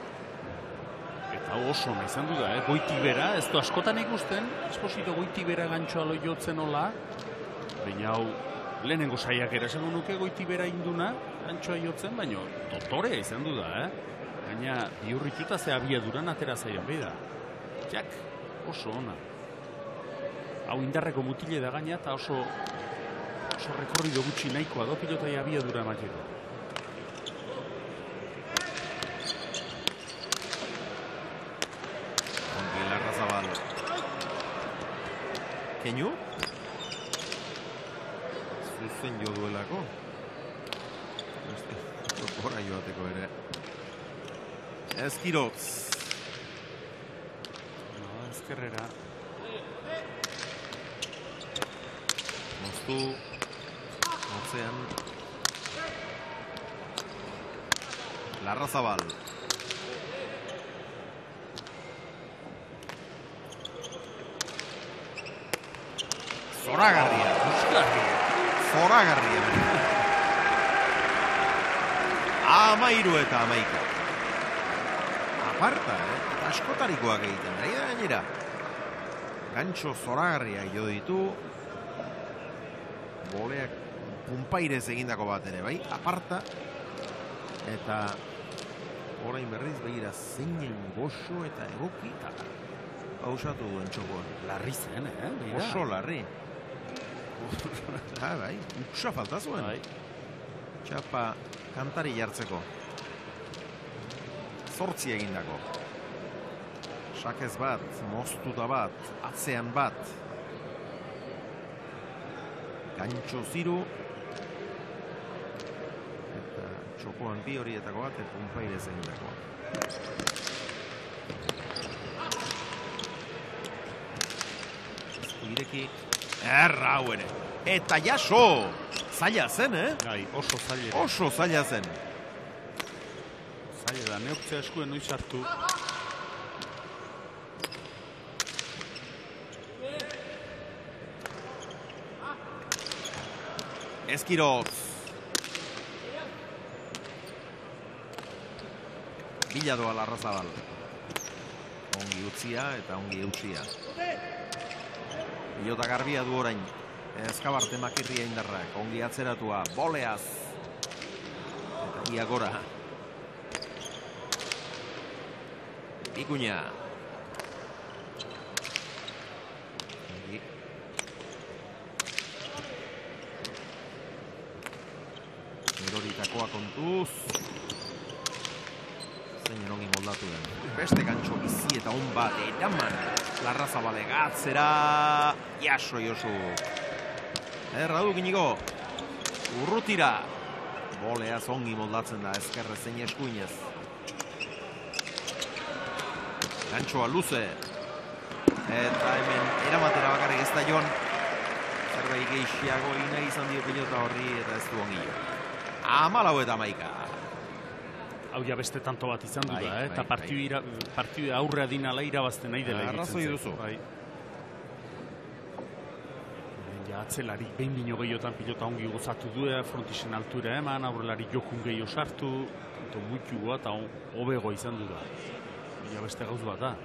Eta oso nahi izan du da, eh? Goitik bera, ez du askotan ikusten. Esposito goitik bera gantxoa lo jotzen hola. Baina hau, lehenengo saiak erasango nuke goitik bera induna gantxoa jotzen, baina dotorea izan du da, eh? Gaina, biurrituta ze abiaduran atera zaion behi da. Jak, oso ona. Hau indarreko mutile da gaina eta oso oso rekorrido gutxi nahikoa do pilotai abiadura emateko. Keinu. Zuzen jo duelako. Gora joateko ere. Ezkirotz. No, ezkerrera. Moztu. Motzean. Larrazabal. Zoragarria. Zoragarria. Amairu eta amaika. Aparta, eh? Askotarikoak egiten. Nahi da gainera. Gantxo zoragarria jo ditu. Boleak punpairez egindako bat ere, bai? Aparta. Eta orain berriz begira zeinen goxo eta egoki eta hausatu duen txokoan. Larri zen, eh? Oso larri. Ha, bai, uksa falta zuen. Bai. Txapa kantari jartzeko. Zortzi egindako. Sakez bat, moztuta bat, atzean bat. Gantxo ziru. Eta txokoan bi horietako bat, eta unpairez egindako. Ireki. Erra hau ere. Eta jaso! Zaila zen, eh? Gai, oso zaila. Oso zaila zen. Zaila da, neoptzea eskuen noiz hartu. Ezkirotz. Bila doa Larrazabal. Ongi utzia eta ongi eutxia. Pilota garbia du orain. Ezkabarte makirria indarrak. Ongi atzeratua. Boleaz. Eta iagora. Ikuña. Ongi. Eroritakoa kontuz. Zein ongi moldatu den. Beste gantxo bizi eta on bat eraman. Larrazabale gatzera. Jaso Josu. Erra du Inigo. Urrutira. Boleaz ongi moldatzen da ezkerre zein eskuinez. Gantxoa luze. Eta hemen eramatera bakarrik ez da joan. Zerbait gehiago ina izan dio pilota horri eta ez du ongi jo. Amalau eta amaika. Hau ja beste tanto bat izan du Bai, da, eh? Eta bai, bai. partidu aurre adinala irabazten nahi dela Arrazoi duzu. Bai. Ja, atzelari behin bino gehiotan pilota ongi gozatu du, frontisen altura eman, aurrelari jokun gehiago sartu, eta muitua eta hobego izan du da. Ja beste gauz bat da.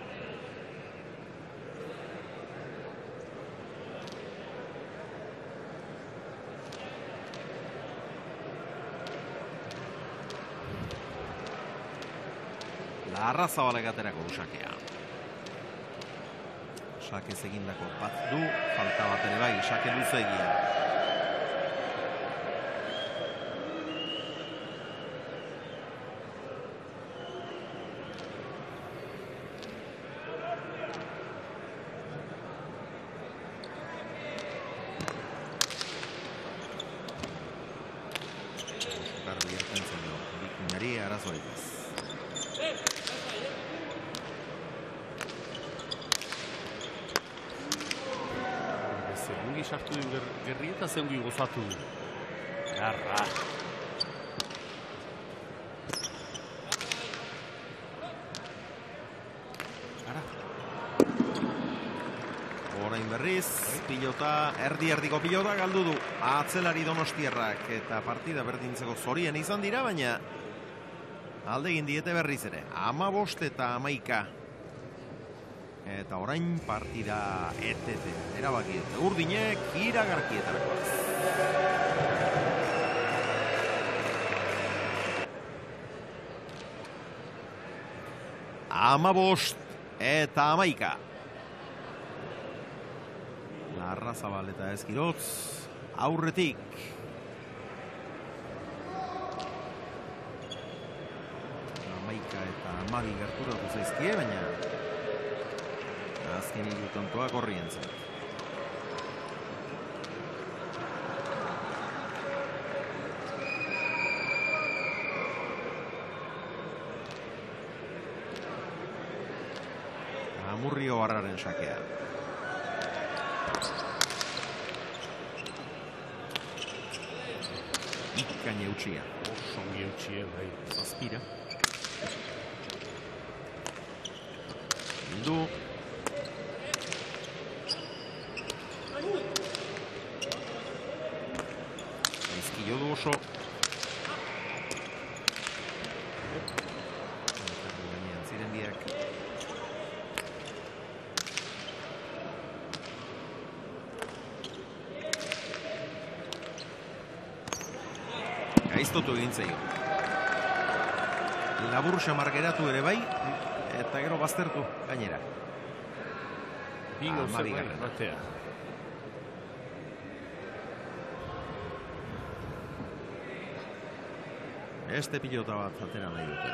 Larrazabalek aterako usakea. Sakez egindako bat du, falta bat ere bai, sake luze egia. Garbi ertentzen du, Bikuñari arazoitez. Ongi sartu du gerri eta zengi gozatu du. Garra. Gara. Orain berriz, pilota, erdi-erdiko pilota galdu du. Atzelari Donostiarrak eta partida berdintzeko zorien izan dira, baina alde egin diete berriz ere. Amabost eta amaika. Eta orain partida etete, erabaki dute. Urdinek iragarkietarakoaz. Amabost eta amaika. Larrazabal eta Ezkirotz aurretik. Amaika eta amabi gerturatu zaizkie, baina azken hiru tontoak horrien zen. Navarraren sakea. Bikain eutxia. Osongi eutxia, bai. Zazpira. Bildu. Gaizki jo du oso. Gainean ziren biak. Gaiztotu egin zaio. Labur xamar geratu ere bai, eta gero baztertu gainera. Bi gauza bai batea. Este pilota bat atera nahi dute.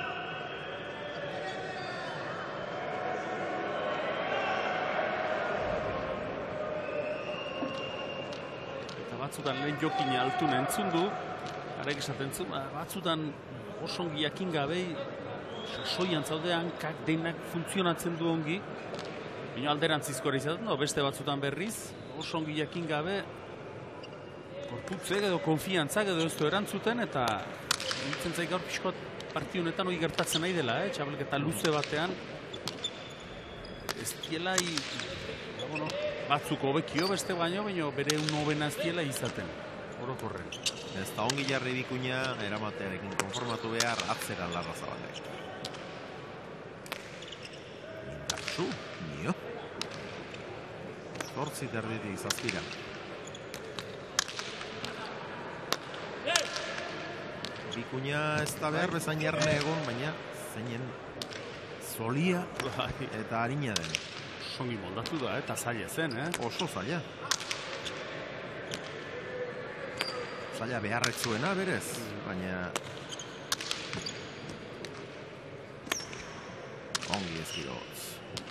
Eta batzutan lehen jokina altun entzun du, harek esaten zuen, batzutan osongi jakin gabei, sasoian zaude hankak denak funtzionatzen du ongi, baina alderantzizko ere izaten, no, beste batzutan berriz, osongi jakin gabe, korputzek edo konfiantzak edo ez du erantzuten, eta nintzen zaik gaur pixkot partionetan hori gertatzen nahi dela, eh? Txapelketa luze batean, ez dielai, bueno, batzuk hobekio beste baino, baino bere un hobena ez diela izaten, orokorren. Ez da ongi jarri bikuina, eramatearekin konformatu behar, atzera larra zabalek. Indartsu, nio. Zortzi terditik zazpira. Bikuina ez da behar bezain jarne egon, baina zeinen zolia eta harina den. Songi moldatu da, eta zaila zen, eh? Oso zaila. Zaila beharrek zuena berez, baina ongi ezkiroz.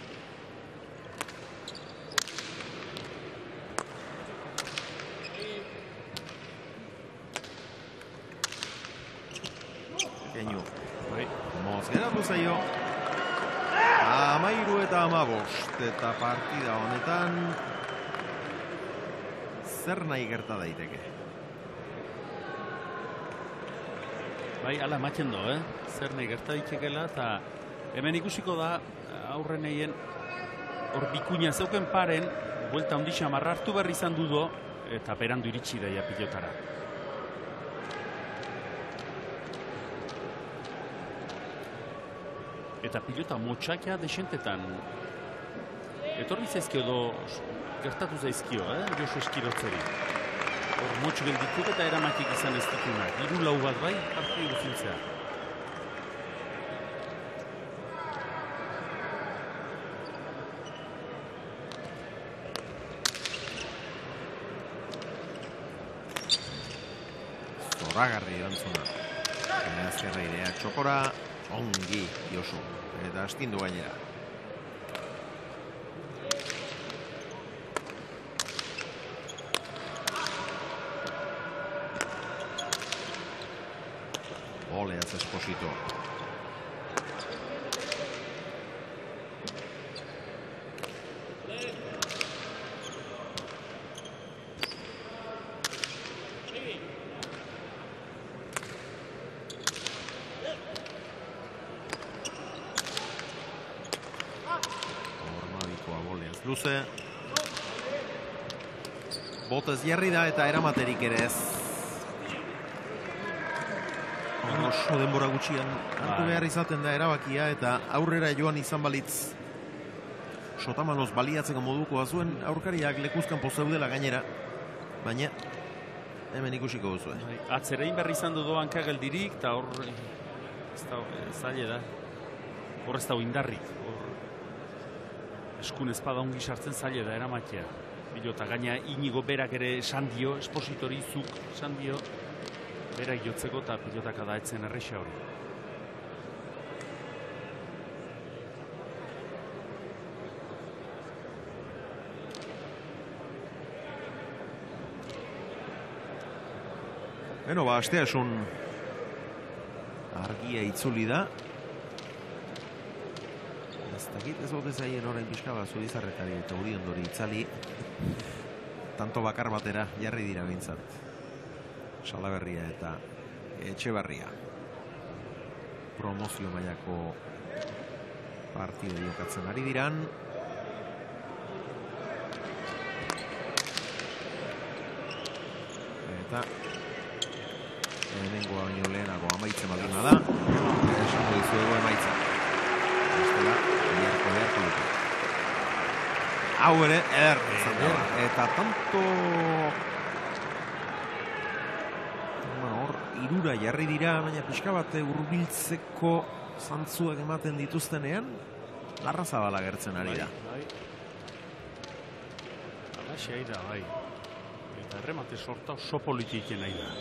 Keinu. Moz geratu zaio. Amairu eta amabost, eta partida honetan zer nahi gerta daiteke. Bai, ala ematen do, eh? Zer nahi gerta daitekela, eta hemen ikusiko da aurreneien hor bikuina zeuken paren, buelta handi xamarra hartu berri izan dudo, eta berandu iritsi daia pilotara. Eta pilota motxakia desentetan etorri zaizkio do gertatu zaizkio, eh? Josu Eskirotzeri. Hor motx geldituk eta eramatik izan ez ditunak. Hiru lau bat bai, partidu duzintzea. Zoragarri erantzuna. Azkerra idea txokora, ongi Josu. Eta astindu gainera. Oleaz Esposito. Luze. Botez jarri da eta eramaterik ere ez. Oso denbora gutxian hartu behar izaten da erabakia eta aurrera joan izan balitz sotamanoz baliatzeko modukoa zuen aurkariak lekuzkan pozeudela gainera. Baina hemen ikusiko duzuen. Atzerein berri izan du doan kageldirik eta hor ez da zaila da. Hor ez da indarrik. Eskun ezpada ongi sartzen zaila da eramatea. Pilota gaina Inigo berak ere esan dio, Espositori zuk esan dio, berak jotzeko eta pilotaka da etzen erresa hori. Beno, ba, asteasun argia itzuli da. Ez da dakit ez bote zaien orain pixka bat Zubizarretari eta Uriondori itzali tanto bakar batera jarri dira bintzat. Salaberria eta Etxebarria. Promozio mailako partido jokatzen ari diran. Eta lehenengoa baino lehenago amaitzen baldin bada, esango dizuegu emaitza. Bestela, biharko beharko dute. Hau ere, er, eta tanto... Hor, irura jarri dira, baina pixka bat hurbiltzeko zantzuak ematen dituztenean, Larrazabala gertzen ari da. Alaxe da, bai. Eta erremate sorta oso politiken nahi da.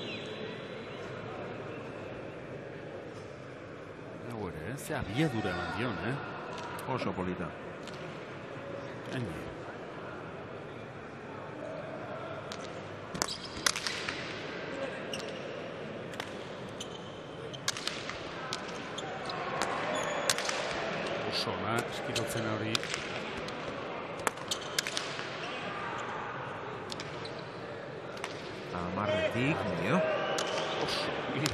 Hau ere, eh? Ze abiedura eman dion, eh? Oso polita. Haini. Oso, na, eskirotzen hori. Amarretik, nio. Oso, i.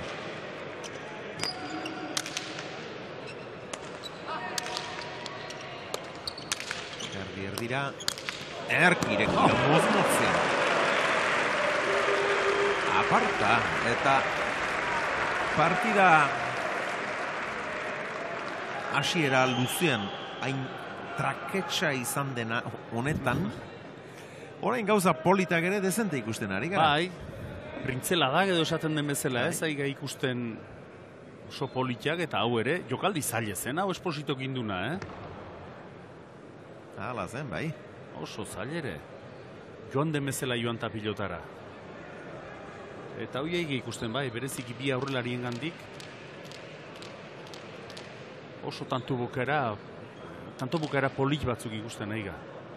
Erdi erdira. Erkirekio mozmotzen. Aparta, eta partida hasiera luzean hain traketsa izan dena honetan, orain gauza politak ere dezente ikusten ari gara. Bai, printzela da edo esaten den bezala, ez, aiga ikusten oso politiak eta hau ere, jokaldi zaila zen, hau espositok induna, eh? Hala zen, bai. Oso zaila ere. Joan den bezala joan ta pilotara. Eta hau eiga ikusten, bai, bereziki bi aurrelarien gandik, oso tantu bukera, tanto bukera polit batzuk ikusten eiga.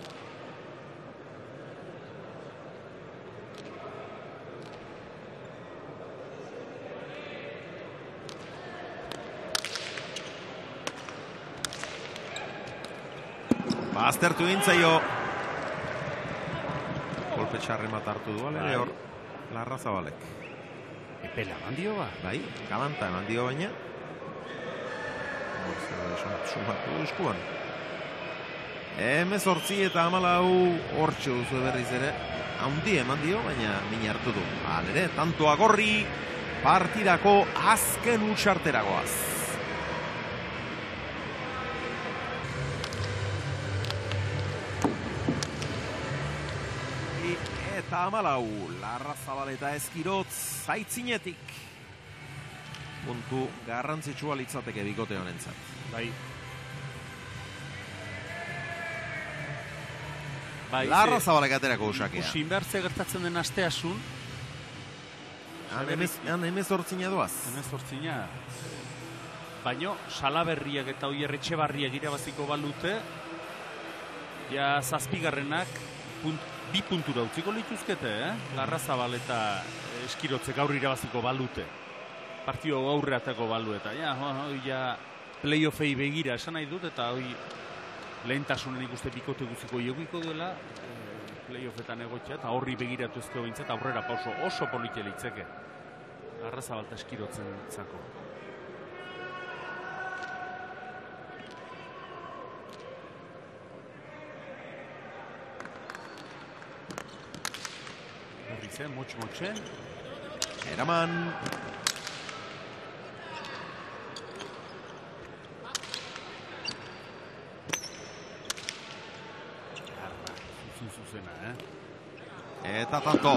Aztertu dintzaio. Kolpe txarri bat hartu duan, ere hor Larrazabalek. Epela eman dio ba? Bai, galanta eman dio baina. Sumatu eskuan. Hemezortzi eta hamalau hortxe duzu berriz ere. Haundi eman dio, baina min hartu du. Halere, tanto agorri partidako azken utxarteragoaz. Eta hamalau, Larrazabal eta Eskirotz zaitzinetik. Puntu garrantzitsua litzateke bikote honentzat. Bai. Bai, Larrazabalek aterako usakea. Ikusi inbertzea gertatzen den asteasun. Han hemezortzina doaz. Hemezortzina. Baino, Salaberriak eta Oier Etxebarriak irabaziko balute, ja zazpigarrenak punt, bi puntura utziko lituzkete, eh? Larrazabal eta Eskirotze gaur irabaziko balute. Partio aurreatako balu eta ja, hoi ja playoffei begira esan nahi dut eta hoi lehentasunen ikuste bikote guziko iogiko duela playoffetan egotzea eta horri begiratu ezkeo bintzat aurrera pauso oso politia litzeke. Larrazabal eta Eskirotzen zako. Berrize, motx-motxe. Eraman. Zuzena, eh? Eta tanto.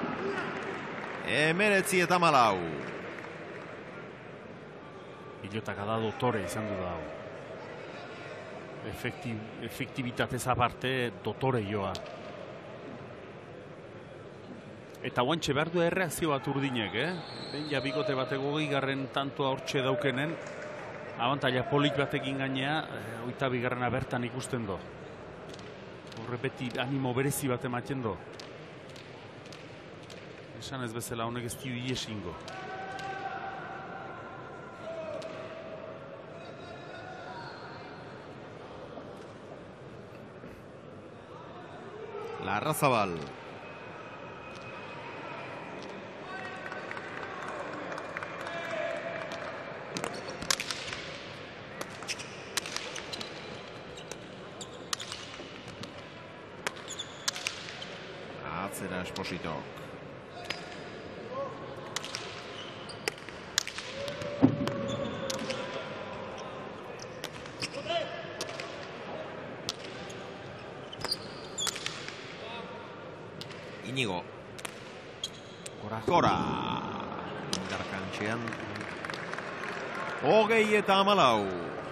Emeretzi eta malau. Pilotak da dotore izan du da. Efekti, efektibitatez aparte dotore joa. Eta guantxe behar du erreakzio bat urdinek, eh? Ben ja bikote bateko gehigarren tantoa hortxe daukenen, abantaila polit batekin gainea, eh, oita bigarrena bertan ikusten do. Horrepeti animo berezi bat ematen do. Esan ez bezala honek ez dio iesingo. Larrazabal. Atzera Espositok. Inigo. Gora. Gora. Indarkantxean. Hogei eta hamalau.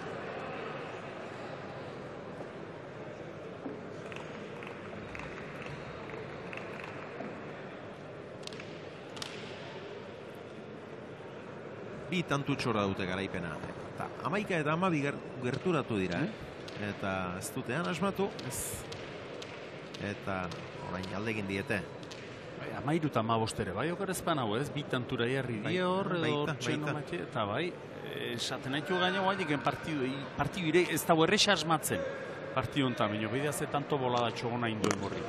Bi tantutxora dute garaipena. Eta amaika eta amabi gerturatu dira, eh? Eta ez dutean asmatu. Ez. Eta orain aldegin diete. Bai, amairu eta amabostere, bai, okar ezpan hau ez, bi tantura jarri die hor, edo txeno matxe, eta bai, esaten haitu gaino guainik partidu, partidu ire, ez dago erresa asmatzen, partidu onta, baina bidea ze tanto bolada txogona induen borri.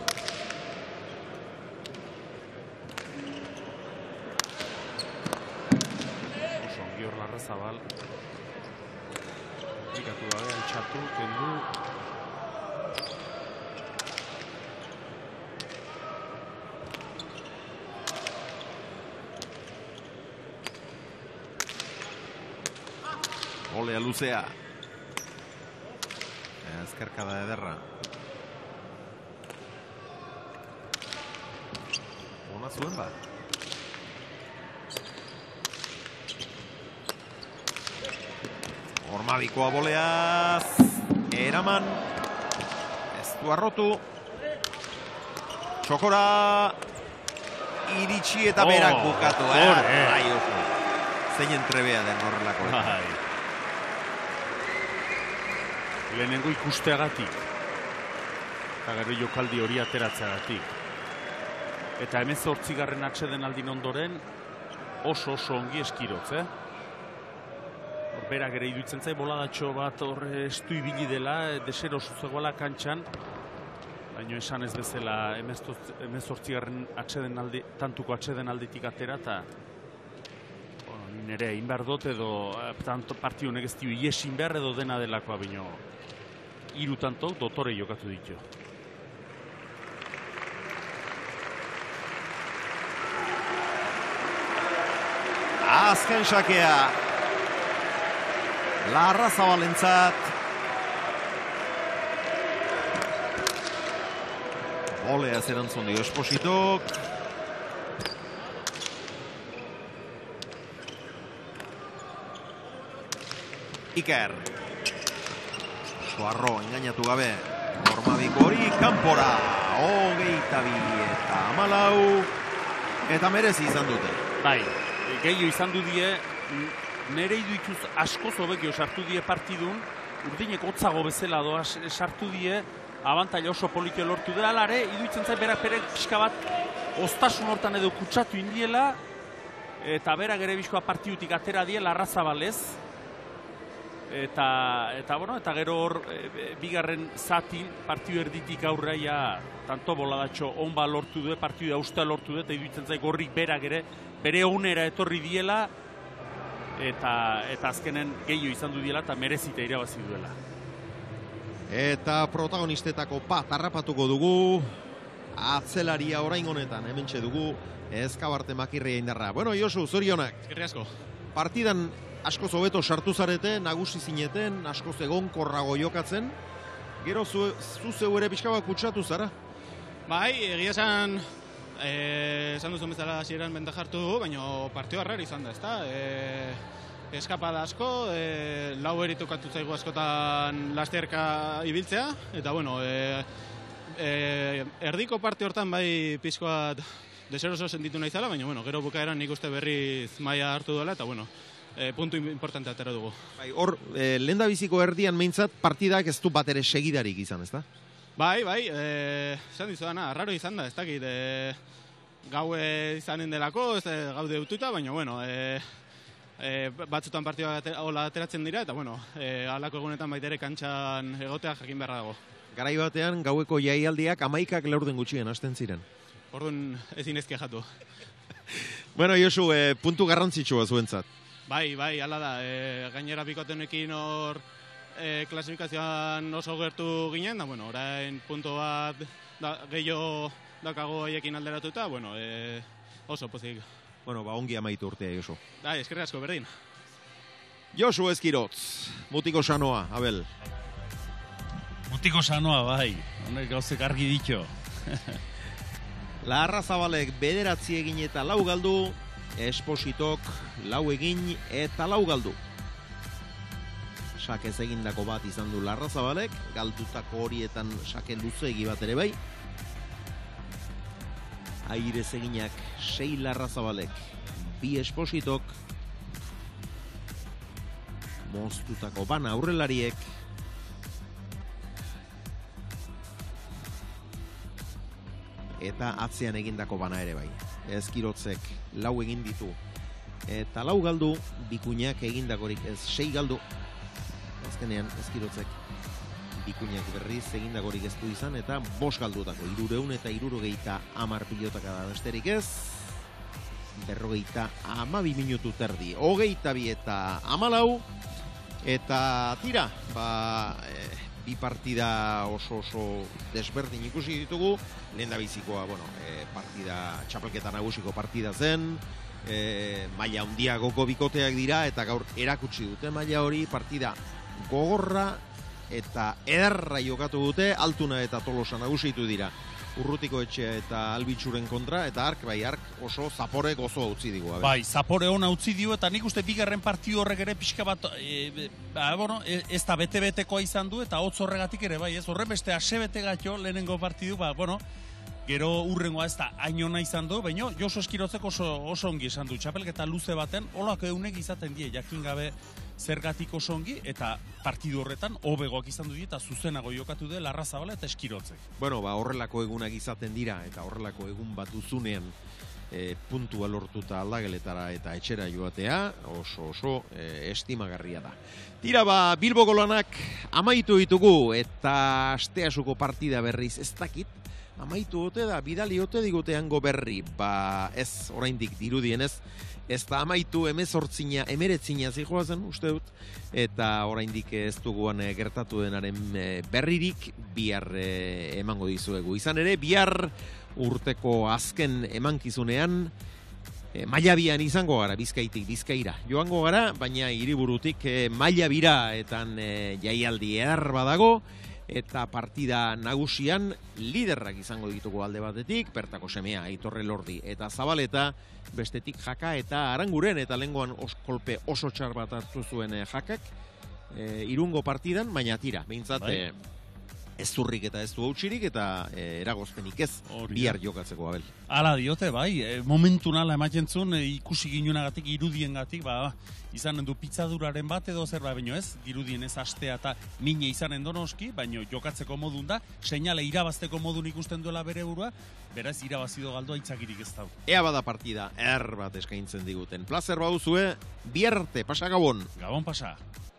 Oso ongi hor Larrazabal, ikatu gabe, altxatu, kendu. Olea luzea. Ezkerkada ederra. Ona zuen ba. Ormabikoa boleaz. Eraman. Ez du arrotu. Txokora. Iritsi eta berak bukatu. Zein entrebea den horrelako. Lehenengo ikusteagatik. Eta gero jokaldi hori ateratzeagatik. Eta hemen zortzigarren atxeden aldin ondoren oso oso ongi eskirotz, eh? Berak ere iduitzen zai boladatxo bat hor estu ibili dela, desero zuzegoela kantxan, baina esan ez bezala hemen zortzigarren atxeden aldi, tantuko atxeden alditik atera, eta nire egin behar dut edo partio honek ez dio iesin behar edo dena delakoa bino hiru tantok dotore jokatu ditu. Azken sakea Larrazabalentzat. Olea zerantzun dio Espositok. Iker. Suarro engainatu gabe. Ormabiko hori kanpora. Hogeita bi eta hamalau. Eta merezi izan dute. Bai, gehiago izan du die, nire iduituz asko zobekio sartu die partidun, urdinek hotzago bezala doa sartu die, abantaila oso politio lortu dela, alare, iduitzen zait berak perek pixka bat ostasun hortan edo kutsatu indiela, eta berak ere bizkoa partidutik atera die Larrazabalez, eta, eta, bueno, eta gero hor e, bigarren zatin partidu erditik aurraia tanto boladatxo onba lortu du, partidu austea lortu du, eta iduitzen zait gorrik berak ere bere onera etorri diela, eta, eta azkenen gehiago izan du diela, eta merezita irabazi duela. Eta protagonistetako bat harrapatuko dugu, atzelaria orain honetan, hementxe dugu, Ezkabarte Makirria indarra. Bueno, Josu, zorionak. Eskerrik asko. Partidan askoz hobeto sartu zarete, nagusi zineten, askoz egonkorrago jokatzen. Gero zu, zu zeu ere pixka bat kutsatu zara? Bai, egia esan, eh, esan duzun bezala hasieran benta jartu dugu, baina partio harrari izan da, ezta? Eh, eskapada asko, eh, lau eritukatu zaigu askotan lasterka ibiltzea, eta bueno, eh, eh, erdiko parte hortan bai pizkoat deseroso sentitu nahi zala, baina bueno, gero bukaeran nik uste berriz maila hartu duela, eta bueno, E, puntu importante atera dugu. Bai, hor, e, lehendabiziko erdian meintzat partidak ez du bat ere segidarik izan, ez da? Bai, bai, e, esan dizudana, arraro izan da, ez dakit, e, gaue izanen delako, ez gau deututa, baina, bueno, e, e, batzutan partidua hola ateratzen dira, eta, bueno, e, alako egunetan baitere kantxan egotea jakin beharra dago. garai batean gaueko jaialdiak amaikak laurden gutxien hasten ziren. Orduan ezin ezke jatu. Bueno, Josu, eh, puntu garrantzitsua zuentzat. Bai, bai, hala da. E, gainera bikotenekin hor e, klasifikazioan oso gertu ginen, da, bueno, orain puntu bat da, gehiago dakago haiekin alderatuta, bueno, e, oso pozik. Bueno, ba, ongi amaitu urtea, Josu. Bai, eskerrik asko, berdin. Josu Ezkirotz, mutiko sanoa, Abel. Mutiko sanoa, bai. Honek gauzek argi ditxo. Larra Zabalek bederatzi egin eta lau galdu, Espositok lau egin eta lau galdu. Sakez egindako bat izan du Larra Zabalek, galdutako horietan sake luzeegi bat ere bai. Airez eginak sei Larra Zabalek, bi Espositok, moztutako bana aurrelariek, eta atzean egindako bana ere bai. Ezkirotzek lau egin ditu eta lau galdu, Bikuñak egindakorik ez sei galdu. Azkenean Ezkirotzek Bikuñak berriz egindakorik ez du izan eta bost galdutako, hirureun eta hirurogeita hamar pilotaka da besterik ez. Berrogeita hamabi minutu terdi, hogeita bi eta hamalau, eta tira, ba, eh, bi partida oso oso desberdin ikusi ditugu. Lehendabizikoa, bueno, e, partida, txapelketa nagusiko partida zen, e, maila handiagoko bikoteak dira, eta gaur erakutsi dute maila hori, partida gogorra eta ederra jokatu dute, Altuna eta Tolosa nagusitu dira. Urrutiko Etxea eta Albitxuren kontra, eta ark, bai, ark oso zapore gozoa utzi digu. Abe. Bai, zapore ona utzi dio, eta nik uste bigarren partidu horrek ere pixka bat, e, ba, bueno, ez da bete-betekoa izan du, eta hotz horregatik ere, bai, ez, horren beste ase-bete gatxo lehenengo partidu, ba, bueno, gero urrengoa ez da hainona izan du, baina Josu Ezkirotzek oso, oso ongi esan du, txapelketa luze baten, holako eunek izaten die, jakin gabe zergatik oso ongi, eta partidu horretan hobegoak izan du die, eta zuzenago jokatu du Larra Zabala eta Ezkirotzek. Bueno, ba, horrelako egunak izaten dira, eta horrelako egun bat uzunean e, puntua lortuta aldageletara eta etxera joatea, oso oso e, estimagarria da. Tira, ba, Bilboko lanak amaitu ditugu, eta asteasuko partida berriz ez dakit, amaitu ote da, bidali ote digute hango berri, ba ez, oraindik dirudien ez, ez da amaitu emezortzina, emeretzina zijoazen, uste dut, eta oraindik ez duguan e, gertatu denaren e, berririk, bihar e, emango dizuegu. Izan ere, bihar urteko azken emankizunean, e, Mailabian izango gara, Bizkaitik Bizkaira. Joango gara, baina hiriburutik e, Mailabira etan e, jaialdi edar badago, eta partida nagusian liderrak izango ditugu alde batetik, bertako semea, Aitorre Lordi eta Zabaleta, bestetik Jaka eta Aranguren, eta lengoan os, kolpe oso txar bat hartu zuen e, Jakak, e, irungo partidan, baina tira, behintzat, bai. e, ez zurrik eta ez du hautsirik, eta e, eragozpenik ez, bihar jokatzeko, Abel. Hala diote, bai, e, momentu nala ematen zuen, e, ikusi ginunagatik, irudiengatik, ba, izanen du pitzaduraren bat edo zer, ba, baino ez, dirudien ez astea eta mine izanen donoski, baino jokatzeko modun da, seinale irabazteko modun ikusten duela bere burua, beraz irabazido galdo aitzakirik ez dau. Ea bada partida, er bat eskaintzen diguten. Plazer baduzue, bihar arte, pasa Gabon. Gabon pasa.